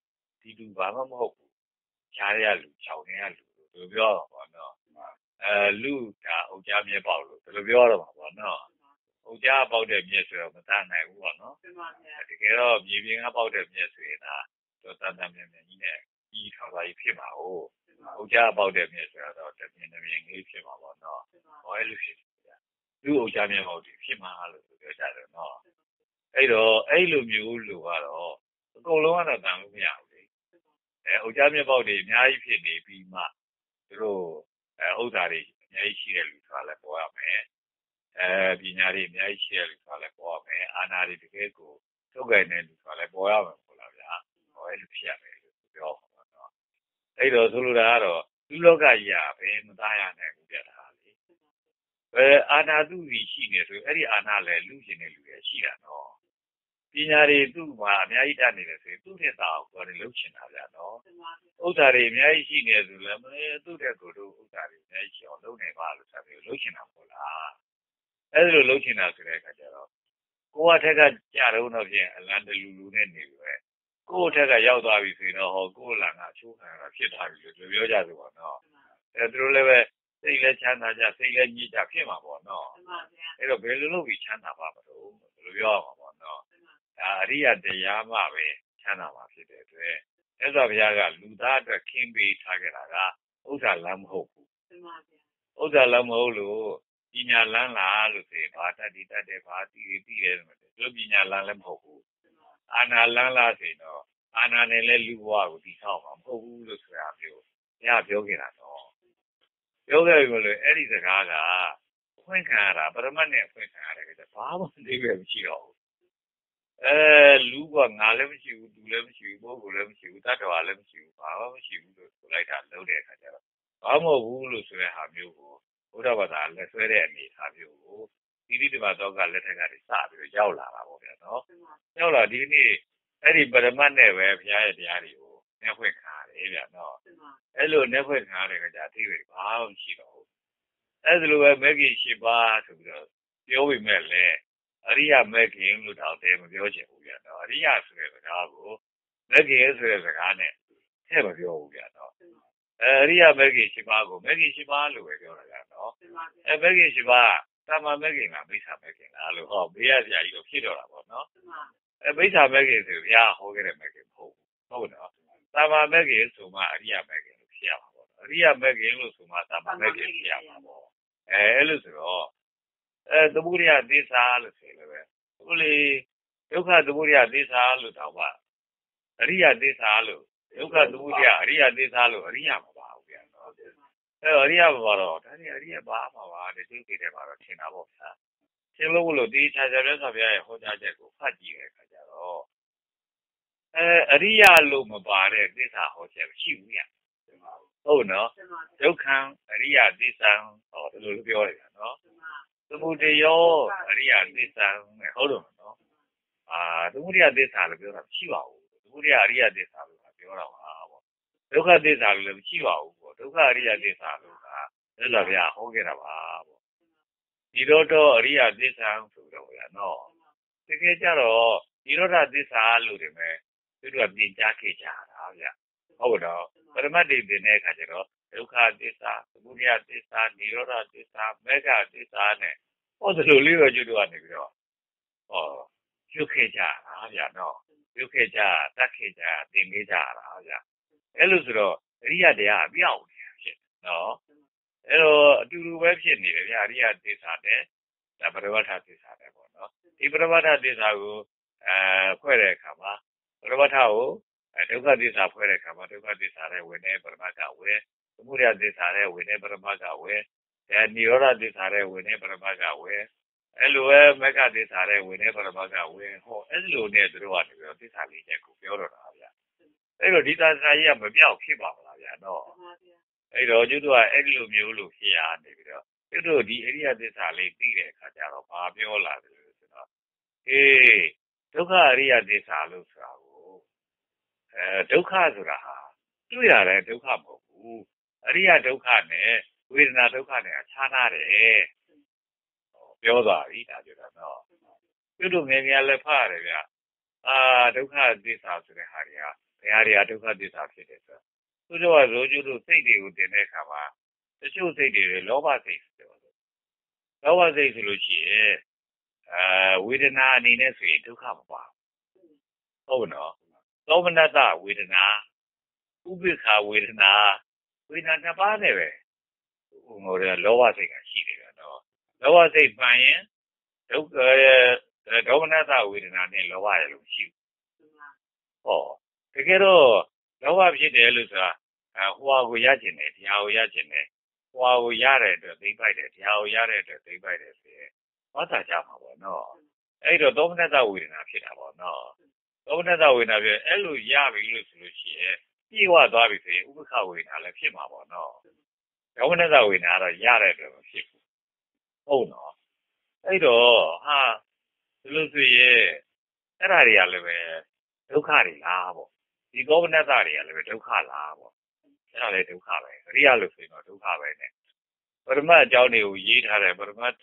Speaker 1: ဒီလူဘာမှမဟုတ်ဘူးရှားရလူချောင်းနေရလူလို့ပြောတော့ပေါ့နော်အဲလူဒါအုတ်ကြားမြဲပေါက်လို့ဒီလိုပြောတော့မှာပေါ့နော်အုတ်ကြားပေါက်တဲ့မြဲဆိုတော့မတတ်နိုင်ဘူးပေါ့နော်တကယ်တော့မြေပြင်ကပေါက်တဲ့မြဲဆိုရင်ဒါတော့တန်တန်မြဲမြဲကြီးနဲ့ကြီးထောင်ပါကြီးဖြစ်မှာဟုတ်အုတ်ကြားပေါက်တဲ့မြဲဆိုတော့တမြင်တမြင်လေးဖြစ်မှာပေါ့နော်ဟောအဲ့လိုဖြစ်လူအုတ်ကြားမြဲပေါက်တယ်ဖြစ်မှာလို့ပြောကြတယ်နော်အဲ့တော့အဲ့လိုမျိုးလူကတော့အကုန်လုံးကတော့တန်လို့မရဘူးလေအဲအုတ်ကြားမြဲပေါက်တယ်အများကြီးဖြစ်နေပြီးမှသူတို့အဲဥစ္စာတွေအများကြီးရှိတဲ့လူဆိုတာလည်းပေါ်ရမယ်အဲပညာတွေအများကြီးရှိတဲ့လူဆိုတာလည်းပေါ်ရမယ်အာဏာတွေတကယ်ကိုထုတ်ကြတဲ့လူဆိုတာလည်းပေါ်ရမယ်ပေါ့လားဗျာဟောအဲ့လိုဖြစ်ရမယ်လို့ပြောပါတော့အဲ့တော့ဆိုလိုတာကတော့လူလောကကြီးကဘယ်မသားရနိုင်ဘူးပြတာလေဘယ်အာဏာသူကြီးရှိနေဆိုအဲ့ဒီအာဏာလည်းလူရှင်တဲ့လူတွေရှိတာနော်ပညာတွေသူ့မှာအများကြီးတတ်နေတယ်ဆိုရင်သူ့တဲ့တာကိုလည်းလှုပ်ချင်တာဗျာနော်ဥစ္စာတွေအများကြီးရှိနေဆိုလည်းမင်းသူ့တဲ့ကိုတို့ဥစ္စာတွေအများကြီးရှိအောင်လုပ်နေပါလို့ဆိုပြီးလှုပ်ချင်တာပေါ့လားအဲ့လိုလှုပ်ချင်တာဆိုတဲ့အခါကျတော့ကိုကထက်ကကြာတော့တော့ပြင်အလံတလူလူနဲ့နေပြီပဲကိုယ့်ထက်ကရောက်သွားပြီဆိုရင်တော့ဟောကိုယ့်လံကအချိုးခံရတာဖြစ်သွားပြီလို့ပြောကြဆိုပါတော့အဲသူတို့လည်းပဲစိတ်လည်းချမ်းသာကြစိတ်လည်းညစ်ကြဖြစ်မှာပေါ့နော်အဲ့တော့ဘယ်လိုလုပ်ပြီးချမ်းသာပါမလို့ဘယ်လိုပြောရမှာပေါ့နော်ဒါအရိယတရားမှပဲချမ်းသာမှာဖြစ်တဲ့အတွက်အဲ့ဆိုဘုရားကလူသားအတွက်ခင်းပေးထားကြတာကဥစ္စာလမ်းမဟုတ်ဘူးဥစ္စာလမ်းမဟုတ်လို့ပညာလမ်းလားလို့ဆိုရင်ဘာတတ်တည်တတ်တယ်ဘာသိသိတယ်လို့ပညာလမ်းလည်းမဟုတ်ဘူးအာနာလမ်းလားဆိုရင်တော့အာနာနဲ့လည်းလူဘဝကိုတည်ဆောက်မှာမဟုတ်ဘူးလို့ဆိုတာမျိုးဘုရားပြောခဲ့တာတော့ပြောခဲ့ပြီလို့အဲ့ဒီစကားကဖွင့်ခံရတာပရမတ်နဲ့ဖွင့်ခံရတယ်ကဘာမှအသေးပဲမရှိတော့ဘူးအဲလူကငါလည်းမရှိဘူးသူလည်းမရှိဘူးပုဂ္ဂိုလ်လည်းမရှိဘူးတတ္တဝါလည်းမရှိဘူးဘာမှမရှိဘူးလို့ဆိုလိုက်တာလုံးတဲ့အခါကျတော့ဘာမှမဟုတ်ဘူးလို့ဆိုတဲ့ဟာမျိုးကိုဘုရားဘာသာလက်ဆွဲတဲ့အနေအထားမျိုးကိုဒီဒီတပါတော့ကလက်ထက်ကတွေစပြီးရောက်လာတာပေါ့ဗျာနော်ရောက်လာဒီနေ့အဲ့ဒီပရမတ်နဲ့ပဲဘုရားရဲ့တရားတွေကိုနှဲဖွင့်ခါတယ်ဗျာနော်အဲ့လိုနှဲဖွင့်ခါတဲ့ကြအသေးပဲဘာမှမရှိတော့ဘူးအဲ့ဒါလိုပဲမဂ္ဂင်၈ပါးဆိုပြီးတော့ပြောပြီးမဲ့လေအရိယမဂ္ဂင်လို့တော့တဲမပြောချင်ဘူးဗျာနော်အရိယဆိုတဲ့စကားကိုမဂ္ဂင်ဆိုတဲ့စကားနဲ့ထည့်မပြောဘူးဗျာနော်အဲအရိယမဂ္ဂင်၈ပါးကိုမဂ္ဂင်၈ပါးလို့ပဲပြောတာဗျာနော်အဲမဂ္ဂင်၈ပါးသမ္မာမဂ္ဂင်ကမိစ္ဆာမဂ္ဂင်လားလို့ဟောဘေးရစရာကြီးတော့ဖြစ်တော့တာပေါ့နော်အဲမိစ္ဆာမဂ္ဂင်ဆိုဘုရားဟောခဲ့တဲ့မဂ္ဂင်မဟုတ်ဘူးဟုတ်နော်သမ္မာမဂ္ဂင်ဆိုမှအရိယမဂ္ဂင်လို့ဖြစ်ရမှာပေါ့အရိယမဂ္ဂင်လို့ဆိုမှသမ္မာမဂ္ဂင်ဖြစ်ရမှာပေါ့အဲအဲ့လိုဆိုတော့အဲသမုဒိယသစ္စာလို့ဆိုလည်းပဲဟိုလေဒုက္ခသမုဒိယသစ္စာလို့တောင်မှအရိယသစ္စာလို့ဒုက္ခသမုဒိယအရိယသစ္စာလို့အရိယမပါဘူးဗျာနော်အဲအရိယမပါတော့ဒါနေအရိယပါမှာပါတဲ့သိတယ်ပါတော့ထင်တာပေါ့ဗျာရှင်းလို့လို့ဒီခြားခြားလဲဆိုပြရဲ့ဟောကြားချက်ကိုဖတ်ကြည့်တဲ့အခါကျတော့အဲအရိယလို့မပါတဲ့သစ္စာဟောချက်မရှိဘူးဗျာဟုတ်နော်ဒုက္ခံအရိယသစ္စာဟောဒီလိုလိုပြောရတယ်နော်သမုဒယအရိယသစ္စာနဲ့ဟုတ်တော့နော်အာသမုဒယသစ္စာလို့ပြောတာမရှိပါဘူးသမုဒယအရိယသစ္စာလို့ပြောတာပါပေါ့ဒုက္ခသစ္စာလို့လည်းမရှိပါဘူးပေါ့ဒုက္ခအရိယသစ္စာလို့ကအဲ့လိုဗျာဟောခဲ့တာပါပေါ့ဒီတော့တော့အရိယသစ္စာဆိုတော့ဗျာနော်တကယ်ကြတော့ဒီရောဓသစ္စာလို့ဒီမဲ့သူတို့ကပြင်ကြားခဲ့ကြတာဗျာဟုတ်တော့ပရမတ်တိတင်တဲ့အခါကျတော့ဒုက္ခသစ္စာသမုဒယသစ္စာនិရောဓသစ္စာမေဃသစ္စာနဲ့ဟောဒီလိုလေးပဲကျွတ်တော့နေပြီးတော့ဟောပြုခဲ့ကြတာဗျာနော်ပြုခဲ့ကြတတ်ခဲ့ကြတင်ခဲ့ကြတာဗျာအဲ့လိုဆိုတော့အရိယတရားအပြောက်နေတာဖြစ်နော်အဲ့တော့အတူတူပဲဖြစ်နေတယ်ဗျာအရိယသစ္စာနဲ့ဒါပရမတ္ထသစ္စာနဲ့ပေါ့နော်ဒီပရမတ္ထသစ္စာကိုအဲဖွဲ့တဲ့အခါမှာပရမတ္ထကိုဒုက္ခသစ္စာဖွဲ့တဲ့အခါမှာဒုက္ခသစ္စာနဲ့ဝင်တဲ့ပရမတ္ထဝေသမုဒယသစ္စာနဲ့ဝင်တဲ့ပရမတ္ထဝေအဲនិရောဓသစ္စာနဲ့ဝင်တဲ့ပရမတ္ထဝေအဲ့လိုပဲမက္ခသစ္စာနဲ့ဝင်တဲ့ပရမတ္ထဝေဟောအဲ့လိုနဲ့သူတို့ကနေပြီးတော့သစ္စာလေးချက်ကိုပြောတော့တာဗျာအဲ့တော့ဒီသစ္စာကြီးကမပြောက်ဖြစ်ပါမလားဗျာနော်အဲ့တော့ကျွတ်တို့ကအဲ့လိုမျိုးလို့ဖြစ်ရနေပြီးတော့ကျွတ်တို့ဒီအရိယသစ္စာလေးသိတဲ့အခါကျတော့ဘာပြောလာတယ်လို့ဆိုတော့အေးဒုက္ခအရိယသစ္စာလို့ဆိုတာကိုအဲဒုက္ခဆိုတာဟာတွေ့ရတယ်ဒုက္ခမဟုတ်ဘူးအရိယဒုက္ခနဲ့ဝေဒနာဒုက္ခနဲ့အခြားနာတယ်ပြောသွားပြီဒါပြောတာနော်ကျွတ်တို့ငယ်ငယ်လည်းဖတ်ရတယ်ဗျာအာဒုက္ခသစ္စာဆိုတဲ့ဟာတွေကဘရားတွေကဒုက္ခသစ္စာဖြစ်တယ်ဆိုသူတို့ကရိုးကျိုးတို့စိတ်တွေကိုတင်တဲ့အခါမှာတချို့စိတ်တွေလောဘစိတ်ဆိုတော့လောဘစိတ်ဆိုလို့ရှိရင်အဲဝေဒနာအနေနဲ့ဆိုရင်ဒုက္ခမပါဟုတ်နော်သောမနတဝေဒနာဥပိ္ပခာဝေဒနာဝေဒနာတစ်ပါးနဲ့ပဲဟိုလောဘစိတ်ကရှိတယ်ကတော့လောဘစိတ်ပန်ရင်ဒုက္ခဒေါမနတဝေဒနာနဲ့လောဘရလို့ရှိဘူးဟောတကယ်တော့လောဘဖြစ်တယ်လို့ဆိုတာအဲဟိုဟာကိုရကျင်တယ်တရားကိုရကျင်တယ်ဟိုဟာကိုရတဲ့အတွက်သိပိုက်တယ်တရားကိုရတဲ့အတွက်သိပိုက်တယ်ဆိုရင်ဟောတာကြမှာပေါ့နော်အဲ့တော့ဒေါမနတဝေဒနာဖြစ်တာပေါ့နော်ဒေါမနတဝေဒနာဖြစ်အဲ့လိုရပြီလို့ဆိုလို့ရှိရင်ပြေဝသွားပြီဆိုရင်ဥပ္ပခဝေဒနာလည်းဖြစ်မှာပေါ့နော်ဒေါမနတဝေဒနာတော့ရတဲ့အတွက်မဖြစ်ဘူးဟုတ်နော်အဲ့တော့ဟာဒီလိုဆိုရင်အဲ့ဒါတွေကလည်းပဲဒုက္ခတွေလားပေါ့ဒီဒေါမနတတွေကလည်းပဲဒုက္ခလားပေါ့အဲ့ဒါလည်းဒုက္ခပဲအရိယလို့ဆိုရင်တော့ဒုက္ခပဲနဲ့ပရမတ်အကြောင်းတွေကိုရေးထားတယ်ပရမတ်ထ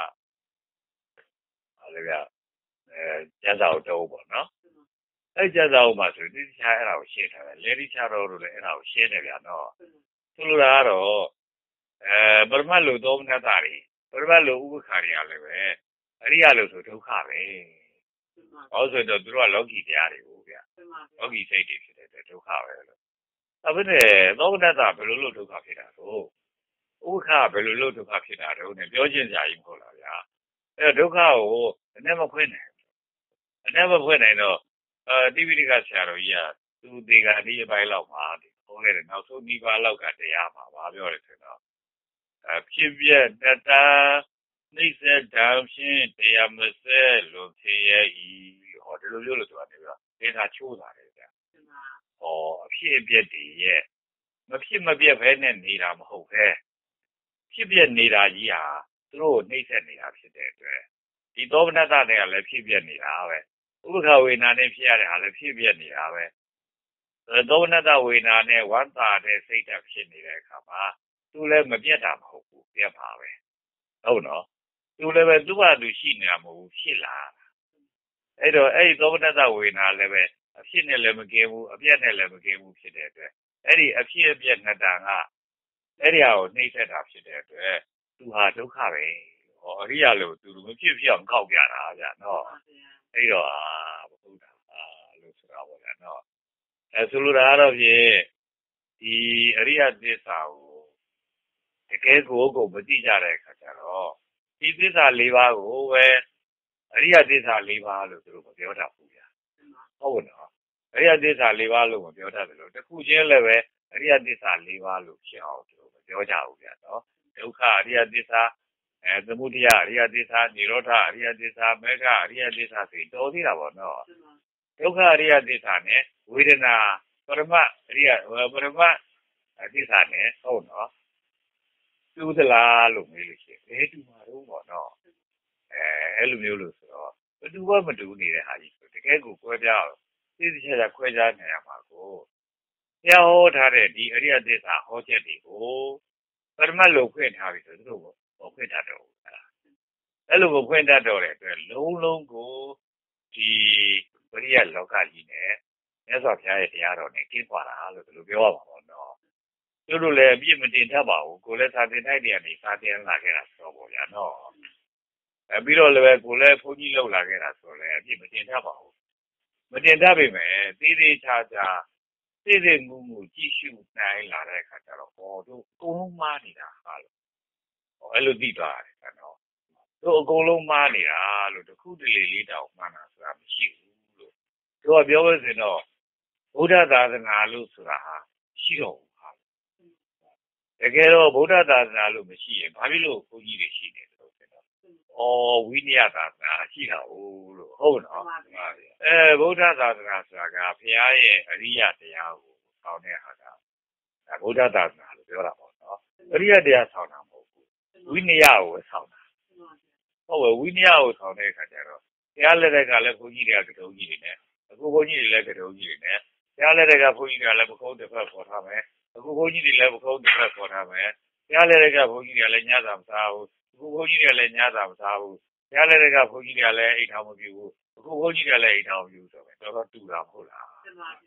Speaker 1: ဟာလည်းကအဲကျမ်းစာအုပ်တော့ပေါ့နော်အဲ့ကျမ်းစာအုပ်မှာဆိုဒီချာအဲ့ဒါကိုရှင်းထားတယ်လေဒီချာတော်တို့လည်းအဲ့ဒါကိုရှင်းတယ်ဗျာနော်ဆိုလိုတာကတော့အဲပရမတ်လို့ဒေါမနတတွေပရမတ်လို့ဥပ္ပခါတွေကလည်းပဲအရိယလို့ဆိုဒုက္ခပဲဟောဆိုတော့သူတို့ကလောကီတရားတွေကိုဗျာလောကီစိတ်တွေဖြစ်တဲ့ဒုက္ခပဲလို့အဲ့ဒါနဲ့ဒေါမနတဘယ်လိုလို့ဒုက္ခဖြစ်တာတော့ဥပ္ပခါဘယ်လိုလို့ဒုက္ခဖြစ်တာတော့နဲ့ပြောချင်းကြာကြီးမဟုတ်လားဗျာအဲ့ဒုက္ခကိုအနဲ့မဖွင့်နိုင်အနဲ့မဖွင့်နိုင်တော့အဲတိပိဋကဆရာတော်ကြီးကသူဒီကဒီအပိုင်းလောက်မှာဟောခဲ့တယ်နောက်ဆုံးဒီပါလောက်ကတရားမှာဘာပြောလဲဆိုတော့အဖြစ်ပြတတနှိစ္စဓာတ်ဖြင့်တရားမစဲလို့ဖြစ်ရဲ့ဤဟောဒီလိုမျိုးလို့ဆိုတာနေပြီးတော့သင်္ခါချိုးတာလေဗျာဟောအဖြစ်အပျက်တွေရဲ့မဖြစ်မပြတ်ပဲနဲ့နေတာမဟုတ်ပဲဖြစ်ပြနေတာကြီးဟာသူတို့နှိစ္စနေတာဖြစ်တဲ့အတွက်ဒီသောမနတတွေကလည်းဖြစ်ပြနေတာပဲဥပ္ပခဝေဒနာနဲ့ဖြစ်ရတဲ့ဟာလည်းဖြစ်ပြနေတာပဲသောမနတဝေဒနာနဲ့ဝမ်းသာတဲ့စိတ်ဓာတ်ဖြစ်နေတဲ့အခါမှာသူလည်းမပြတ်တာမဟုတ်ဘူးပြတ်ပါပဲဟုတ်နော်သူလည်းပဲသူ့ဘာသူရှိနေတာမဟုတ်ဘူးဖြစ်လာအဲ့တော့အဲ့ဒီသောမနတဝေဒနာလည်းပဲအဖြစ်နဲ့လည်းမကင်းဘူးအပြတ်နဲ့လည်းမကင်းဘူးဖြစ်တဲ့အတွက်အဲ့ဒီအဖြစ်အပျက်နှစ်တန်ကအဲ့ဒီဟာကိုနှိမ့်ဆက်တာဖြစ်တဲ့အတွက်သူဟာဒုက္ခပဲဟောအရိယလို့သူမဖြစ်ဖြစ်အောင်ကောက်ပြတာဗျာနော်အဲ့တော့အာဘုရားအာလို့ဆိုတာပေါ့ဗျာနော်အဲဆိုလိုတာကတော့ဖြင့်ဒီအရိယသစ္စာကိုတကယ်ကိုကိုမသိကြတဲ့အခါကျတော့ဒီသစ္စာ၄ပါးကိုပဲအရိယသစ္စာ၄ပါးလို့သူတို့မပြောတတ်ဘူးဗျာဟုတ်နော်အရိယသစ္စာ၄ပါးလို့မပြောတတ်တယ်လို့တခုချင်းလည်းပဲအရိယသစ္စာ၄ပါးလို့ဖြစ်အောင်သူတို့မပြောကြဘူးဗျာနော်ဒုက္ခအရိယသစ္စာအဲသမုဒယအရိယသစ္စာនិရောဓအရိယသစ္စာမေဃအရိယသစ္စာဆိုတော်သေးတာပေါ့နော်ဒုက္ခအရိယသစ္စာနဲ့ဝေဒနာပရမအရိယပရမသစ္စာနဲ့ဟုတ်နော်တူသလားလို့မေးလို့ရှိရင်ဘယ်တူမှာတော့ပေါ့နော်အဲအဲ့လိုမျိုးလို့ဆိုတော့မတူဘမတူနေတဲ့ဟာကြီးတကယ်ကိုကွဲပြားသိသိချာချာခွဲခြားနေရမှာကိုဘုရားဟောထားတဲ့ဒီအရိယသစ္စာဟောချက်တွေကိုပရမတ်လို့ဖွင့်ထားပြီဆိုသူတို့ဟောဖွင့်ထားတော့အဲ့လိုကိုဖွင့်တတ်တော့တဲ့အတွက်လုံးလုံးကိုဒီပရိယလောကကြီးနဲ့မြတ်စွာဘုရားရဲ့တရားတော်နဲ့ကျင်းသွားတာလို့ဒီလိုပြောရမှာပေါ့နော်သူတို့လည်းအပြည့်မတင်တတ်ပါဘူးကိုလည်းသာတင်ထိုက်တယ်ကနေသာတင်လာခဲ့တာဆိုတော့ပေါ့ဗျာနော်အဲပြီးတော့လည်းကိုလည်းဘုန်းကြီးလောက်လာခဲ့တာဆိုလည်းအပြည့်မတင်တတ်ပါဘူးမတင်တတ်ပေမဲ့သေးသေးချာချာသိသိမှုမှုကြည့်ရှုနိုင်လာတဲ့အခါကျတော့ဟောတို့အကုန်လုံးမှားနေတာဟာလို့ဟောအဲ့လိုသိသွားတယ်နော်တို့အကုန်လုံးမှားနေတာလို့တခုတလေလေးတောင်မှန်းတာဆိုတာမရှိဘူးလို့တို့ကပြောလို့ဆိုတော့ဗုဒ္ဓသာသနာလို့ဆိုတာဟာရှိတော့ဘူးဟာတကယ်တော့ဗုဒ္ဓသာသနာလို့မရှိရင်ဘာဖြစ်လို့ဘုန်းကြီးတွေရှိနေလို့ဆိုတော့ဩဝိနည်းသာသနာရှိတာဟုတ်လို့ဟုတ်နော်အဲဗုဒ္ဓသာသနာဆိုတာကဘုရားရဲ့အရိယတရားကိုဆောင်းတဲ့ဟာကဗုဒ္ဓသာသနာလို့ပြောတာပေါ့နော်အရိယတရားဆောင်းတာမဟုတ်ဘူးဝိနည်းကိုဆောင်းတာဟုတ်ပဲဝိနည်းကိုဆောင်တဲ့အခါကျတော့တရားလက်ထက်ကလည်းဘုန်းကြီးတွေကကတုံးကြီးတွေနဲ့အခုဘုန်းကြီးတွေလည်းကတုံးကြီးတွေနဲ့တရားလက်ထက်ကဘုန်းကြီးတွေကလည်းပကုံးတစ်ဖက်ပေါ်ထားမယ်အခုဘုန်းကြီးတွေလည်းပကုံးတစ်ဖက်ပေါ်ထားမယ်တရားလက်ထက်ကဘုန်းကြီးတွေကလည်းညစာမစားဘူးအခုဘုန်းကြီးတွေကလည်းညစာမစားဘူးတရားလက်ထက်ကဘုန်းကြီးတွေကလည်းအိတ်ထောင်မပြူဘူးအခုဘုန်းကြီးတွေကလည်းအိတ်ထောင်မပြူဆိုတော့တော်တော်တူတာမဟုတ်လားမှန်ပါဗျာ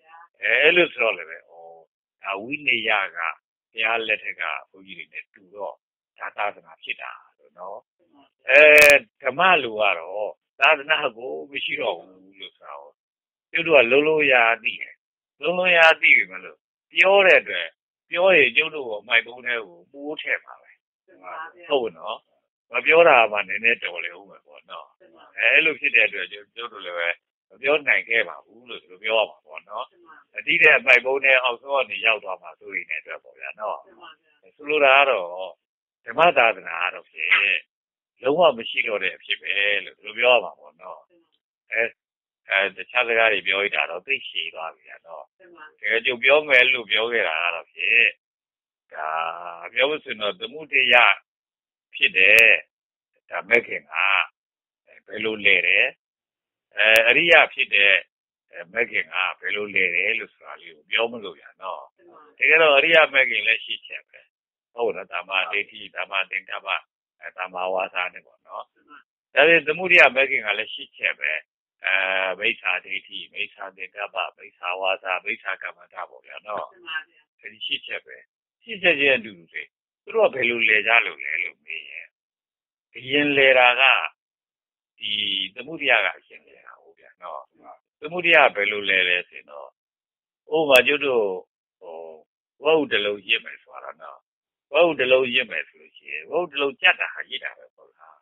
Speaker 1: အဲလိုဆိုတော့လည်းပဲဩဒါဝိနည်းကတရားလက်ထက်ကဘုန်းကြီးတွေနဲ့တူတော့ဒါသာသနာဖြစ်တာလို့နော်အဲဓမ္မလူကတော့သာသနာကိုမရှိတော့ဘူးလို့ဆိုတော့သူတို့ကလုံးလုံးရာသိတယ်လုံးလုံးရာသိပြီမလို့ပြောတဲ့အတွက်ပြောရင်ကျုပ်တို့ကမိုက်ပုံးထဲကိုပိုးထည့်ပါပဲဟုတ်နော်မပြောတာမှနည်းနည်းတော်လေဦးမယ်ပေါ့နော်အဲလိုဖြစ်တဲ့အတွက်ကျုပ်တို့လည်းပဲမပြောနိုင်ခဲ့ပါဘူးလို့ဆိုပြောရမှာပေါ့နော်အတိတဲ့မိုက်ပုံးထဲအောက်ဆုံးကနေရောက်သွားမှာဆိုရင်လည်းအတွက်ပေါ့ဗျာနော်ဆိုလိုတာကတော့ဓမ္မသာသနာကတော့ဖြင့်လုံးဝမရှိတော့တဲ့အဖြစ်ပဲလို့သူပြောရမှာပေါ့နော်အဲအဲတခြားစကားတွေပြောရတာတော့သိရှိသွားပြီနော်တကယ်ကျုပ်ပြောမယ်လို့ပြောခဲ့တာကတော့ဖြင့်ဒါပြောလို့ဆိုတော့သမုဒိယဖြစ်တယ်ဒါမဲ့ခင်ကဘယ်လိုလဲတယ်အဲအရိယဖြစ်တဲ့မဲ့ခင်ကဘယ်လိုလဲတယ်လို့ဆိုတာလေးကိုပြောမလို့ရနော်တကယ်တော့အရိယမဲ့ခင်လည်းရှိချက်ပဲဟုတ်နော်ဓမ္မဒိဋ္ဌိဓမ္မသင်္ကပ္ပဓမ္မဝါစာနဲ့ပေါ့နော်ဒါပေမဲ့သမုဒိယမဲ့ခင်ကလည်းရှိချက်ပဲအဲမိစ္ဆာဒိဋ္ဌိမိစ္ဆာသင်္ကပ္ပမိစ္ဆာဝါစာမိစ္ဆာကမ္မတာပေါ့ဗျာနော်ဒီရှိချက်ပဲရှိချက်ချင်းအတူတူတွေသူတို့ကဘယ်လိုလဲကြလို့လဲလို့မေးရင်အရင်လဲတာကဒီသမုဒိယကအရင်လဲတာဟုတ်ဗျာနော်သမုဒိယဘယ်လိုလဲလဲဆိုတော့ဥပမာကျုပ်တို့ဟိုဝဟုတလုံးရစ်မယ်ဆိုတာနော်ဝဟုတလုံးရစ်မယ်ဆိုလို့ရှိရင်ဝဟုတလုံးကြက်တာဟာရစ်တာပဲပေါ့လား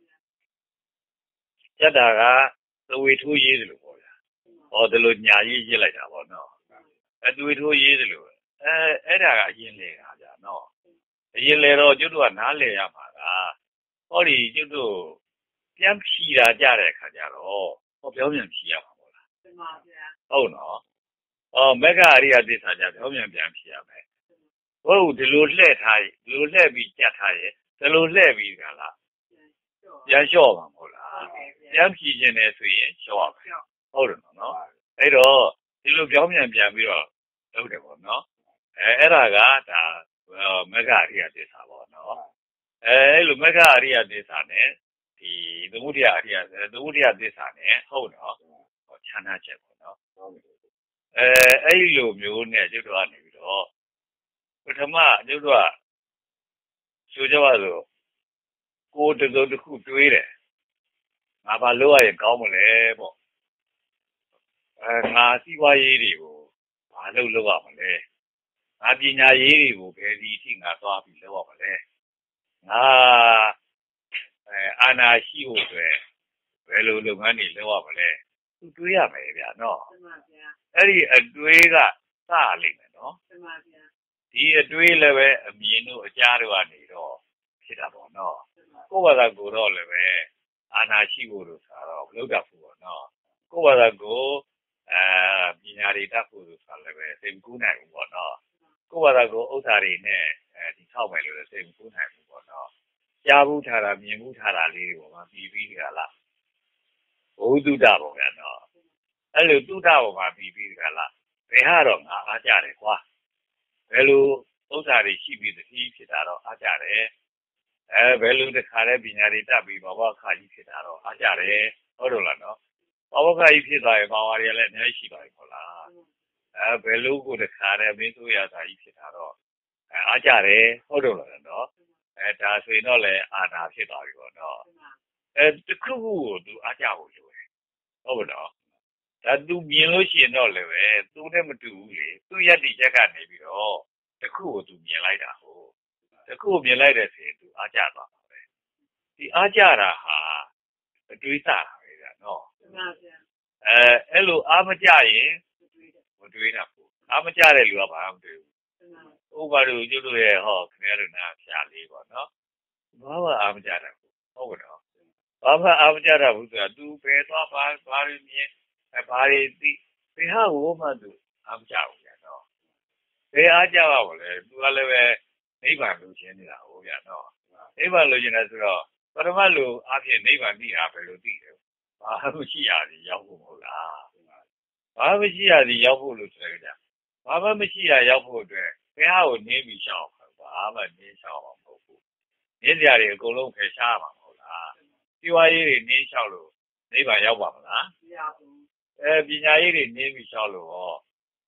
Speaker 1: ကြက်တာကသဝေထိုးရေးတယ်လို့ပေါ့ဗျာဟောဒီလိုညာရေးရစ်လိုက်တာပေါ့နော်အဲသဝေထိုးရေးတယ်လို့အဲအဲ့ဒါကအရင်လဲတာဗျာနော်အရင်လဲတော့ကျုပ်တို့ကနားလဲရမှာကဟောဒီကျုပ်တို့ပြန်ဖြီတာကြတဲ့အခါကျတော့ဟောပြောပြန်ဖြီရမှာပေါ့လားမှန်ပါဗျာဟုတ်နော်အော်မက္ခအရိယသစ္စာကြပြောပြန်ပြန်ဖြီရမယ်ဟုတ်ဒီလိုလှည့်ထားရဒီလိုလှည့်ပြီးကြက်ထားရဒီလိုလှည့်ပြီးကလားပြန်လျှော့မှာမဟုတ်လားပြန်ဖြီခြင်းနဲ့ဆိုရင်လျှော့ရမယ်ဟုတ်တယ်နော်အဲ့တော့ဒီလိုပြောပြန်ပြန်ပြီးတော့လုပ်တယ်ပေါ့နော်အဲအဲ့ဒါကဒါမက္ခအရိယသစ္စာပေါ့နော်အဲအဲ့လိုမက္ခအရိယသစ္စာနဲ့ဒီသမုဒိယအရိယသမုဒိယသစ္စာနဲ့ဟုတ်နော်ဟောခြားနာချက်ပေါ့နော်အဲအဲ့လိုမျိုးနဲ့ကျုပ်တို့ကနေပြီးတော့ပထမကျုပ်တို့ကဆိုကြပါစို့ကိုယ်တစုံတစ်ခုတွေးတယ်ငါဘာလုပ်ရရင်ကောင်းမလဲပေါ့အဲငါစီးပွားရေးတွေကိုဘာလုပ်လုပ်ရမလဲငါပညာရေးတွေကိုဘယ်ဒီအထိငါသွားပြီးလုပ်ရမလဲငါအဲအာနာရှိဖို့အတွက်ဘယ်လိုလုပ်ငန်းတွေလုပ်ရမလဲသူတွေးရမယ်ဗျာနော်မှန်ပါဗျာအဲ့ဒီအတွေးကစလိမ့်မယ်နော်မှန်ပါဗျာဒီအတွေးလည်းပဲအမြင်တို့အကြားတို့ကနေတော့ဖြစ်တာပေါ့နော်ကိုယ့်ဘာသာကိုယ်တော့လည်းပဲအာနာရှိဖို့လို့ဆိုတော့မလုပ်တတ်ဘူးပေါ့နော်ကိုယ့်ဘာသာကိုယ်အဲပညာတွေတတ်ဖို့လို့ဆိုလည်းပဲသိမကူးနိုင်ဘူးပေါ့နော်ကိုယ့်ဘာသာကိုယ်ဥစ္စာတွေနဲ့အဲဒီထောက်မယ်လို့လည်းသိမကူးနိုင်ဘူးပေါ့နော်ကြားဘူးထားတာမြင်ဘူးထားတာလေးတွေပေါ့မှာပြီးပြီးကြလားဘုဒ္ဓတာပေါ့ဗျာနော်အဲ့လိုတုဒ္ဓပေါ်မှာပြီးပြီးကြလားဘယ်ဟာတော့ငါအားကြတယ်ကွာဘယ်လိုဥစ္စာတွေရှိပြီးသတိဖြစ်တာတော့အားကြတယ်အဲဘယ်လိုတခါလဲပညာတွေတတ်ပြီးဘဝခါကြီးဖြစ်တာတော့အားကြတယ်ဟုတ်တယ်လားနော်ဘဝခါကြီးဖြစ်သွားရင်ဘာဝတွေလည်းအများကြီးရှိပါပြီဟုတ်လားအဲဘယ်လိုကိုတခါလဲမင်းတို့ရတာကြီးဖြစ်တာတော့အားကြတယ်ဟုတ်တယ်လားနော်အဲဒါဆိုရင်တော့လည်းအာနာဖြစ်သွားပြီပေါ့နော်အဲတခုခုကိုသူအားကြဖို့လိုတယ်ဟုတ်ပါတော့ဒါသူမြင်လို့ရှိရင်တော့လည်းပဲသူနဲ့မတူဘူးလေသူယက်တိချက်ကနေပြီးတော့တခုကိုသူမြင်လိုက်တာဟုတ်တခုကိုမြင်လိုက်တဲ့ဆိုရင်သူအားကြသွားပါပဲဒီအားကြတာဟာအတွေးစားတာပဲဗျာနော်မှန်ပါဗျာအဲအဲ့လိုအားမကြရင်မတွေးတာဘူးအားမကြတဲ့လူကဘာမှမတွေးဘူးဥပမာတို့ကျတို့ရဲ့ဟောခင်ဗျားတို့နားဖြာလေးပေါ့နော်ဘာမှအားမကြတာဘူးဟုတ်ကဲ့နော်ဘာမှအားမကြတာဘူးဆိုတာ तू ဘယ်သွားပါဘာတွေမြင်အဲဘာတွေသိဘယ်ဟာကိုမှ तू အားမကြဘူးဗျာနော်ဘယ်အားကြပါမလဲ तू ကလည်းပဲနိဗ္ဗာန်လိုချင်နေတာဟုတ်ဗျာနော်နိဗ္ဗာန်လိုချင်တယ်ဆိုတော့ပထမလိုအဖြစ်နိဗ္ဗာန်သိတာပဲလို့သိတယ်ဘာမှမရှိရသည်ရောက်ဖို့မဟုတ်လားဘာမှမရှိရသည်ရောက်ဖို့လို့ဆိုကြတယ်ဘာမှမရှိရရောက်ဖို့အတွက်ဘယ်ဟာကိုနင်းပြီးရှောင်ဘာမှနင်းရှောင်မှာမဟုတ်ဘူးနင်းကြရတယ်အကုန်လုံးဖယ်ရှားမှာမဟုတ်လားဒီဝါရေးတွေနင်းလျှောက်လို့နိဗ္ဗာန်ရောက်ပါမလားမရောက်ဘူးအဲပညာရေးတွေနင်းပြီးလျှောက်လို့ဟော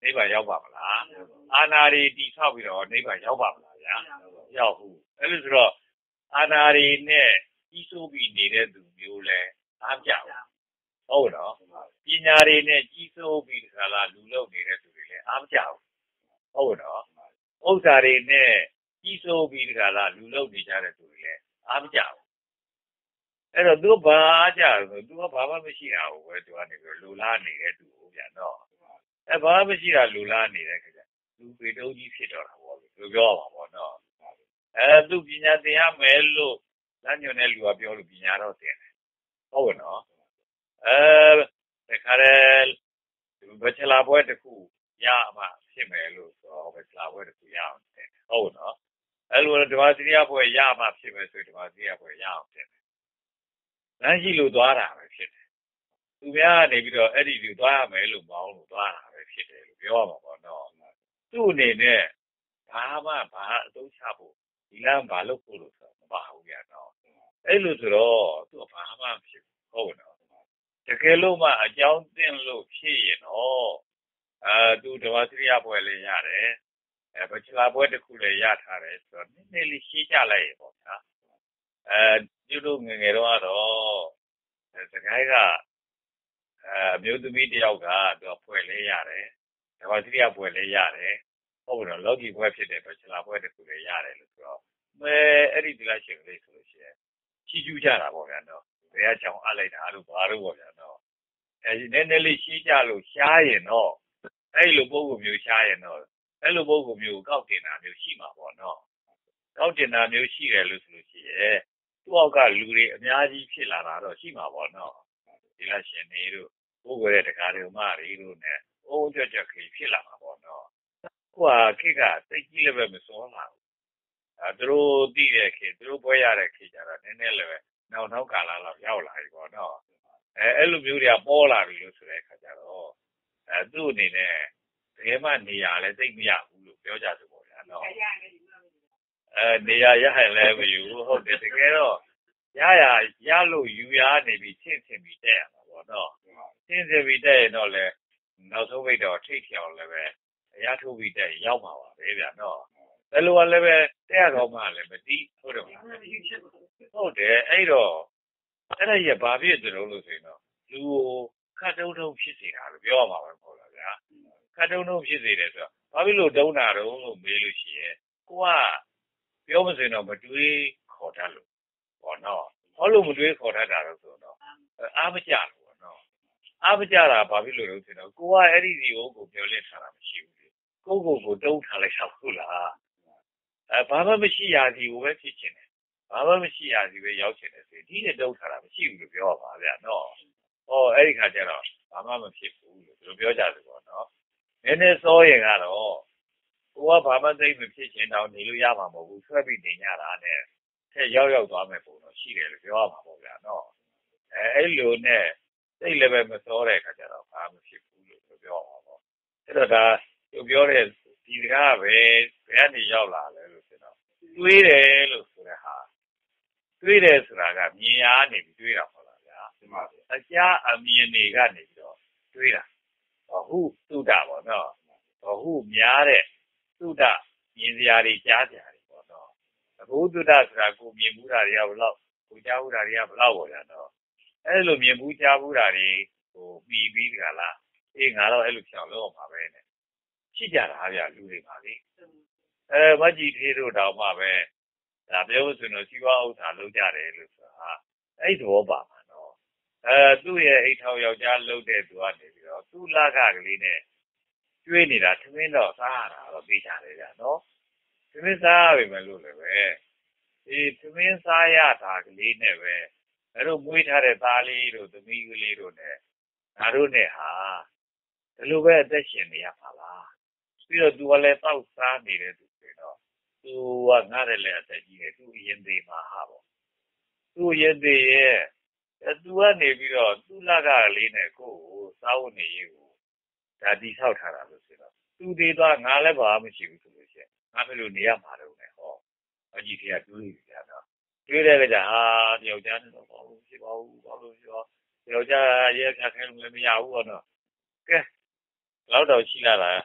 Speaker 1: နိဗ္ဗာန်ရောက်ပါမလားအာနာရီတိဆောက်ပြီးတော့နိဗ္ဗာန်ရောက်ပါမလားဗျာရောက်ဘူးအဲ့လိုဆိုတော့အာနာရီနဲ့ကြီးစိုးပြီးနေတဲ့သူမျိုးလဲအားပြဘူးဟုတ်တော့ပညာတွေနဲ့ကြီးစိုးပြီးဒီကလာလူလုံနေတဲ့သူတွေလဲအားမကြဘူးဟုတ်တော့ဥစ္စာတွေနဲ့ကြီးစိုးပြီးဒီကလာလူလုံနေကြတဲ့သူတွေလဲအားမကြဘူးအဲ့တော့သူဘာကြလို့သူကဘာမှမရှိတာဘူးပဲသူကနေပြီးလူလားနေတဲ့သူကိုပြန်တော့အဲဘာမှမရှိတာလူလားနေတဲ့ခါကျလူပေတုံးကြီးဖြစ်တော့တာပေါ့လူပြောပါပေါ့နော်အဲသူပညာသင်ရမယ်လို့လမ်းညွှန်တဲ့လူကပြောလို့ပညာတော့သင်တယ်ဟုတ်နော်အဲဒါခါရဲဘချလာပွဲတစ်ခုရမှဖြစ်မယ်လို့ဆိုတော့ဘချလာပွဲတစ်ခုရအောင်တယ်ဟုတ်နော်အဲလိုဓမ္မစရိယပွဲရမှဖြစ်မယ်ဆိုဓမ္မစရိယပွဲရအောင်တယ်လမ်းရှိလို့သွားတာပဲဖြစ်တယ်သူများကနေပြီးတော့အဲ့ဒီလူသွားရမယ်လို့မောင်းလို့သွားတာပဲဖြစ်တယ်လို့ပြောရမှာပေါ့နော်သူ့အနေနဲ့ဘာမှဘာအသုံးချဖို့ဒီလမ်းဘာလို့ဖို့လို့ဆိုတော့မပါဘူးဗျာတော့အဲ့လိုဆိုတော့သူကဘာမှဖြစ်ဟုတ်နော်တကယ်လို့မှအကြောင်းသင်လို့ဖြစ်ရင်တော့အဲသူဓမ္မစရိယပွဲလေးရတယ်အဲဘချလာပွဲတစ်ခုလည်းရထားတယ်ဆိုတော့နည်းနည်းလေးရှင်းကြလိုက်ရပေါ့ဗျာအဲကျတို့ငငယ်တော့ကတော့စကိုင်းကအမျိုးသမီးတယောက်ကသူပွဲလေးရတယ်ဓမ္မစရိယပွဲလေးရတယ်ဟုတ်တော့လောကီပွဲဖြစ်တဲ့ဘချလာပွဲတစ်ခုလည်းရတယ်လို့ဆိုတော့မဲအဲ့ဒီဒီလားရှင်လေးဆိုလို့ရှိရင်ချီးကျူးကြတာပေါ့ဗျာနော်ဘယ်ကကြောင်အပ်လိုက်တာလို့ဘာလို့ပေါ့ဗျာနော်အဲဒီနည်းနည်းလေးရှင်းကြလို့ရှားရင်တော့အဲ့လိုပုံကိုမျိုးရှားရင်တော့အဲ့လိုပုံကိုမျိုးကောက်တင်တာမျိုးရှိမှာပေါ့နော်ကောက်တင်တာမျိုးရှိတယ်လို့ဆိုလို့ရှိရင်သူ့အောက်ကလူတွေအများကြီးဖြစ်လာတာတော့ရှိမှာပေါ့နော်ဒီလားရှင်နေတို့ဘိုးကိုရဲ့တကားတွေမတွေတို့နဲ့အိုးကြက်ကြက်ကြီးဖြစ်လာမှာပေါ့နော်ဟိုကခေတ်ကစိတ်ကြီးလည်းပဲမစောလာဘူးအဲသူတို့သိတဲ့ခေတ်သူတို့ပွဲရတဲ့ခေတ်ကြတော့နည်းနည်းလည်းပဲနောက်နောက်ကာလလောက်ရောက်လာပြီပေါ့နော်အဲအဲ့လိုမျိုးတွေကပေါ်လာပြီလို့ဆိုတဲ့အခါကျတော့အဲသူ့အနေနဲ့ဘယ်မှနေရာလည်းသိမ့်မရဘူးလို့ပြောကြသူပေါ့ဗျာနော်အဲနေရာရရင်လည်းမယူဟုတ်တယ်တကယ်တော့ရရရလို့ယူရနေပြီးချင်းချင်းပြီးတက်ရမှာပေါ့နော်ချင်းချင်းပြီးတက်ရင်တော့လေနောက်ဆုံးပိတ်တော့ထိတ်ချောင်လည်းပဲအရာထုတ်ပြီးတက်ရောက်မှာပါပဲဗျာနော်ဘယ်လိုလဲပဲတက်ရတော့မှလည်းမသိဟုတ်တယ်ဟုတ်တယ်အဲ့တော့အဲ့ဒါကြီးဘာဖြစ်သလဲလို့ဆိုရင်တော့လူကိုခတ်တုံးတုံးဖြစ်နေတာလို့ပြောရမှာပဲပေါ့လားဗျာခတ်တုံးတုံးဖြစ်နေတယ်ဆိုတော့ဘာဖြစ်လို့တုံးတာတော့လို့မေးလို့ရှိရင်ကိုကပြောမစင်တော့မတွေးခေါ်တတ်လို့ပေါ့နော်ဟောလို့မတွေးခေါ်တတ်တာတော့ဆိုတော့အားမကြလို့ပေါ့နော်အားမကြတာဘာဖြစ်လို့လဲဆိုတော့ကိုကအဲ့ဒီဒီကိုကိုပြောလင့်ထားတာမရှိဘူးလေကိုကိုကိုတုံးထားလိုက်တာဟုတ်လားအဲဘာမှမရှိရစီကိုပဲဖြစ်ချင်တယ်ဘာမှမရှိရစီပဲရောက်ချင်တယ်ဆိုဒီနဲ့တုံးထားတာမရှိဘူးလို့ပြောပါဗျာနော်ဟောအဲ့ဒီခါကျတော့ဘာမှမဖြစ်ဘူးလို့သူပြောကြတယ်ပေါ့နော်နည်းနည်းစောရင်ကတော့ကိုကဘာမှသိမဖြစ်ချင်တော့နေလို့ရမှာမဟုတ်ဘူးဆွဲပြီးနေကြတာနဲ့ဆက်ရောက်ရောက်သွားမယ်ပုံတော့ရှိတယ်လို့ပြောရမှာပေါ့ဗျာနော်အဲအဲ့လိုနဲ့စိတ်လည်းပဲမစောတဲ့ခါကျတော့ဘာမှဖြစ်ဘူးလို့ပြောရမှာပေါ့အဲ့တော့ဒါသူပြောတဲ့ဒီစကားပဲဘယ်ကနေရောက်လာလဲလို့ဆိုတော့တွေးတယ်လို့ဆိုတဲ့ဟာတွေးတယ်ဆိုတာကမြင်ရနေပြီးတွေးတာပေါ့လားဗျာဒီမှာအရှားအမြင်တွေကနေပြီးတော့တွေးတာဟုတ်သုဒ္ဓပေါ့နော်ဟုတ်များတဲ့သုဒ္ဓမြင်စရာတွေကြားစရာတွေပေါ့နော်အခုသုဒ္ဓဆိုတာကိုမြင်မှုတာတွေကဘယ်လောက်ကိုကြားမှုတာတွေကဘယ်လောက်ပေါ့ဗျာနော်အဲ့လိုမြင်မှုကြားမှုတာတွေဟိုပြီးပြီးတကလားအေးငါတော့အဲ့လိုဖြောင်းလို့မှာပဲနဲ့ရှိကြတာဗျာလူတွေပါလေအဲမကြီးသေးတို့တောင်မှပဲဒါပြောဆိုတော့စီဝါဥစ္စာလုံးကြတယ်လို့ဆိုတာအဲ့ဒီဘောပါမှာနော်အဲသူ့ရဲ့အိတ်ထောင်ယောက်ျားလုံးတဲ့သူကနေပြီးတော့သူ့လကကလေးနဲ့ကျွေးနေတာသမင်းတော့စားရတာတော့သိကြတယ်ဗျာနော်သမင်းစားရပြီမလို့လည်းပဲဒီသမင်းစားရတာကလေးနဲ့ပဲအဲ့လိုမွေးထားတဲ့သားလေးတို့သမီးကလေးတို့နဲ့ငါတို့နဲ့ဟာဒီလိုပဲအသက်ရှင်နေရပါလားပြီးတော့သူကလည်းတောက်စားနေတဲ့သူတွေတော့သူကငါတယ်လည်းအသက်ကြီးတယ်သူအရင်သေးမှာဟာပေါ့သူအရင်သေးရဲ့သူကနေပြီးတော့သူ့လကလေးနဲ့ကိုယ်ကိုစားဝတ်နေရေးကိုဒါတိဆောက်ထားတာလို့ဆိုတော့သူသေးသွားငါလည်းဘာမှမရှိဘူးဆိုလို့ရှိရင်ငါဘယ်လိုနေရမှာတော့လဲဟောအကြီးတွေကတွေးကြတာတွေးတဲ့ကကြဟာတယောက်ကြားနဲ့တော့ဘာလို့ဖြစ်ပါဘူးဘာလို့ပြောတယောက်ကြားရဲဖြတ်ခိုင်းလို့လည်းမရဘူးပေါ့နော်ကဲလောက်တော့ရှိလာတာ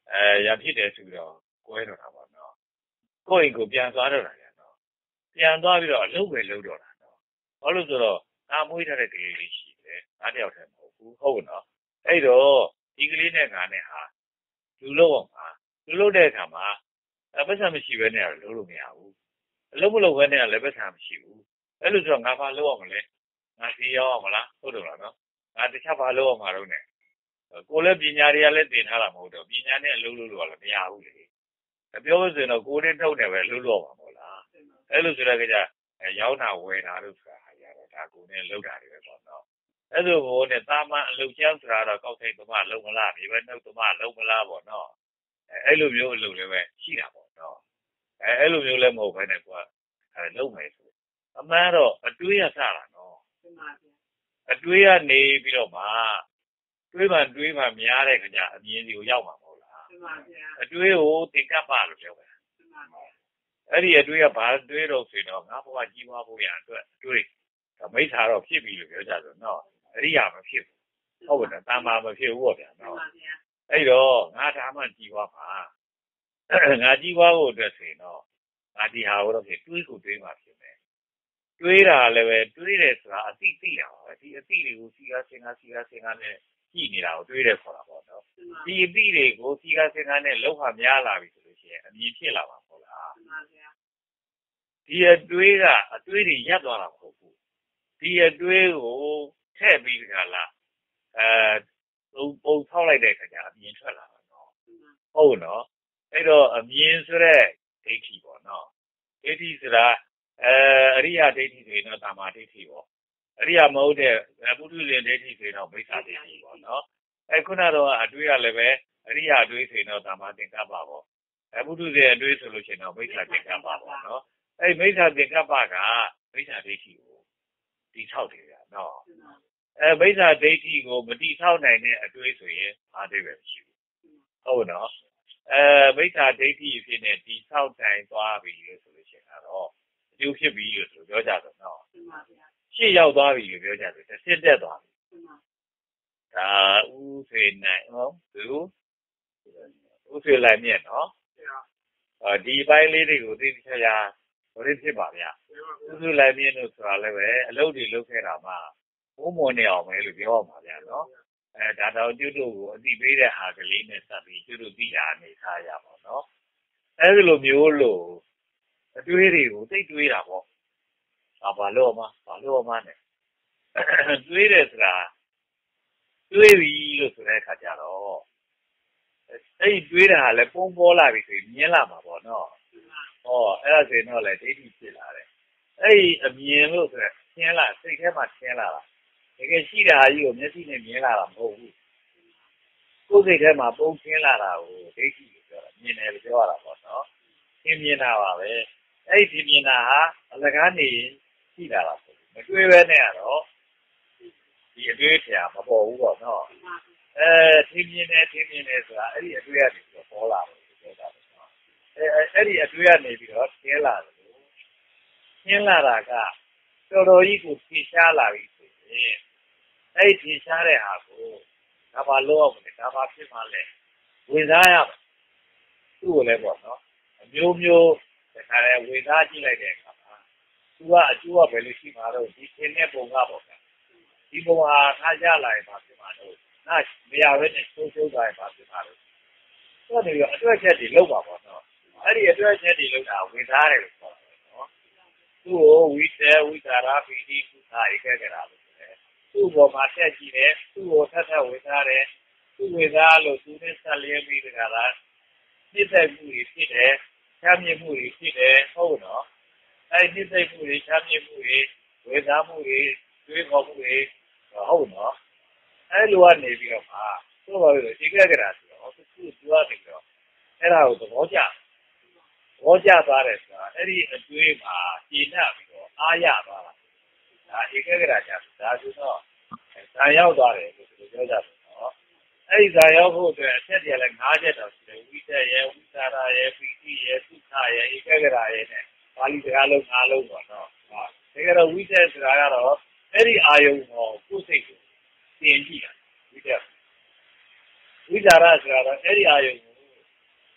Speaker 1: အဲရဖြစ်တယ်ဆိုတော့ကွဲတော့တာပေါ့နော်ကိုယ့်အိမ်ကိုပြန်သွားတော့တာလေနော်ပြန်သွားပြီးတော့အလုပ်ပဲလုပ်တော့တာနော်ဘာလို့ဆိုတော့ငါမွေးထားတဲ့ကလေးလေးရှိတယ်ငါတယောက်တည်းမဟုတ်ဘူးဟုတ်နော်အဲ့တော့ဒီကလေးနဲ့ငါနဲ့ဟာလူလို့အောင်ပါလူလို့တဲ့အခါမှာအပတ်စံမရှိဘဲနဲ့လုံးလို့မရဘူးအလုပ်မလုပ်ဘဲနဲ့လည်းပတ်စံမရှိဘူးအဲ့လိုဆိုတော့ငါဘာလုပ်အောင်မလဲငါစီရောက်အောင်မလားဟုတ်တယ်လားနော်ငါတခြားဘာလုပ်အောင်မှာတော့ ਨੇ ကိုလည်းပညာတွေကလည်းသင်ထားတာမဟုတ်တော့ပညာနဲ့အလုပ်လုပ်လို့လည်းမရဘူးလေပြောလို့ဆိုရင်တော့ကိုယ်နဲ့ထုတ်တယ်ပဲလုပ်လို့ပါမို့လားအဲ့လိုဆိုတော့ကြရောင်းတာဝယ်တာလို့ဆိုတာဟာရတော့ဒါကိုယ်နဲ့လုပ်တာတွေပဲပေါ့နော်အဲ့လိုဟိုနဲ့တာမန်အလုပ်ကျန်းဆိုတာတော့ကောက်ထိတ်သမားလုံးမလားဒီပဲနှုတ်သမားလုံးမလားပေါ့နော်အဲ့လိုမျိုးအလုပ်လည်းပဲရှိတာပေါ့နော်အဲအဲ့လိုမျိုးလည်းမဟုတ်ဘဲနဲ့ကွာအဲလုံးမယ်ဆိုအမှန်တော့အတွေးရစတာနော်အတွေးကနေပြီးတော့မှတွေးမှတွေးမှများတဲ့ခါကျအမြင်စီကိုရောက်မှာမဟုတ်လားအတွေးကိုတင်ကပ်ပါလို့ပြောတယ်အဲ့ဒီအတွေးကဘာတွေးတော့ဆိုတော့ငါဘဝကြီးပွားဖို့ရအတွက်အတွေးမိစ္ဆာတော့ဖြစ်ပြီလို့ပြောကြဆိုတော့အရိယာမဖြစ်ဘူးဟုတ်တယ်တာမာမဖြစ်ဘူးပေါ့ဗျာနော်အဲ့တော့ငါဒါမှကြီးပွားပါငါကြီးပွားဖို့အတွက်ဆိုရင်တော့ငါဒီဟာကိုတော့ဖြစ်တွေးကိုတွေးမှဖြစ်မယ်တွေးတာလည်းပဲတွေးတယ်ဆိုတာအသိသိတာပါဒီအသိတွေကိုစီကားစင်ကားစီကားစင်ကားနဲ့ကြည့်နေတာကိုတွေးတယ်ခေါ်တာပေါ့နော်ဒီအသိတွေကိုစီကားစင်ကားနဲ့လောက်ဟာများလာပြီဆိုလို့ရှိရင်အမြင်ဖြစ်လာပါပေါ့လားဒီအတွေးကအတွေးတွေရပ်သွားတာမဟုတ်ဘူးဒီအတွေးကိုထည့်ပြီးကြလားအဲပုံဆောက်လိုက်တဲ့အခါကျအမြင်ထွက်လာတာနော်ဟုတ်နော်အဲ့တော့အမြင်ဆိုတဲ့ဒိဋ္ဌိပေါ့နော်ဒိဋ္ဌိဆိုတာအဲအရိယဒိဋ္ဌိဆိုရင်တော့တာမာဒိဋ္ဌိပေါ့အရိယမဟုတ်တဲ့ပုထုဇဉ်ဒိဋ္ဌိဆိုရင်တော့မိစ္ဆာဒိဋ္ဌိပေါ့နော်အဲခုနကတော့အတွေးရလည်းပဲအရိယအတွေးဆိုရင်တော့တာမာသင်္ကပ္ပပေါ့အဲပုထုဇဉ်အတွေးဆိုလို့ရှိရင်တော့မိစ္ဆာသင်္ကပ္ပပေါ့နော်အဲမိစ္ဆာသင်္ကပ္ပကမိစ္ဆာဒိဋ္ဌိကိုတိထောက်တယ်ဗျာနော်အဲမိစ္ဆာဒိဋ္ဌိကိုမတိထောက်နိုင်တဲ့အတွေးဆိုရင်အားသေးပဲမရှိဘူးဟုတ်နော်အဲမိစ္ဆာဒိဋ္ဌိအဖြစ်နဲ့တိထောက်နိုင်သွားပြီလို့ဆိုလို့ရှိရင်တော့အကျိုးဖြစ်ပြီလို့ဆိုပြောကြတော့နော်ရှေ့ရောက်သွားပြီလို့ပြောကြတယ်တစ်စစ်တက်သွားပြီဒါဥဆွေနိုင်ဟုတ်သူဥဆွေလိုက်မြက်နော်ဒီပိုင်းလေးတွေကိုသိချင်ရဘယ်လိုဖြစ်ပါဗျာဥဆွေလိုက်မြက်လို့ဆိုတာလည်းပဲအလုပ်တွေလုပ်ခဲ့တာမှဘုံမွန်နေအောင်ပဲလို့ပြောရမှာဗျာနော်အဲဒါတော့ကျွတ်တို့ကိုအသိပေးတဲ့ဟာကလေးနဲ့စပ်ပြီးကျွတ်တို့သိတာအနေထားရပါတော့အဲဒီလိုမျိုးလို့အတွေးတွေကိုသိတွေးတာပေါ့အာဘာလို့မှဘာလို့မှနဲ့တွေးတယ်ဆိုတာတွေးပြီလို့ဆိုတဲ့အခါကျတော့အဲ့ဒီတွေးတာလည်းပုံပေါ်လာပြီဆိုရင်မြင်လာမှာပေါ့နော်ဟောအဲ့ဒါဆိုရင်တော့လေဒိဋ္ဌိဖြစ်လာတယ်အဲ့ဒီအမြင်လို့ဆိုရရှင်းလာစိတ်ထဲမှာရှင်းလာတာတကယ်ရှိတာကြီးကိုမျက်စိနဲ့မြင်လာတာမဟုတ်ဘူးကိုယ်စိတ်ထဲမှာပုံရှင်းလာတာကိုဒိဋ္ဌိလို့ပြောတာမြင်တယ်လို့ပြောရတာပေါ့နော်ရှင်းမြင်တာပါပဲအဲ့ဒီမြင်တာဟာအလကားနေရှိလာတာပေါ့မတွေးပဲနဲ့ကတော့ဒီအတွေ့အကြုံမပေါ်ဘူးပေါ့နော်အဲထင်းမြင်တယ်ထင်းမြင်တယ်ဆိုတာအဲ့ဒီအတွေ့အကြုံကိုပေါ်လာတယ်ပြောတာပေါ့နော်အဲအဲ့ဒီအတွေ့အကြုံနေပြီးတော့ရှင်းလာတယ်ရှင်းလာတာကတော်တော်ကြီးကိုဖြေရှားလာပြီဆိုရင်အဲ့ဒီဖြေရှားတဲ့ဟာကိုဒါပါလို့အောင်လေဒါပါဖြစ်မှလဲဝင်စားရမယ်သူ့ကိုလည်းပေါ့နော်အမျိုးမျိုးဒါကြတဲ့ဝင်စားကြည့်လိုက်တဲ့အခါမှာသူကအကျိုးကဘယ်လိုရှိမှာတော့ဒီသင်တဲ့ပုံကပေါ့ဗျာဒီပုံဟာထားကြလာရင်ပါဖြစ်မှာတော့နာမရဘဲနဲ့ဆိုးဆိုးသွားရင်ပါဖြစ်မှာတော့သူကနေပြီးအတွက်ချက်တွေလောက်ပါပေါ့နော်အဲ့ဒီအတွက်ချက်တွေလောက်တာဝင်စားတယ်လို့ပြောတယ်နော်သူ့ကိုဝိသေဝိသရာပိတိကုသဧကကရာလို့ဆိုတယ်သူ့ဘောမှာတက်ကြည့်တယ်သူ့ကိုထပ်ထပ်ဝင်စားတယ်သူ့ဝင်စားလို့သူနဲ့ဆက်လျက်ပြီးတကလားနှိမ့်သက်မှုတွေဖြစ်တယ်ချမ်းမြေ့မှုတွေဖြစ်တယ်ဟုတ်နော်အဲ့ဒီနှိမ့်သက်မှုတွေချမ်းမြေ့မှုတွေဝင်စားမှုတွေတွေးခေါ်မှုတွေဟုတ်နော်အဲ့လိုကနေပြီးတော့မှဆိုပါလို့ဧကကရာဆိုတော့သူသူကနေတော့အဲ့ဒါကိုသဘောကျသဘောကျသွားတယ်ဆိုတာအဲ့ဒီအတွေးမှာရှင်းနှပ်ပြီးတော့အားရသွားတာဒါဧကကရာကျဒါဆိုတော့ဇာရောက်သွားတယ်လို့ပြောကြတယ်နော်အဲ့ဒီဇာရောက်ဖို့အတွက်အချက်တည်းလည်း၅ချက်တော့ရှိတယ်ဝိတက်ရဲ့ဝိသရာရဲ့ပိဋိရဲ့သုခရဲ့ဧကကရာရဲ့နဲ့ပါဠိစကားလုံး၅လုံးပေါ့နော်ဒါကတော့ဝိတက်ဆိုတာကတော့အဲ့ဒီအာယုံကိုကိုယ်စိတ်ကိုသင်ကြည့်တာဝိတက်ဝိသရာဆိုတာတော့အဲ့ဒီအာယုံကို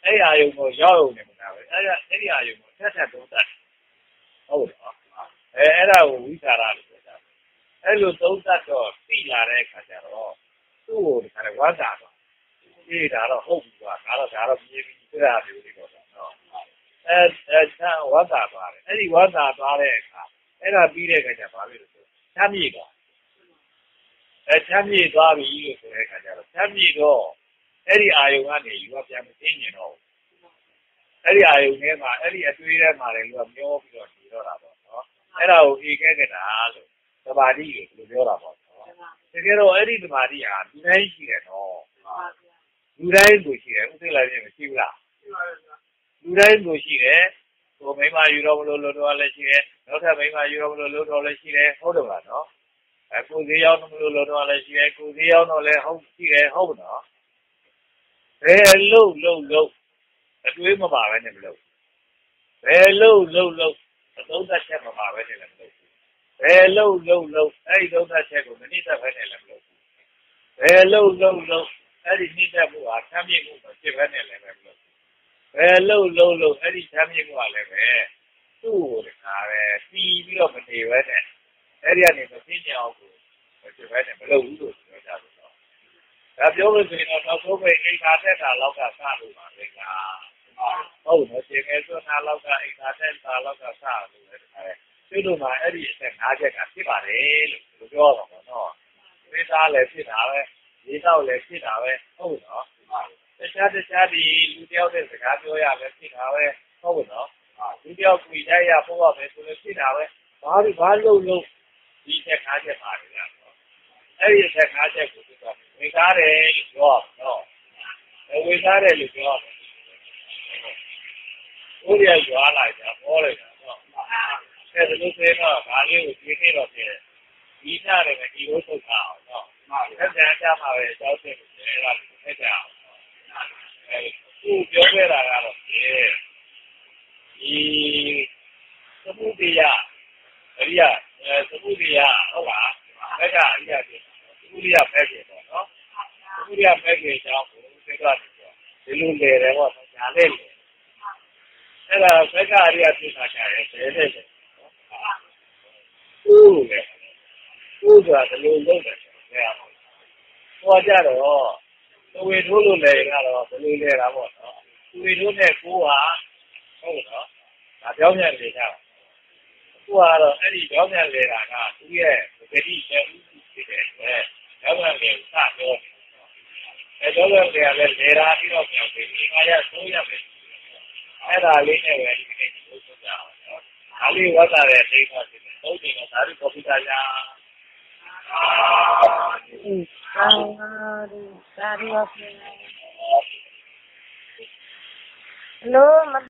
Speaker 1: အဲ့ဒီအာယုံကိုရောက်ရုံနဲ့မနာပဲအဲ့ဒါအဲ့ဒီအာယုံကိုဆက်ဆက်သုံးသပ်ဟုတ်တော့အဲအဲ့ဒါကိုဝိသရာလို့ပြောတာအဲ့လိုသုံးသပ်တော့သိလာတဲ့အခါကျတော့သူ့ကိုဒီခါဝါသာတော့ဒီဒါတော့ဟုတ်ပြီကွာဒါတော့ဒါတော့ပြေးပြီးပြတာမျိုးတွေတော့နော်အဲအဲဆံဝါသာသွားတယ်အဲ့ဒီဝါသာသွားတဲ့အခါအဲ့ဒါပြီးတဲ့အခါကျဘာဖြစ်လို့ဆိုချမ်းမြေ့သွားအဲချမ်းမြေ့သွားပြီလို့ဆိုတဲ့အခါကျတော့ချမ်းမြေ့တော့အဲ့ဒီအာယုံကနေယူကပြန်မသိမြင်တော့အဲ့ဒီအာယုံထဲမှာအဲ့ဒီအတွေးထဲမှာလည်းလူကမျောပြီးတော့နေတော့တာပေါ့နော်အဲ့ဒါကိုအေခဲကြတာလို့သမာဓိကိုပြောတာပေါ့နော်တကယ်တော့အဲ့ဒီသမာဓိဟာလူတိုင်းရှိတယ်နော်လူတိုင်းကိုရှိတယ်ဥသိလိုက်ရင်မရှိဘူးလားလူတိုင်းကိုရှိတယ်ဟိုမိမယူတော့မလို့လို့တော့လည်းရှိတယ်နောက်ထပ်မိမယူတော့မလို့လို့တော့လည်းရှိတယ်ဟုတ်တယ်မလားနော်အဲကိုသေးရောက်မလို့လို့တော့လည်းရှိတယ်ကိုသေးရောက်တော့လည်းဟုတ်ရှိတယ်ဟုတ်နော်ဘယ်လို့လို့လို့အတွေးမပါပဲနဲ့မလို့ဘယ်လို့လို့လို့အသုံးသက်ချက်မပါပဲနဲ့လည်းမလို့ဘယ်လို့လို့လို့အဲ့ဒီသုံးသက်ချက်ကိုမနစ်သက်ပဲနဲ့လည်းမလို့ဘယ်လို့လို့လို့အဲ့ဒီနှိမ့်သက်မှုဟာဆမ်းမြေ့မှုကိုဖြစ်ပဲနဲ့လည်းမလို့ဘယ်လို့လို့လို့အဲ့ဒီဆမ်းမြေ့မှုဟာလည်းပဲသူ့ကိုတခါပဲပြီးပြီးတော့မနေပဲနဲ့အဲ့ဒီကနေမသိကြအောင်ကိုဖြစ်ပဲနဲ့မလို့ဘူးလို့ပြောကြတယ်ဒါပြောလို့ဆိုရင်တော့နောက်ဆုံးပဲအိမ်သာတက်တာလောက်ကစလို့ပါပဲကဟုတ်နော်ရှင်ငယ်စွန်းသားလောက်ကအိမ်သာတက်တာလောက်ကစလို့ပဲဒါသူတို့မှအဲ့ဒီအချက်၅ချက်ကဖြစ်ပါတယ်လို့ပြောတော့ပေါ့နော်သိသားလည်းဖြစ်တာပဲဒီတော့လည်းဖြစ်တာပဲဟုတ်နော်တခြားတခြားဒီလူတယောက်တဲ့စကားပြောရမယ်ဖြစ်တာပဲဟုတ်နော်လူတယောက်ကိုတိုက်ရပို့ရမယ်ဆိုလို့ဖြစ်တာပဲဘာလို့ဘာလို့လို့ဒီချက်၅ချက်ပါတယ်လားအဲ့ဒီချက်၅ချက်ကိုသူကဝေသားတယ်လို့ပြောတော့ဝေသားတယ်လို့ပြောတယ်ဥရိယကြွားလာကြပေါ်လိုက်တာတော့အဲ့ဒါလို့ဆိုတော့ဒါလေးကိုဒီနေ့တော့ပြင်ဒီနားလည်းဒီလိုထုတ်တာအောင်တော့ဆက်ကြံကြမှာပဲကြောက်တယ်အဲ့ဒါကိုဆက်ကြအောင်အဲ့ဒီပြောခဲ့တာကတော့ဒီသမုဒိယအရိယသမုဒိယဟုတ်လားဘက်ကအရိယတွေသမုဒိယဘက်ကြီးပေါ့နော်သမုဒိယဘက်ကြီးကြောင့်ဘုရားစိတ်ကဒီလိုလေတယ်ပေါ့ညာလေအဲ့ဒါဘက်ကအရိယပြတာကြတယ်ဘယ်နဲ့လဲဟုတ်လေဟုတ်ဆိုတာဒီလိုလုပ်တယ်ဟောကြတော့သဝေထိုးလို့လေကတော့ဘယ်လိုလဲတာပေါ့နော်သဝေထိုးနဲ့ကိုးဟာဟုတ်နော်ဒါပြောင်းပြန်လေကြကိုးကတော့အဲ့ဒီပြောင်းပြန်လေတာကသူ့ရဲ့ဂတိရဲ့ဥပ္ပဖြစ်တဲ့အတွက်ပြောင်းပြန်လေစပြောတယ်အဲပြောင်းပြန်လေကလည်းလေတာပြီးတော့ပြောင်းပြီးဒီမှာရဆိုးရမယ်အဲ့ဒါလေးနဲ့ပဲဒီနေ့ကိုဆိုကြအောင်နော်ဒါလေးဝတ်တာတဲ့အိမ်မှာဖြစ်တယ်သုံးချိန်ကဒါရီကော်ပီတာညာอืมသာဓုသာဓုပါဘယ်လို